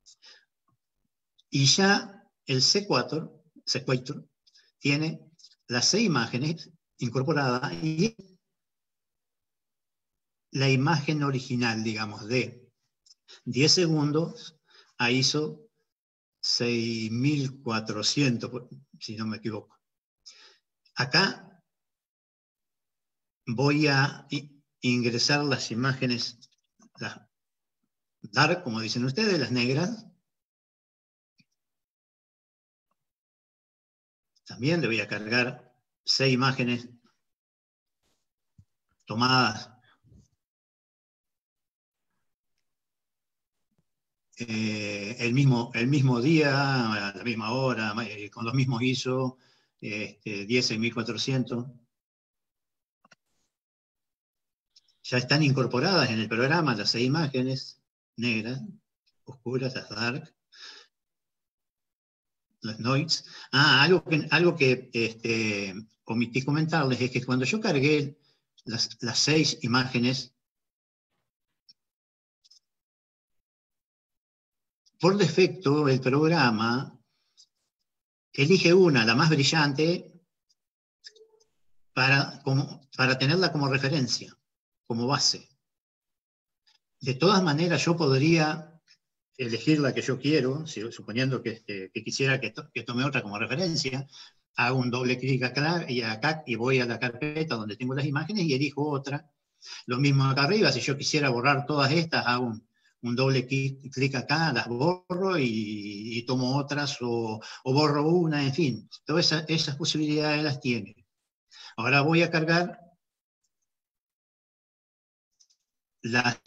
S6: y ya el C cuatro, C cuatro tiene las seis imágenes incorporadas y la imagen original, digamos, de diez segundos a I S O seis mil cuatrocientos, si no me equivoco. Acá voy a ingresar las imágenes, las dark, como dicen ustedes, las negras. También le voy a cargar seis imágenes tomadas eh, el, mismo, el mismo día, a la misma hora, eh, con los mismos I S O, este, diez seis mil cuatrocientos. Ya están incorporadas en el programa las seis imágenes negras, oscuras, las dark, las noise. Ah, algo que, algo que este, omití comentarles es que cuando yo cargué las, las seis imágenes, por defecto el programa elige una, la más brillante, para, como, para tenerla como referencia, como base. De todas maneras, yo podría elegir la que yo quiero, suponiendo que, este, que quisiera que, to, que tome otra como referencia, hago un doble clic acá y, acá y voy a la carpeta donde tengo las imágenes y elijo otra. Lo mismo acá arriba, si yo quisiera borrar todas estas, hago un, un doble clic, clic acá, las borro y, y tomo otras o, o borro una, en fin. Todas esas, esas posibilidades las tiene. Ahora voy a cargar las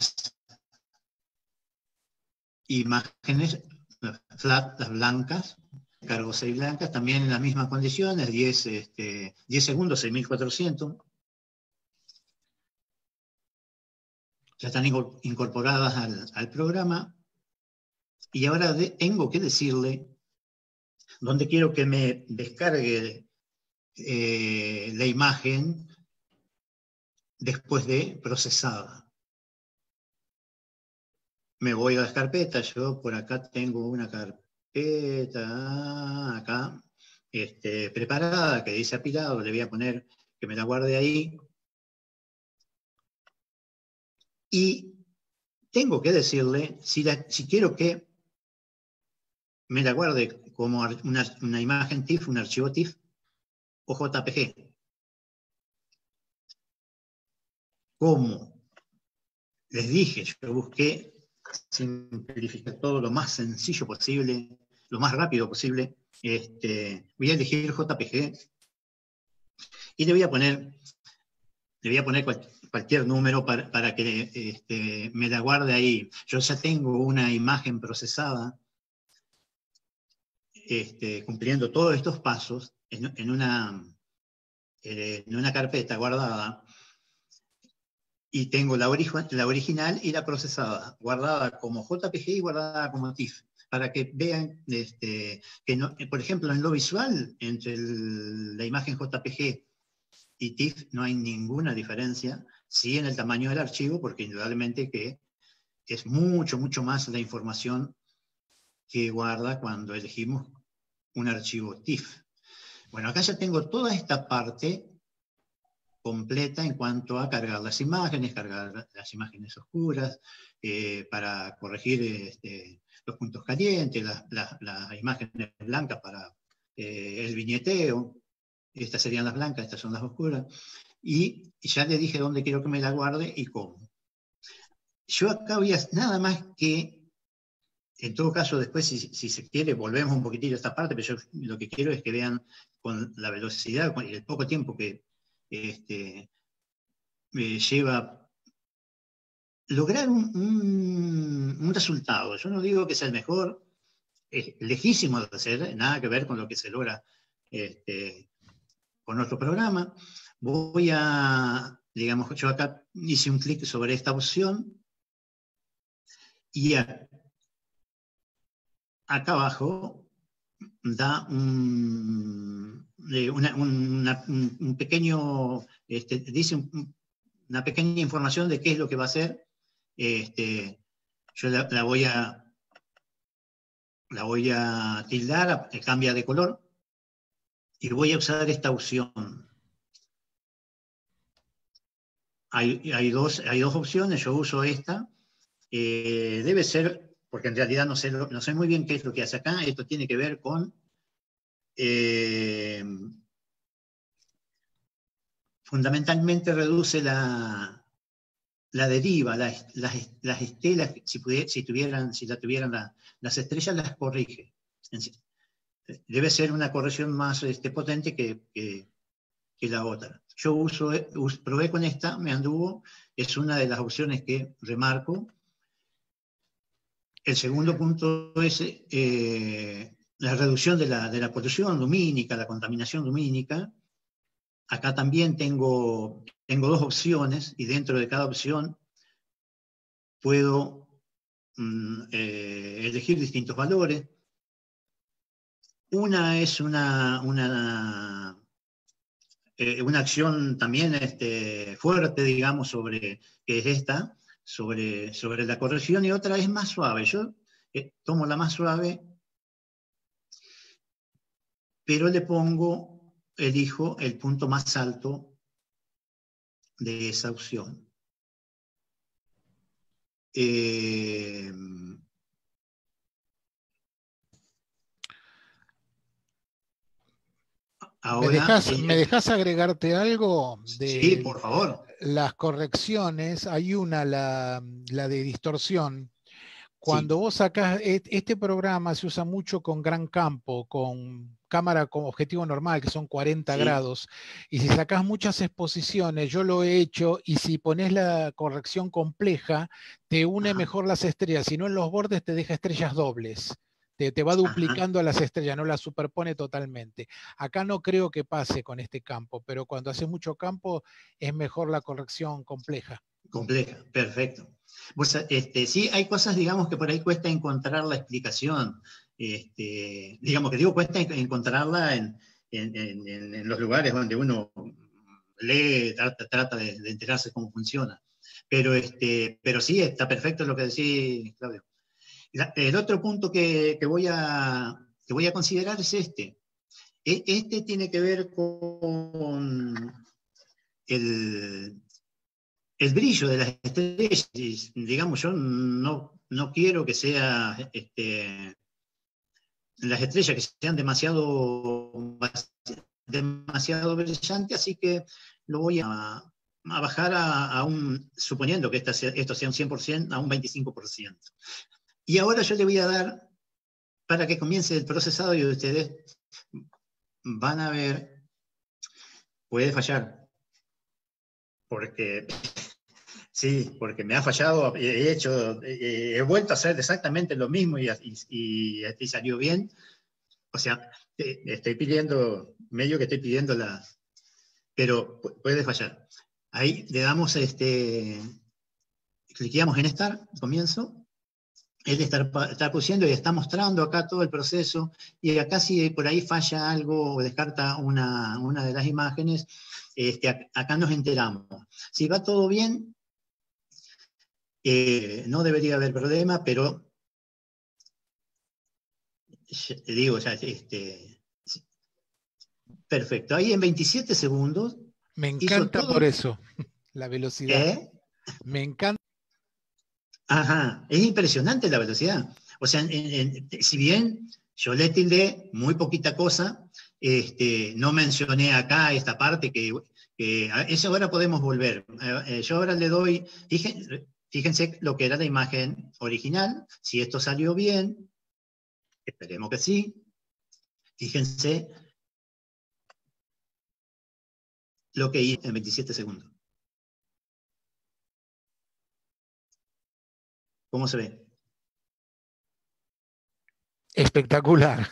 S6: imágenes flat, las blancas, cargo seis blancas, también en las mismas condiciones, diez, este, diez segundos, seis mil cuatrocientos. Ya están incorporadas al, al programa. Y ahora de, tengo que decirle dónde quiero que me descargue eh, la imagen después de procesada. Me voy a las carpetas, yo por acá tengo una carpeta, acá, este, preparada, que dice apilado, le voy a poner que me la guarde ahí. Y tengo que decirle, si, la, si quiero que me la guarde como una, una imagen TIFF, un archivo TIFF, o J P G. Como les dije, yo busqué simplificar todo lo más sencillo posible, lo más rápido posible. Este, voy a elegir J P G y le voy a poner le voy a poner cual, cualquier número para, para que este, me la guarde ahí. Yo ya tengo una imagen procesada, este, cumpliendo todos estos pasos, en, en, una, en una carpeta guardada, y tengo la, ori la original y la procesada, guardada como J P G y guardada como T I F, para que vean este, que, no, por ejemplo, en lo visual, entre el, la imagen J P G y T I F no hay ninguna diferencia, sí en el tamaño del archivo, porque indudablemente que es mucho, mucho más la información que guarda cuando elegimos un archivo T I F. Bueno, acá ya tengo toda esta parte completa en cuanto a cargar las imágenes, cargar las imágenes oscuras, eh, para corregir este, los puntos calientes, las, las, las imágenes blancas para eh, el viñeteo. Estas serían las blancas, estas son las oscuras. Y ya le dije dónde quiero que me la guarde y cómo. Yo acá voy a nada más que, en todo caso, después, si, si se quiere, volvemos un poquitillo a esta parte, pero yo lo que quiero es que vean con la velocidad, con el poco tiempo que este, me lleva lograr un, un, un resultado. Yo no digo que sea el mejor, es lejísimo de hacer, nada que ver con lo que se logra este, con nuestro programa. Voy a, digamos, yo acá hice un clic sobre esta opción y a, acá abajo da un, una, una, un, un pequeño, este, dice un, una pequeña información de qué es lo que va a hacer. Este, yo la, la voy a la voy a tildar, cambia de color, y voy a usar esta opción. Hay, hay, dos, hay dos opciones, yo uso esta. Eh, debe ser, porque en realidad no sé, no sé muy bien qué es lo que hace acá. Esto tiene que ver con eh, fundamentalmente reduce la, la deriva, las, las, las estelas, si, pudiera, si, tuvieran, si la tuvieran la, las estrellas, las corrige. Debe ser una corrección más este, potente que, que, que la otra. Yo uso, us, probé con esta, me anduvo, es una de las opciones que remarco. El segundo punto es eh, la reducción de la, de la polución lumínica, la contaminación lumínica. Acá también tengo, tengo dos opciones, y dentro de cada opción puedo mm, eh, elegir distintos valores. Una es una, una, eh, una acción también este, fuerte, digamos, sobre, que es esta, sobre, sobre la corrección, y otra es más suave. Yo eh, tomo la más suave, pero le pongo, elijo el punto más alto de esa opción. Eh, ahora,
S1: ¿Me dejas,
S6: eh,
S1: ¿Me dejas agregarte algo? De
S6: sí, por favor.
S1: Las correcciones, hay una, la, la de distorsión. Cuando sí. vos sacás, este programa se usa mucho con gran campo, con cámara con objetivo normal, que son cuarenta sí. grados, y si sacás muchas exposiciones, yo lo he hecho, y si pones la corrección compleja, te une Ajá. mejor las estrellas, si no en los bordes te deja estrellas dobles. Te, te va duplicando Ajá. a las estrellas, no las superpone totalmente. Acá no creo que pase con este campo, pero cuando hace mucho campo es mejor la corrección compleja.
S6: Compleja, perfecto. Pues, este, sí, hay cosas, digamos, que por ahí cuesta encontrar la explicación. Este, digamos que digo, cuesta encontrarla en, en, en, en los lugares donde uno lee, trata, trata de, de enterarse cómo funciona. Pero, este, pero sí, está perfecto lo que decís, Claudio. El otro punto que, que, voy a, que voy a considerar es este. Este tiene que ver con el, el brillo de las estrellas. Digamos, yo no, no quiero que sea este, las estrellas que sean demasiado, demasiado brillantes, así que lo voy a, a bajar a, a un, suponiendo que esta sea, esto sea un cien por ciento, a un veinticinco por ciento. Y ahora yo le voy a dar, para que comience el procesado, y ustedes van a ver, puede fallar, porque sí, porque me ha fallado, he hecho, he vuelto a hacer exactamente lo mismo y, y, y salió bien. O sea, estoy pidiendo, medio que estoy pidiendo la, pero puede fallar. Ahí le damos, este, cliqueamos en Start, comienzo. Él está, está pusiendo y está mostrando acá todo el proceso, y acá si por ahí falla algo o descarta una, una de las imágenes, este, acá nos enteramos. Si va todo bien, eh, no debería haber problema, pero te digo, ya, este, perfecto. Ahí en veintisiete segundos.
S1: Me encanta todo... por eso, la velocidad.
S6: ¿Eh?
S1: Me encanta.
S6: Ajá, es impresionante la velocidad. O sea, en, en, si bien yo le tildé muy poquita cosa, este, no mencioné acá esta parte que, que a eso ahora podemos volver. Eh, yo ahora le doy, fíjense, fíjense lo que era la imagen original, si esto salió bien, esperemos que sí. Fíjense lo que hice en veintisiete segundos. ¿Cómo se ve?
S1: Espectacular.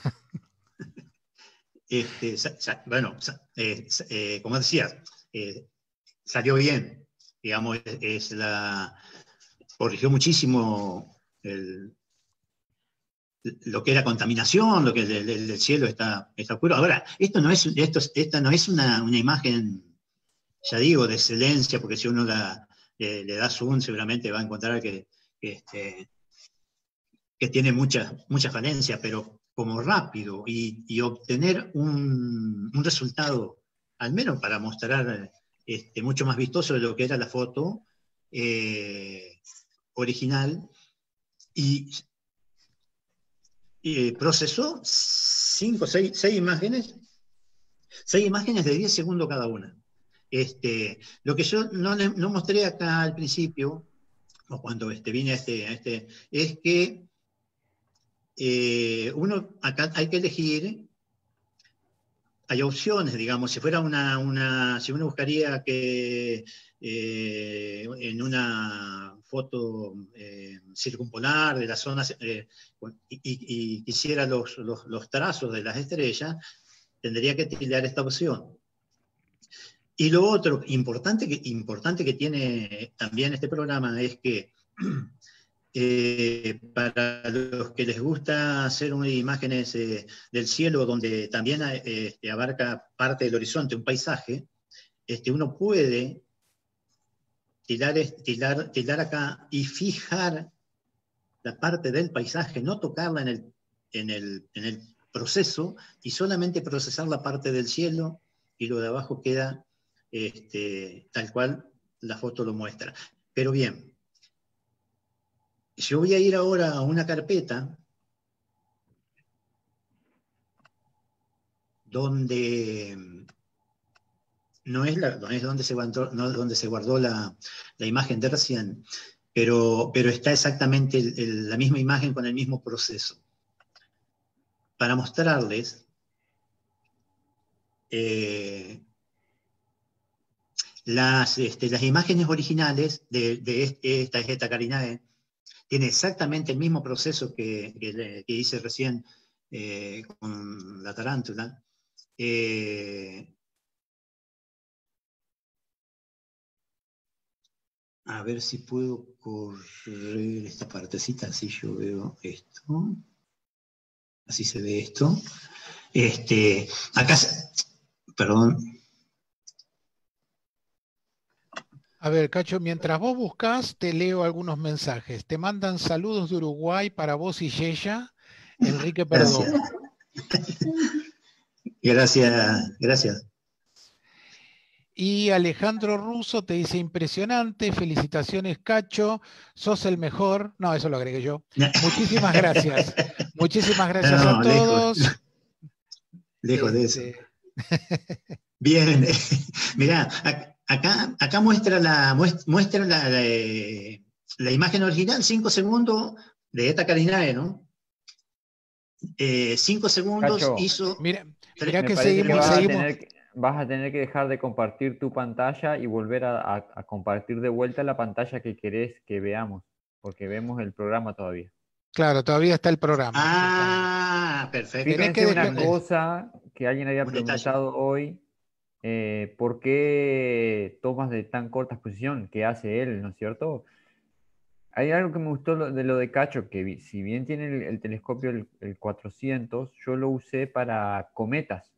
S6: Este, bueno, eh, eh, como decías, eh, salió bien. Digamos, es, es la, corrigió muchísimo el, lo que era contaminación, lo que el, el, el cielo está, está oscuro. Ahora, esto no es, esto, esta no es una, una imagen, ya digo, de excelencia, porque si uno la, le, le da zoom, seguramente va a encontrar que Este, que tiene muchas mucha falencias, pero como rápido y, y obtener un, un resultado, al menos para mostrar este, mucho más vistoso de lo que era la foto eh, original, y, y procesó cinco, seis, seis imágenes, seis imágenes de diez segundos cada una. Este, lo que yo no, no mostré acá al principio, o cuando este, vine a este, a este, es que eh, uno, acá hay que elegir, hay opciones, digamos, si fuera una, una si uno buscaría que eh, en una foto eh, circumpolar de las zonas eh, y, y, y quisiera los, los, los trazos de las estrellas, tendría que tildar esta opción. Y lo otro importante que, importante que tiene también este programa es que eh, para los que les gusta hacer unas imágenes eh, del cielo donde también eh, abarca parte del horizonte, un paisaje, este, uno puede tirar, tirar, tirar acá y fijar la parte del paisaje, no tocarla en el, en el, en el proceso, y solamente procesar la parte del cielo, y lo de abajo queda Este, tal cual la foto lo muestra. Pero bien, yo voy a ir ahora a una carpeta donde no es, la, no es donde se guardó, no donde se guardó la, la imagen de recién, pero, pero está exactamente el, el, la misma imagen con el mismo proceso. Para mostrarles eh, Las, este, las imágenes originales de, de esta Eta Carinae tiene exactamente el mismo proceso que, que, que hice recién eh, con la tarántula. Eh, a ver si puedo correr esta partecita, así yo veo esto. Así se ve esto. Este, acá, perdón.
S1: A ver, Cacho, mientras vos buscas, te leo algunos mensajes. Te mandan saludos de Uruguay para vos y Yeya. Enrique Perdón.
S6: Gracias, gracias.
S1: Y Alejandro Russo te dice, impresionante, felicitaciones, Cacho, sos el mejor. No, eso lo agregué yo. Muchísimas gracias. Muchísimas gracias no, a todos.
S6: Lejos, lejos de eso. Bien, mirá, acá, acá muestra, la, muestra la, la, la imagen original, cinco segundos de Eta Carinae, ¿no? Eh, cinco segundos
S4: Cacho,
S6: hizo...
S1: Mira, mira que
S4: me
S1: seguimos...
S4: que
S1: seguimos.
S4: Tener, vas a tener que dejar de compartir tu pantalla y volver a, a- a compartir de vuelta la pantalla que querés que veamos, porque vemos el programa todavía.
S1: Claro, todavía está el programa.
S6: Ah, perfecto.
S1: Tenés que
S4: Fíjense una
S1: dejar-
S4: cosa que alguien había
S6: Un detalle.
S4: preguntado hoy, eh, ¿por qué tomas de tan corta exposición que hace él, ¿no es cierto? Hay algo que me gustó lo- de lo de Cacho, que vi- si bien tiene el, el telescopio el, el cuatrocientos, yo lo usé para cometas,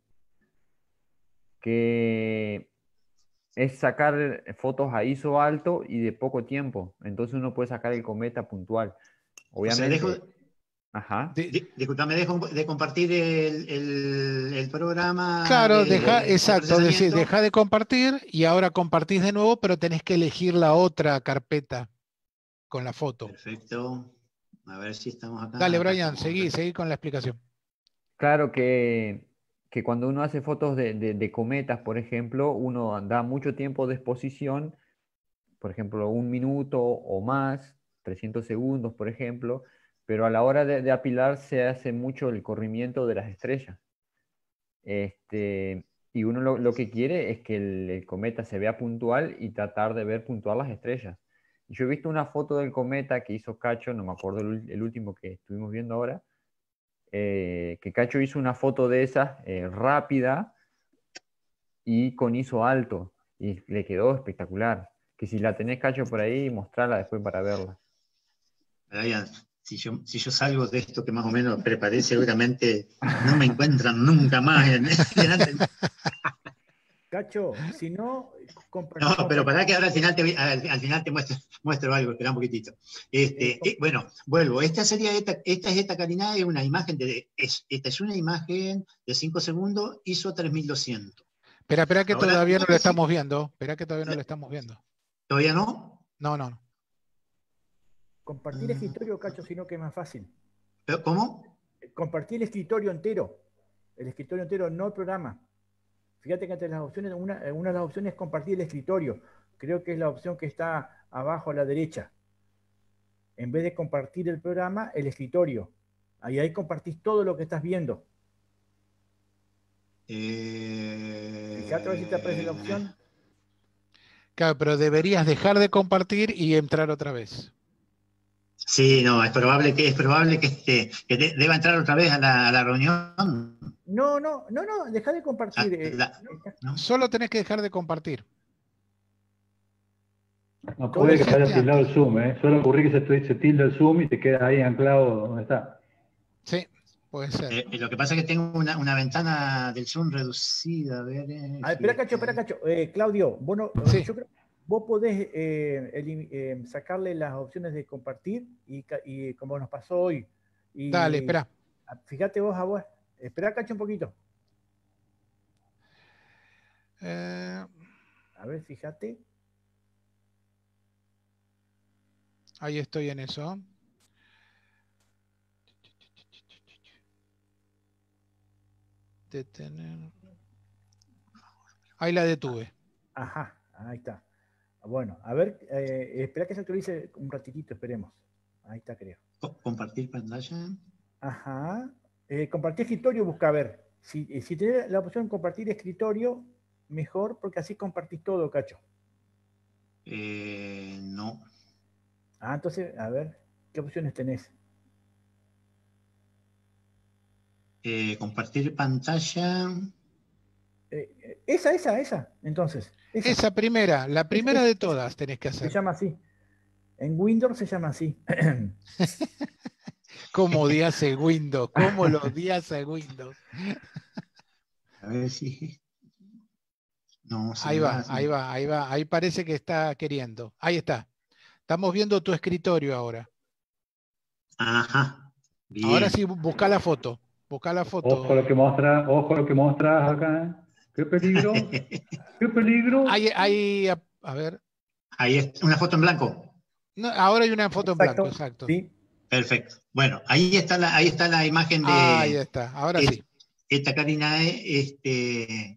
S4: que es sacar fotos a ISO alto y de poco tiempo. Entonces uno puede sacar el cometa puntual.
S6: O sea,
S4: Obviamente.
S6: dejo,
S4: Ajá.
S1: De-
S6: di- disculpame, dejo de compartir el, el- el programa.
S1: claro,
S6: de-
S1: deja,
S6: de- de
S1: exacto, decir,
S6: procesamiento.
S1: deja de compartir y ahora compartís de nuevo, pero tenés que elegir la otra carpeta con la foto.
S6: Perfecto. A ver si estamos acá.
S1: Dale,
S6: Acá
S1: Brian,
S6: estamos.
S1: seguí, seguí con la explicación.
S4: Claro que, que cuando uno hace fotos de, de- de cometas, por ejemplo, uno da mucho tiempo de exposición, por ejemplo, un minuto o más, trescientos segundos, por ejemplo, pero a la hora de, de apilar se hace mucho el corrimiento de las estrellas. Este, y uno lo, lo que quiere es que el, el cometa se vea puntual y tratar de ver puntual las estrellas. Y yo he visto una foto del cometa que hizo Cacho, no me acuerdo el, ul- el último que estuvimos viendo ahora, eh, que Cacho hizo una foto de esas eh, rápida y con ISO alto, y le quedó espectacular. Que si la tenés, Cacho, por ahí, mostrarla después para verla.
S6: Brian, si yo, si yo salgo de esto que más o menos preparé, seguramente no me encuentran nunca más en, delante.
S5: Cacho, si no,
S6: No,
S5: compartimos.
S6: pero para que ahora al final te, voy- al, al final te muestro, muestro algo, espera un poquitito. Este,
S5: Eh,
S6: eh, bueno, vuelvo. Esta sería esta, esta es esta Karina, es una imagen de, es, esta es una imagen de cinco segundos, ISO tres mil doscientos.
S1: Espera, espera que
S6: Ahora,
S1: todavía no lo
S6: sí,
S1: estamos viendo. Espera que todavía no lo estamos viendo.
S6: ¿todavía no?
S1: No, no, no.
S5: Compartir escritorio, Cacho, sino que es más fácil.
S6: ¿Pero ¿Cómo?
S5: Compartir el escritorio entero. El escritorio entero, no el programa. Fíjate que entre las opciones, una, una de las opciones es compartir el escritorio. Creo que es la opción que está abajo a la derecha. En vez de compartir el programa, el escritorio. Ahí, ahí compartís todo lo que estás viendo.
S6: Eh,
S5: Fíjate a ver si te aparece la opción.
S1: Claro, pero deberías dejar de compartir y entrar otra vez.
S6: Sí, no, es probable que es probable que, este, que de- deba entrar otra vez a la, a la reunión.
S5: No, no, no, no, deja de compartir. eh,
S6: La- ¿no?
S1: Solo tenés que dejar de compartir.
S2: No
S5: Todo
S2: puede que se haya
S1: hiciste
S2: tildado el
S1: antes.
S2: zoom, ¿eh? Suele ocurrir que se, se tilda el zoom y te queda ahí anclado donde está.
S1: Sí, puede ser.
S6: Eh, lo que pasa es que tengo una, una ventana del Zoom reducida. A ver, eh,
S5: Ah, espera, Cacho, espera, Cacho. Eh, Claudio, vos, no-
S1: Sí.
S5: yo creo que vos podés eh, elim- eh, sacarle las opciones de compartir y, ca- y como nos pasó hoy. Y,
S1: Dale, espera.
S5: Fíjate vos a vos. Espera, Cacho, un poquito.
S1: Eh,
S5: A ver, fíjate.
S1: ahí estoy en eso. Detener. Ahí la detuve.
S5: Ajá, ahí está. Bueno, a ver, eh, espera que se actualice un ratitito, esperemos. Ahí está, creo.
S6: co- compartir pantalla.
S5: Ajá. Eh, compartir escritorio, busca a ver. Si, eh, si tenés la opción compartir escritorio, mejor, porque así compartís todo, Cacho.
S6: Eh, no.
S5: Ah, entonces, a ver, ¿qué opciones tenés?
S6: Eh, compartir pantalla.
S5: Eh, eh, esa, esa, esa, entonces. Esa.
S1: Esa primera, la primera
S5: esa,
S1: de
S5: esa.
S1: todas tenés que
S5: Se
S1: hacer.
S5: llama así. En Windows se llama así.
S1: ¿Cómo odias el Windows? ¿Cómo lo odias el Windows?
S6: A ver si. No, se
S1: Ahí
S6: me
S1: va, ahí va, ahí va. Ahí parece que está queriendo. Ahí está. Estamos viendo tu escritorio ahora.
S6: Ajá. Bien.
S1: Ahora sí, busca la foto. Busca la foto.
S2: Ojo lo que mostras, ojo lo que mostras acá. ¿eh? ¡Qué peligro! ¡Qué peligro!
S1: Ahí, ahí, a, a ver.
S6: Ahí es una foto en blanco.
S1: No, ahora hay una foto en
S5: Exacto,
S1: blanco, exacto.
S5: Sí.
S6: Perfecto. Bueno, ahí está la, ahí está la imagen de
S1: Ah, ahí está. Ahora
S6: es-
S1: sí.
S6: esta Karina. eh, Este,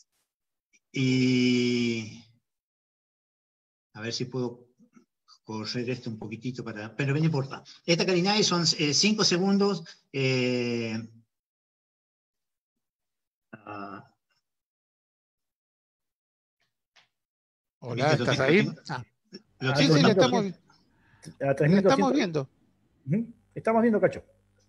S6: y a ver si puedo correr esto un poquitito para. Pero no importa. Esta Karina son cinco segundos. Eh, ah,
S1: Hola,
S6: ¿Viste? Lo
S1: ¿estás
S6: tengo-
S1: ahí?
S6: lo tengo-
S1: Ah,
S6: lo
S5: Ah,
S1: sí,
S6: tengo
S1: sí, le
S6: tanto-
S1: estamos,
S5: A tres
S1: le
S5: mil
S1: estamos
S5: doscientos.
S1: viendo.
S5: Ujú. Estamos viendo, Cacho.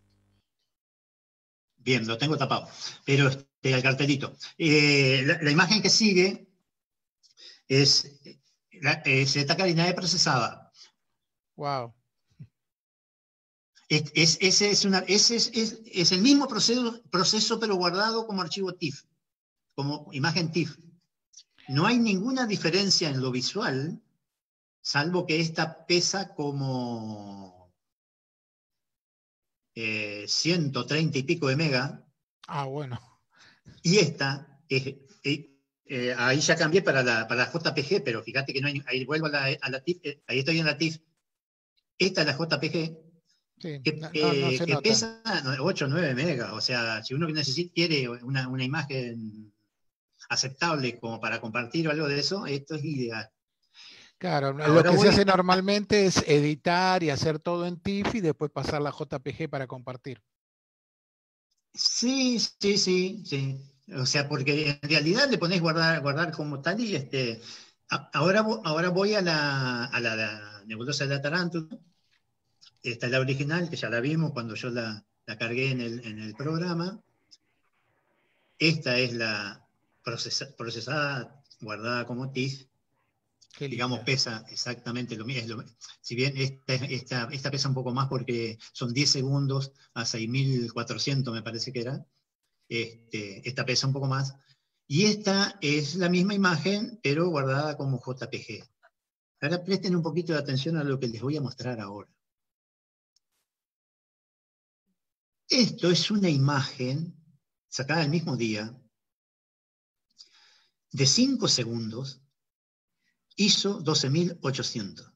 S6: Bien, lo tengo tapado. Pero este, el cartelito. Eh, la, la imagen que sigue es, la, es esta calidad procesada.
S1: Wow.
S6: Es, es- ese es, una, ese es, es- es el mismo proceso, proceso, pero guardado como archivo TIFF, como imagen TIFF. No hay ninguna diferencia en lo visual, salvo que esta pesa como eh, ciento treinta y pico de mega,
S1: Ah, bueno.
S6: y esta, es, eh, eh, ahí ya cambié para la, para la J P G, pero fíjate que no hay, ahí vuelvo a la, a la TIFF, eh, ahí estoy en la TIFF. Esta es la J P G,
S1: Sí,
S6: que,
S1: no, no, no
S6: que-
S1: se
S6: que
S1: notan.
S6: pesa ocho o nueve megas. O sea, si uno necesita, quiere una, una imagen aceptable como para compartir o algo de eso, esto es ideal.
S1: Claro, lo
S6: Ahora
S1: que se
S6: voy
S1: hace
S6: a-
S1: normalmente es editar y hacer todo en TIFF y después pasar la J P G para compartir.
S6: Sí, sí, sí, sí. O sea, porque en realidad le pones guardar, guardar como tal y este. a- Ahora, vo- ahora voy a la, a la, la nebulosa de la tarántula. Esta es la original, que ya la vimos cuando yo la, la cargué en el, en el programa. Esta es la procesa- procesada, guardada como TIFF.
S1: Qué
S6: Digamos,
S1: linda.
S6: pesa exactamente lo mismo. Si bien esta, esta, esta pesa un poco más porque son diez segundos a seis mil cuatrocientos, me parece que era. Este, esta pesa un poco más. Y esta es la misma imagen, pero guardada como J P G. Ahora presten un poquito de atención a lo que les voy a mostrar ahora. Esto es una imagen sacada el mismo día, de cinco segundos, ISO doce mil ochocientos.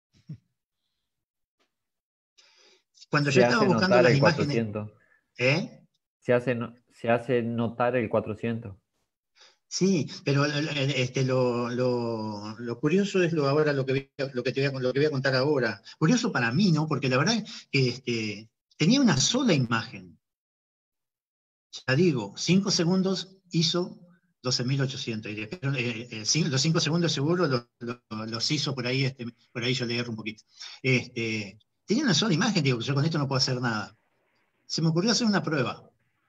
S6: Cuando yo
S4: Se
S6: estaba
S4: hace
S6: buscando
S4: notar
S6: las
S4: el
S6: imágenes,
S4: cuatrocientos.
S6: ¿eh?
S4: Se hace, no- se hace notar el cuatrocientos.
S6: Sí, pero este, lo, lo, lo curioso es lo, ahora lo que, voy a- lo, que te voy a, lo que voy a contar ahora. Curioso para mí, ¿no? Porque la verdad es que este, tenía una sola imagen. Ya digo, cinco segundos hizo doce mil ochocientos. Y después, eh, eh, cin- los cinco segundos seguro lo- lo- los hizo por ahí, este, por ahí yo le erro un poquito. Este, tenía una sola imagen, digo, yo con esto no puedo hacer nada. Se me ocurrió hacer una prueba.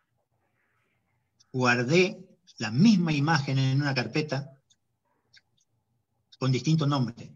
S6: Guardé la misma imagen en una carpeta con distinto nombre.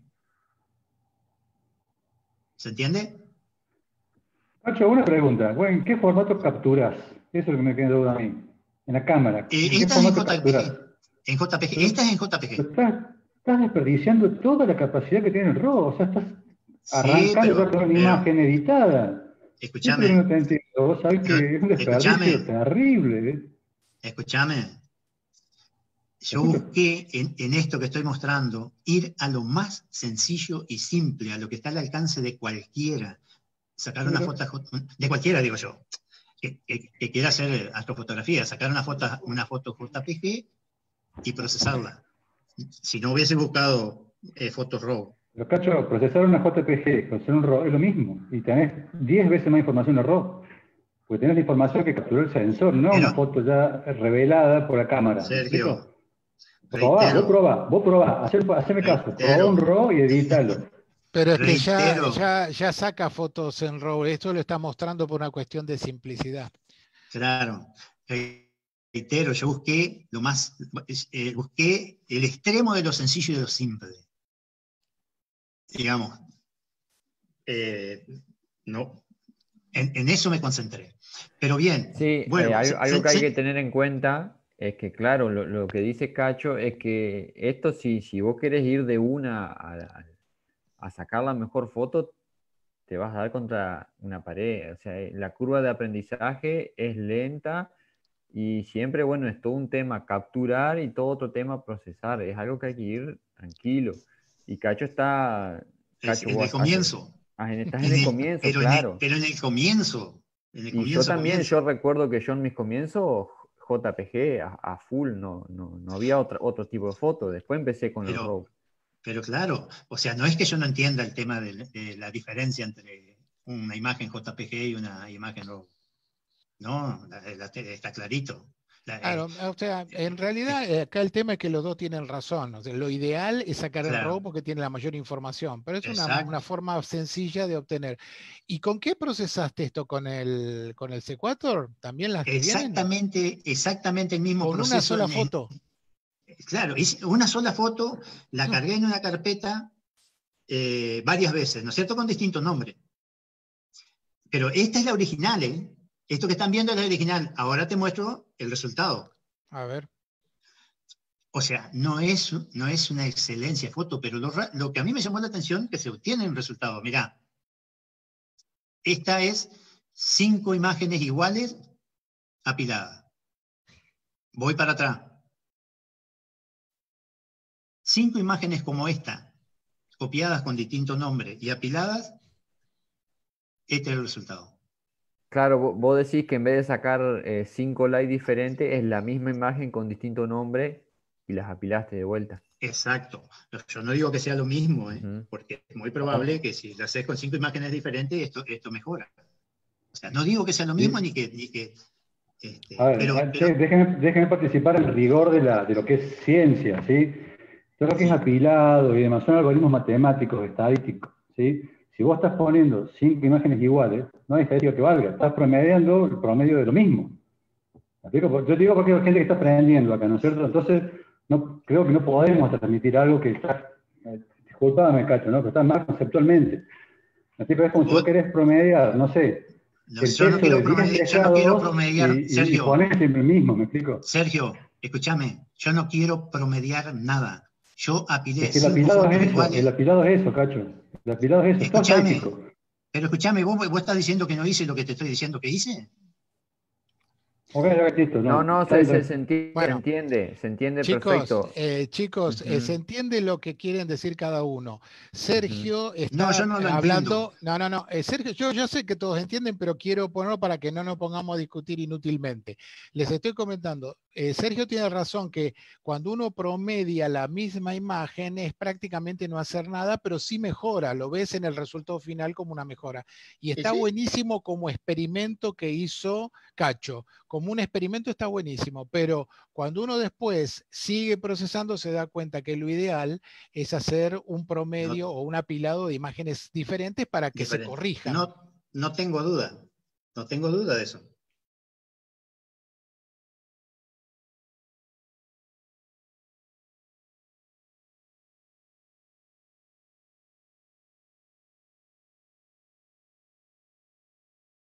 S6: ¿Se entiende?
S2: Nacho, una pregunta. Bueno, ¿en qué formato capturas? Eso es lo que me queda duda a mí. En la cámara.
S6: Eh,
S2: ¿En qué
S6: esta es en
S2: formato capturas?
S6: J P G. En J P G.
S2: Pero,
S6: Esta es en
S2: pero
S6: J P G.
S2: estás, estás desperdiciando toda la capacidad que tiene el RAW. O sea, estás
S6: Sí,
S2: arrancando
S6: pero,
S2: ya con una
S6: pero
S2: imagen editada. Eso es lo que no
S6: escúchame,
S2: te entiendo. Vos sabés
S6: no,
S2: que es un desperdicio
S6: escúchame,
S2: terrible. ¿eh?
S6: escúchame.
S2: ¿Me
S6: Yo
S2: escucho?
S6: busqué en, en esto que estoy mostrando ir a lo más sencillo y simple, a lo que está al alcance de cualquiera. Sacar una
S2: Pero,
S6: foto, de cualquiera digo yo, que, que- que quiera hacer astrofotografía, sacar una foto, una foto J P G y procesarla. Si no hubiese buscado eh, fotos RAW.
S2: pero Cacho, procesar una J P G, procesar un RAW es lo mismo. Y tenés diez veces más información en RAW. Porque tenés la información que capturó el sensor, no una
S6: Pero,
S2: foto ya revelada por la cámara. ¿Me explico?
S6: Sergio,
S2: Probá, vos
S6: reitero,
S2: probá, vos probá, hacer, haceme caso, probá un
S6: reitero,
S2: RAW y edítalo.
S1: Pero es que ya,
S6: reitero,
S1: ya, ya saca fotos en RAW. Esto lo está mostrando por una cuestión de simplicidad.
S6: claro, reitero, yo busqué lo más, eh, busqué el extremo de lo sencillo y de lo simple. Digamos, eh, no, en, en eso me concentré. Pero bien,
S4: Sí,
S6: bueno,
S4: eh, algo,
S6: se-
S4: algo
S6: se-
S4: que hay
S6: se-
S4: que tener en cuenta es que, claro, lo, lo que dice Cacho es que esto, si, si vos querés ir de una a, a- a sacar la mejor foto, te vas a dar contra una pared. O sea, eh, la curva de aprendizaje es lenta y siempre, bueno, es todo un tema capturar y todo otro tema procesar. Es algo que hay que ir tranquilo. Y Cacho está,
S6: es
S4: Cacho,
S6: en el
S4: vos haces-
S6: comienzo,
S4: ah, en- estás en
S6: en
S4: el
S6: el-
S4: comienzo,
S6: pero, en el,
S4: claro.
S6: pero en el comienzo, en el
S4: Y yo
S6: comienzo,
S4: también,
S6: comienzo.
S4: yo recuerdo que yo en mis comienzos J P G a, a full, no, no, no había otra, otro tipo de foto. Después empecé con los
S6: Pero,
S4: RAW.
S6: pero claro, o sea, no es que yo no entienda el tema de, de la diferencia entre una imagen J P G y una imagen RAW. No, la- la- está clarito. La- eh,
S1: Claro, o sea, en realidad eh, acá el tema es que los dos tienen razón. O sea, lo ideal es sacar el
S6: Claro.
S1: RAW porque tiene la mayor información, pero es una,
S6: Exacto.
S1: una forma sencilla de obtener. ¿Y con qué procesaste esto? ¿Con el, con el Sequator? ¿También las que vienen?
S6: Exactamente, exactamente el mismo
S1: ¿Con
S6: proceso.
S1: una sola
S6: en-
S1: foto?
S6: Claro, hice una sola foto, la
S1: Ah.
S6: cargué en una carpeta eh, varias veces, ¿no es cierto? Con distintos nombres. Pero esta es la original, ¿eh? Esto que están viendo es la original. Ahora te muestro el resultado.
S1: A ver.
S6: O sea, no es, no es una excelencia de foto, pero lo, ra- lo que a mí me llamó la atención es que se obtiene un resultado. Mirá, esta es cinco imágenes iguales apiladas. Voy para atrás. Cinco imágenes como esta, copiadas con distintos nombres y apiladas, este es el resultado.
S4: Claro, vo- vos decís que en vez de sacar eh, cinco likes diferentes, es la misma imagen con distinto nombre y las apilaste de vuelta.
S6: Exacto. Yo no digo que sea lo mismo, ¿eh?
S4: Ujú.
S6: Porque es muy probable que si lo haces con cinco imágenes diferentes, esto, esto mejora. O sea, no digo que sea lo mismo
S2: Sí.
S6: ni que... Ni que este,
S2: A ver,
S6: pero,
S2: ah,
S6: pero
S2: che, déjenme, déjenme participar en el rigor de, la, de lo que es ciencia, ¿sí? Todo lo que es
S6: sí,
S2: apilado y demás son algoritmos matemáticos, estadísticos, ¿sí? Si vos estás poniendo cinco imágenes iguales, no hay estadística que valga, estás promediando el promedio de lo mismo. ¿Me explico? Yo digo porque hay gente que está aprendiendo acá, ¿no es cierto? Entonces, no, creo que no podemos transmitir algo que está, eh, disculpame, Cacho, ¿no? Que está mal conceptualmente. ¿Me explico? Es como si vos
S6: vos-
S2: querés promediar, no sé,
S6: no,
S2: el
S6: yo no
S2: peso
S6: quiero
S2: de diez
S6: promediar, yo no quiero
S2: pescados y,
S6: promediar,
S2: y, y
S6: Sergio,
S2: ponés siempre el mismo, ¿me explico?
S6: Sergio, escúchame, yo no quiero promediar nada. Yo apilé
S2: Es que el
S6: cinco
S2: apilado
S6: fotos
S2: es eso, el
S6: iguales.
S2: apilado es eso, Cacho. El apilado es eso, es todo
S6: Escúchame,
S2: estadístico.
S6: pero escúchame, ¿vos, vos estás diciendo que no hice lo que te estoy diciendo que hice?
S2: Ok, ok, listo,
S4: No,
S2: no.
S4: no,
S2: Está
S4: se,
S2: bien,
S4: se,
S2: está
S4: se
S2: bien.
S4: enti- se
S1: Bueno,
S4: entiende, se entiende
S1: chicos,
S4: perfecto.
S1: eh, chicos, eh, se
S4: Ujú,
S1: entiende lo que quieren decir cada uno.
S4: ujú.
S1: Sergio
S6: No,
S1: está
S6: yo no
S1: eh,
S6: lo entiendo.
S1: hablando, no, no, no, eh, Sergio, yo, yo sé que todos entienden, pero quiero ponerlo para que no nos pongamos a discutir inútilmente. Les estoy comentando, eh, Sergio tiene razón que cuando uno promedia la misma imagen es prácticamente no hacer nada, pero sí mejora, lo ves en el resultado final como una mejora. Y está
S6: ¿Ese?
S1: buenísimo como experimento que hizo Cacho, como un experimento está buenísimo, pero cuando uno después sigue procesando se da cuenta que lo ideal es hacer un promedio
S6: No,
S1: o un apilado de imágenes diferentes para que se
S6: diferente.
S1: corrijan.
S6: No, no tengo duda, no tengo duda de eso.